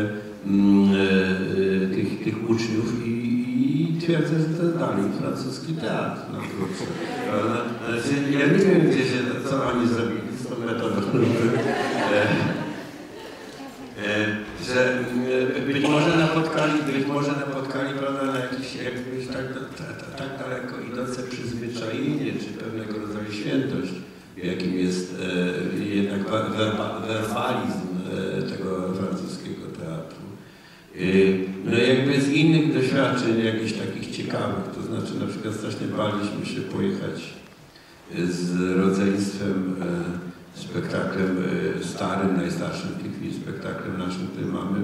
tych uczniów i twierdzę, że to jest dalej francuski teatr. Ja nie wiem, co oni zrobili z tą metodą. Że być może napotkali prawda, na jakieś tak daleko idące przyzwyczajenie, czy pewnego rodzaju świętość, jakim jest jednak werbalizm tego francuskiego teatru. No jakby z innych doświadczeń, jakichś takich ciekawych, to znaczy na przykład strasznie baliśmy się pojechać z rodzeństwem, spektaklem starym, najstarszym w tej chwili spektaklem naszym, który mamy,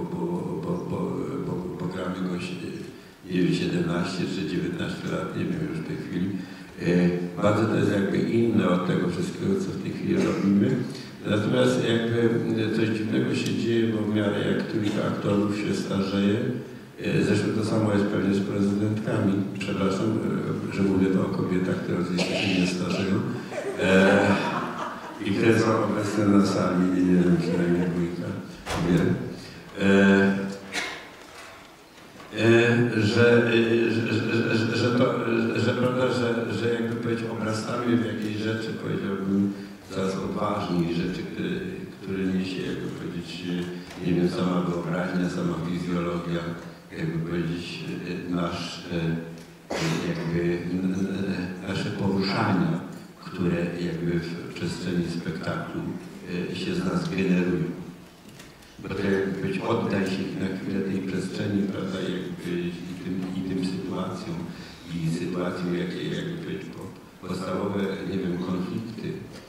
bo gramy go 17 czy 19 lat, nie wiem już w tej chwili. Bardzo to jest jakby inne od tego wszystkiego, co w tej chwili robimy. Natomiast jakby coś dziwnego się dzieje, bo w miarę jak których aktorów się starzeje. Zresztą to samo jest pewnie z prezydentkami. Przepraszam, że mówię to o kobietach, które oczywiście się nie starzeją. I które są obecne na sali, nie wiem, przynajmniej dwójka, wiem. Że jakby powiedzieć, obrastamy w jakieś rzeczy, powiedziałbym, coraz odważniej, rzeczy, które niesie, jakby powiedzieć, nie wiem, sama wyobraźnia, sama fizjologia, jakby powiedzieć, nasze poruszania, które jakby w przestrzeni spektaklu się z nas generują. Bo to jakby powiedzieć, oddaj się na chwilę tej przestrzeni, prawda, jakby i tym sytuacjom, i sytuacjom, jakie jakby powiedzieć, podstawowe, nie wiem, konflikty,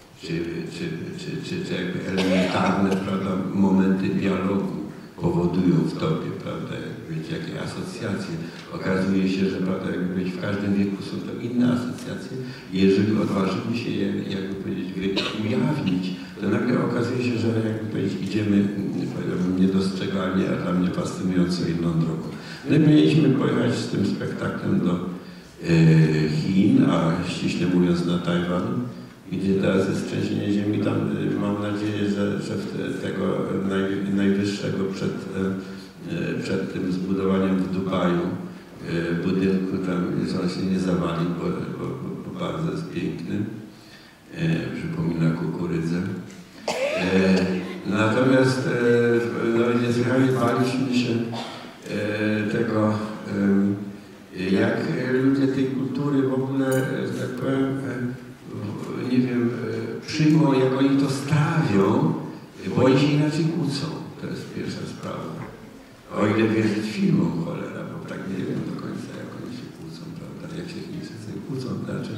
czy jakby elementarne, prawda, momenty dialogu powodują w tobie, prawda, jakby jakie asocjacje. Okazuje się, że prawda, jakby w każdym wieku są to inne asocjacje. Jeżeli odważymy się je, jakby powiedzieć, ujawnić, to nagle okazuje się, że jakby powiedzieć, idziemy, powiedziałbym, niedostrzegalnie, a dla mnie fascynująco inną drogą. No i mieliśmy pojechać z tym spektaklem do Chin, a ściśle mówiąc na Tajwan, gdzie teraz jest trzęsienie ziemi. Tam mam nadzieję, że tego najwyższego przed tym zbudowaniem w Dubaju budynku tam on się nie zawali, bo bardzo jest piękny. Przypomina kukurydzę. Natomiast no, niesłychanie baliśmy się tego, jak ludzie tej kultury w ogóle, że tak powiem, nie wiem, przyjmą, jak oni to strawią, bo oni się inaczej kłócą. To jest pierwsza sprawa. O ile wierzyć filmom, cholera, bo tak nie wiem do końca, jak oni się kłócą, prawda? Jak się Chińczycy kłócą, znaczy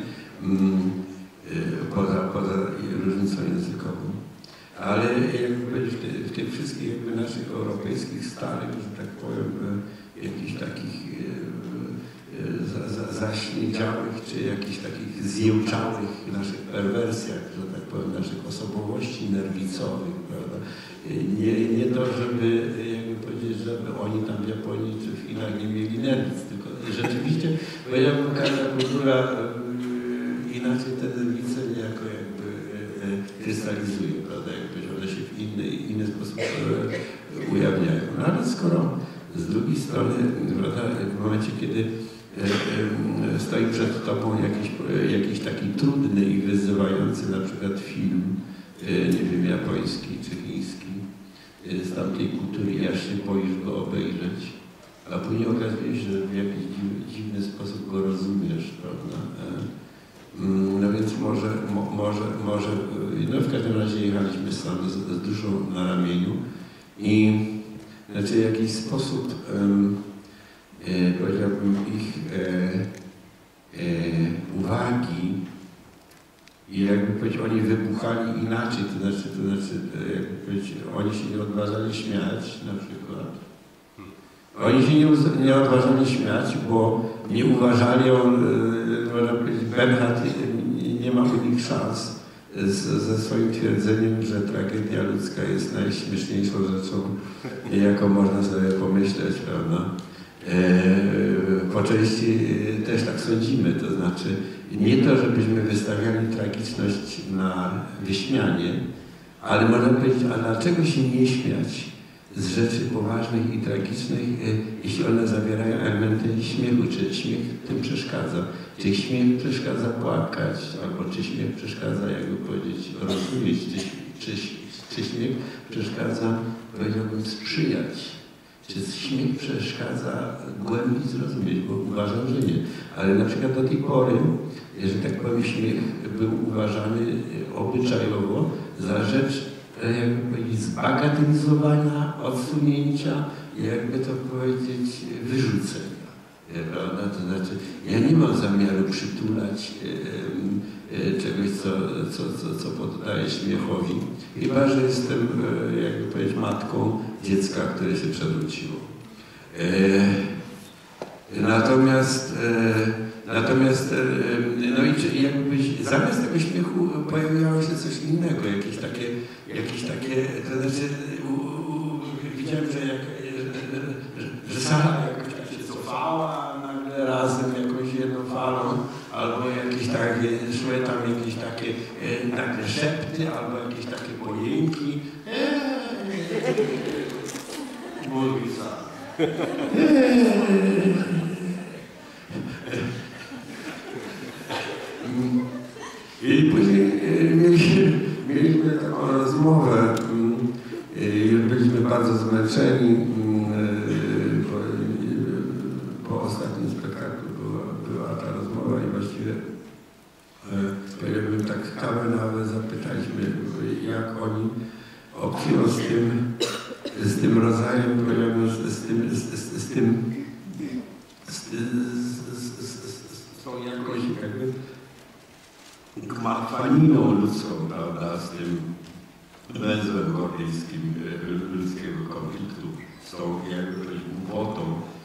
poza różnicą językową. Ale jakby powiedzieć, w tych wszystkich jakby naszych europejskich starych, że tak powiem, jakichś takich zaśniedziałych, czy jakichś takich zjełczałych naszych perwersjach, że tak powiem, naszych osobowości nerwicowych, prawda? Nie to, żeby jakby powiedzieć, żeby oni tam w Japonii czy w Chinach nie mieli nerwic, tylko rzeczywiście, powiedziałbym, każda kultura inaczej te nerwice niejako jakby krystalizuje, prawda? Jakby one się w inny sposób ujawniają. No ale skoro z drugiej strony, prawda, w momencie, kiedy stoi przed tobą jakiś taki trudny i wyzywający na przykład film, nie wiem, japoński czy chiński, z tamtej kultury, i aż się boisz go obejrzeć, a później okazuje się, że w jakiś dziwny sposób go rozumiesz, prawda? No więc może, no w każdym razie jechaliśmy sam z duszą na ramieniu i znaczy w jakiś sposób powiedziałbym ich uwagi i jakby powiedzieć, oni wybuchali inaczej, to znaczy jakby powiedzieć, oni się nie odważali śmiać na przykład. Oni się nie odważali śmiać, bo nie uważali, można powiedzieć, Bernhard nie ma u nich szans ze swoim twierdzeniem, że tragedia ludzka jest najśmieszniejszą rzeczą, jaką można sobie pomyśleć, prawda? Po części też tak sądzimy, to znaczy nie to, żebyśmy wystawiali tragiczność na wyśmianie, ale można powiedzieć, a dlaczego się nie śmiać z rzeczy poważnych i tragicznych, jeśli one zawierają elementy śmiechu, czy śmiech tym przeszkadza? Czy śmiech przeszkadza płakać, albo czy śmiech przeszkadza, jakby powiedzieć, rozumieć, czy śmiech przeszkadza, powiedziałbym, sprzyjać? Czy śmiech przeszkadza głębiej zrozumieć, bo uważam, że nie. Ale na przykład do tej pory, że tak powiem, śmiech był uważany obyczajowo za rzecz, jakby powiedzieć, zbagatelizowania, odsunięcia, jakby to powiedzieć, wyrzucenia. Prawda? To znaczy, ja nie mam zamiaru przytulać czegoś, co poddaję śmiechowi, chyba że jestem, jakby powiedzieć, matką dziecka, które się przewróciło. Natomiast no i jakby zamiast tego śmiechu pojawiało się coś innego, jakieś takie, to znaczy widziałem, że sala jakoś tak się cofała nagle razem jakąś jedną falą, albo jakieś takie, szły tam jakieś takie nagle szepty, albo jakieś takie pojęki. Mówi sala. I później mieliśmy taką rozmowę, już byliśmy bardzo zmęczeni, po ostatnim spektaklu była ta rozmowa i właściwie powiedziałbym tak kawę nawet zapytaliśmy, jak oni obcują z tym rodzajem, powiedziałbym, z tą jakąś jakby gmatwaniną ludzką, prawda, z tym węzłem gordyjskim ludzkiego konfliktu, z tą jakby głupotą,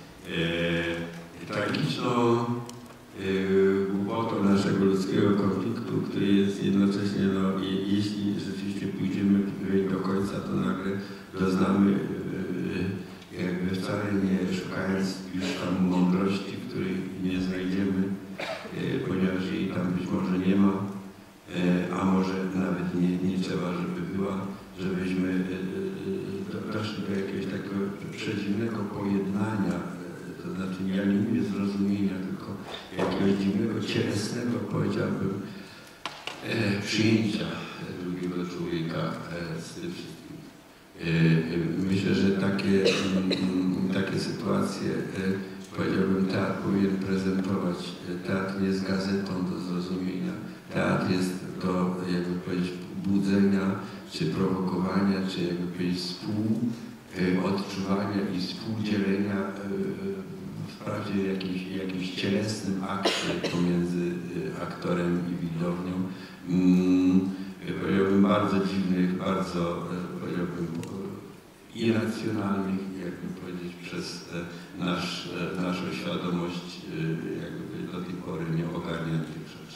tragiczną głupotą naszego ludzkiego konfliktu, który jest jednocześnie, no, jeśli rzeczywiście pójdziemy do końca, to nagle doznamy, jakby wcale nie szukając już tam mądrości, której nie znajdziemy, ponieważ jej tam być może nie ma, a może nawet nie trzeba, żeby była, żebyśmy doszli do jakiegoś takiego przedziwnego pojednania, to znaczy ja nie mówię zrozumienia, tylko jakiegoś dziwnego, cielesnego, powiedziałbym, przyjęcia drugiego człowieka z tym wszystkim. Myślę, że takie sytuacje, powiedziałbym, teatr powinien prezentować. Teatr nie jest gazetą do zrozumienia. Teatr jest do, jakby powiedzieć, budzenia, czy prowokowania, czy jakby powiedzieć, współodczuwania i współdzielenia wprawdzie jakimś cielesnym akcie pomiędzy aktorem i widownią. Powiedziałbym, bardzo dziwnych, bardzo, powiedziałbym, irracjonalnych, jakby powiedzieć, przez naszą świadomość jakby do tej pory nieogarniętych rzeczy.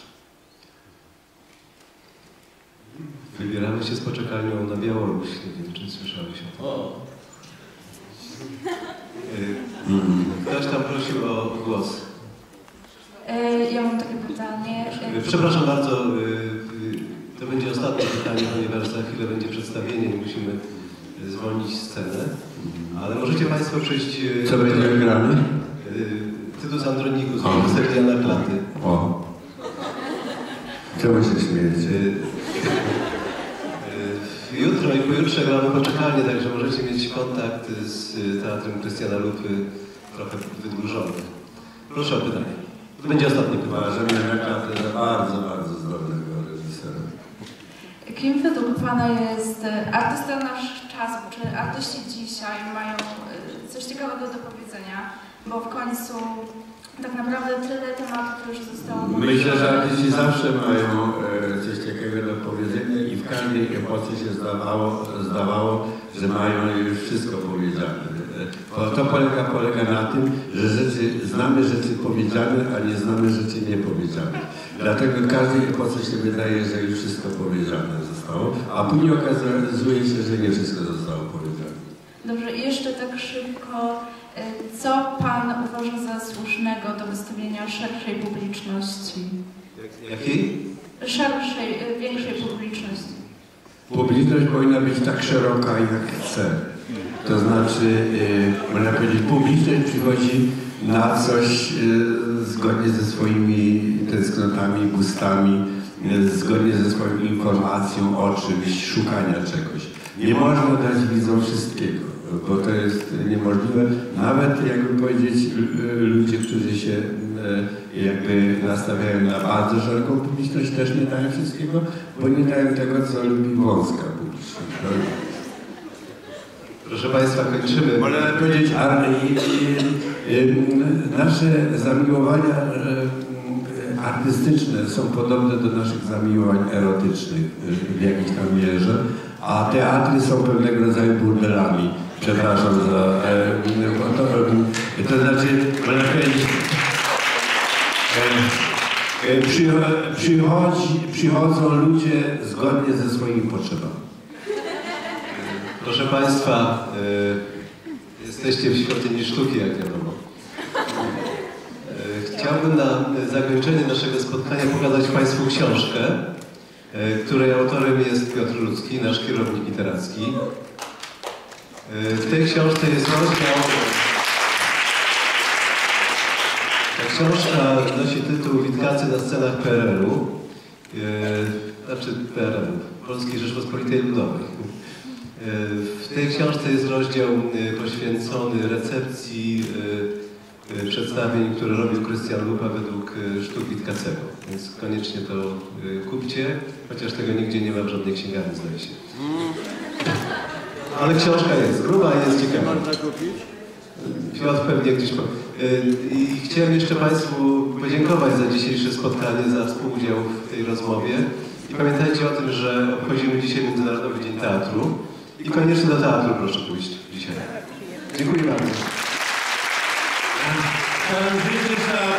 Wybieramy się z poczekalnią na Białoruś. Nie wiem, czy słyszałeś o tym. O. Ktoś tam prosił o głos. Ja mam takie pytanie. Przepraszam bardzo, to będzie ostatnie pytanie, ponieważ za chwilę będzie przedstawienie i musimy zwolnić scenę. Ale możecie Państwo przyjść... Co będzie grane? Tytus Andronikus, reżyser Jana Klaty. O. Czemu się śmiejecie? Jutro i pojutrze gramy poczekalnie, także możecie mieć kontakt z Teatrem Krystiana Lupy trochę wydłużony. Proszę o pytanie. To będzie ostatnie pytanie. Uważam Jana Klatę za bardzo, bardzo zdolnego reżysera. Kim według Pana jest artysta naszych czasów? Czy artyści dzisiaj mają coś ciekawego do powiedzenia? Bo w końcu tak naprawdę tyle tematów już zostało... Myślę, że artyści zawsze mają coś ciekawego do powiedzenia i w każdej epoce się zdawało, że mają już wszystko powiedziane. To polega na tym, że znamy rzeczy powiedziane, a nie znamy rzeczy niepowiedziane. Dlatego w każdej epoce się wydaje, że już wszystko powiedziane zostało, a później okazuje się, że nie wszystko zostało powiedziane. Dobrze, i jeszcze tak szybko, co Pan uważa za słusznego do wystawienia szerszej publiczności? Jakiej? Szerszej, większej publiczności. Publiczność powinna być tak szeroka, jak chce. To znaczy, można powiedzieć, publiczność przychodzi na coś zgodnie ze swoimi tęsknotami, gustami, zgodnie ze swoją informacją o czymś, szukania czegoś. Nie można dać widzom wszystkiego, bo to jest niemożliwe. Nawet, jakby powiedzieć, ludzie, którzy się jakby nastawiają na bardzo szeroką publiczność, też nie dają wszystkiego, bo nie dają tego, co lubi wąska publiczność. Proszę Państwa, kończymy. Można powiedzieć, nasze zamiłowania artystyczne są podobne do naszych zamiłowań erotycznych w jakiejś tam mierze, a teatry są pewnego rodzaju burdelami. Przepraszam za... to znaczy, można powiedzieć, przychodzą ludzie zgodnie ze swoimi potrzebami. Proszę Państwa, jesteście w świątyni sztuki, jak wiadomo. Chciałbym na zakończenie naszego spotkania pokazać Państwu książkę, której autorem jest Piotr Ludzki, nasz kierownik literacki. W tej książce jest rozdział... Ta książka nosi tytuł Witkacy na scenach PRL-u, znaczy PRL-u, Polskiej Rzeczpospolitej Ludowej. W tej książce jest rozdział poświęcony recepcji przedstawień, które robił Krystian Lupa według sztuk Witkacego. Więc koniecznie to kupcie, chociaż tego nigdzie nie ma w żadnej księgarni, zdaje się. Ale książka jest gruba i jest ciekawa. Można kupić? Piotr pewnie gdzieś... I chciałem jeszcze Państwu podziękować za dzisiejsze spotkanie, za współudział w tej rozmowie. I pamiętajcie o tym, że obchodzimy dzisiaj Międzynarodowy Dzień Teatru. I koniecznie do teatru proszę pójść dzisiaj. Dziękuję bardzo. Chciałem życzyć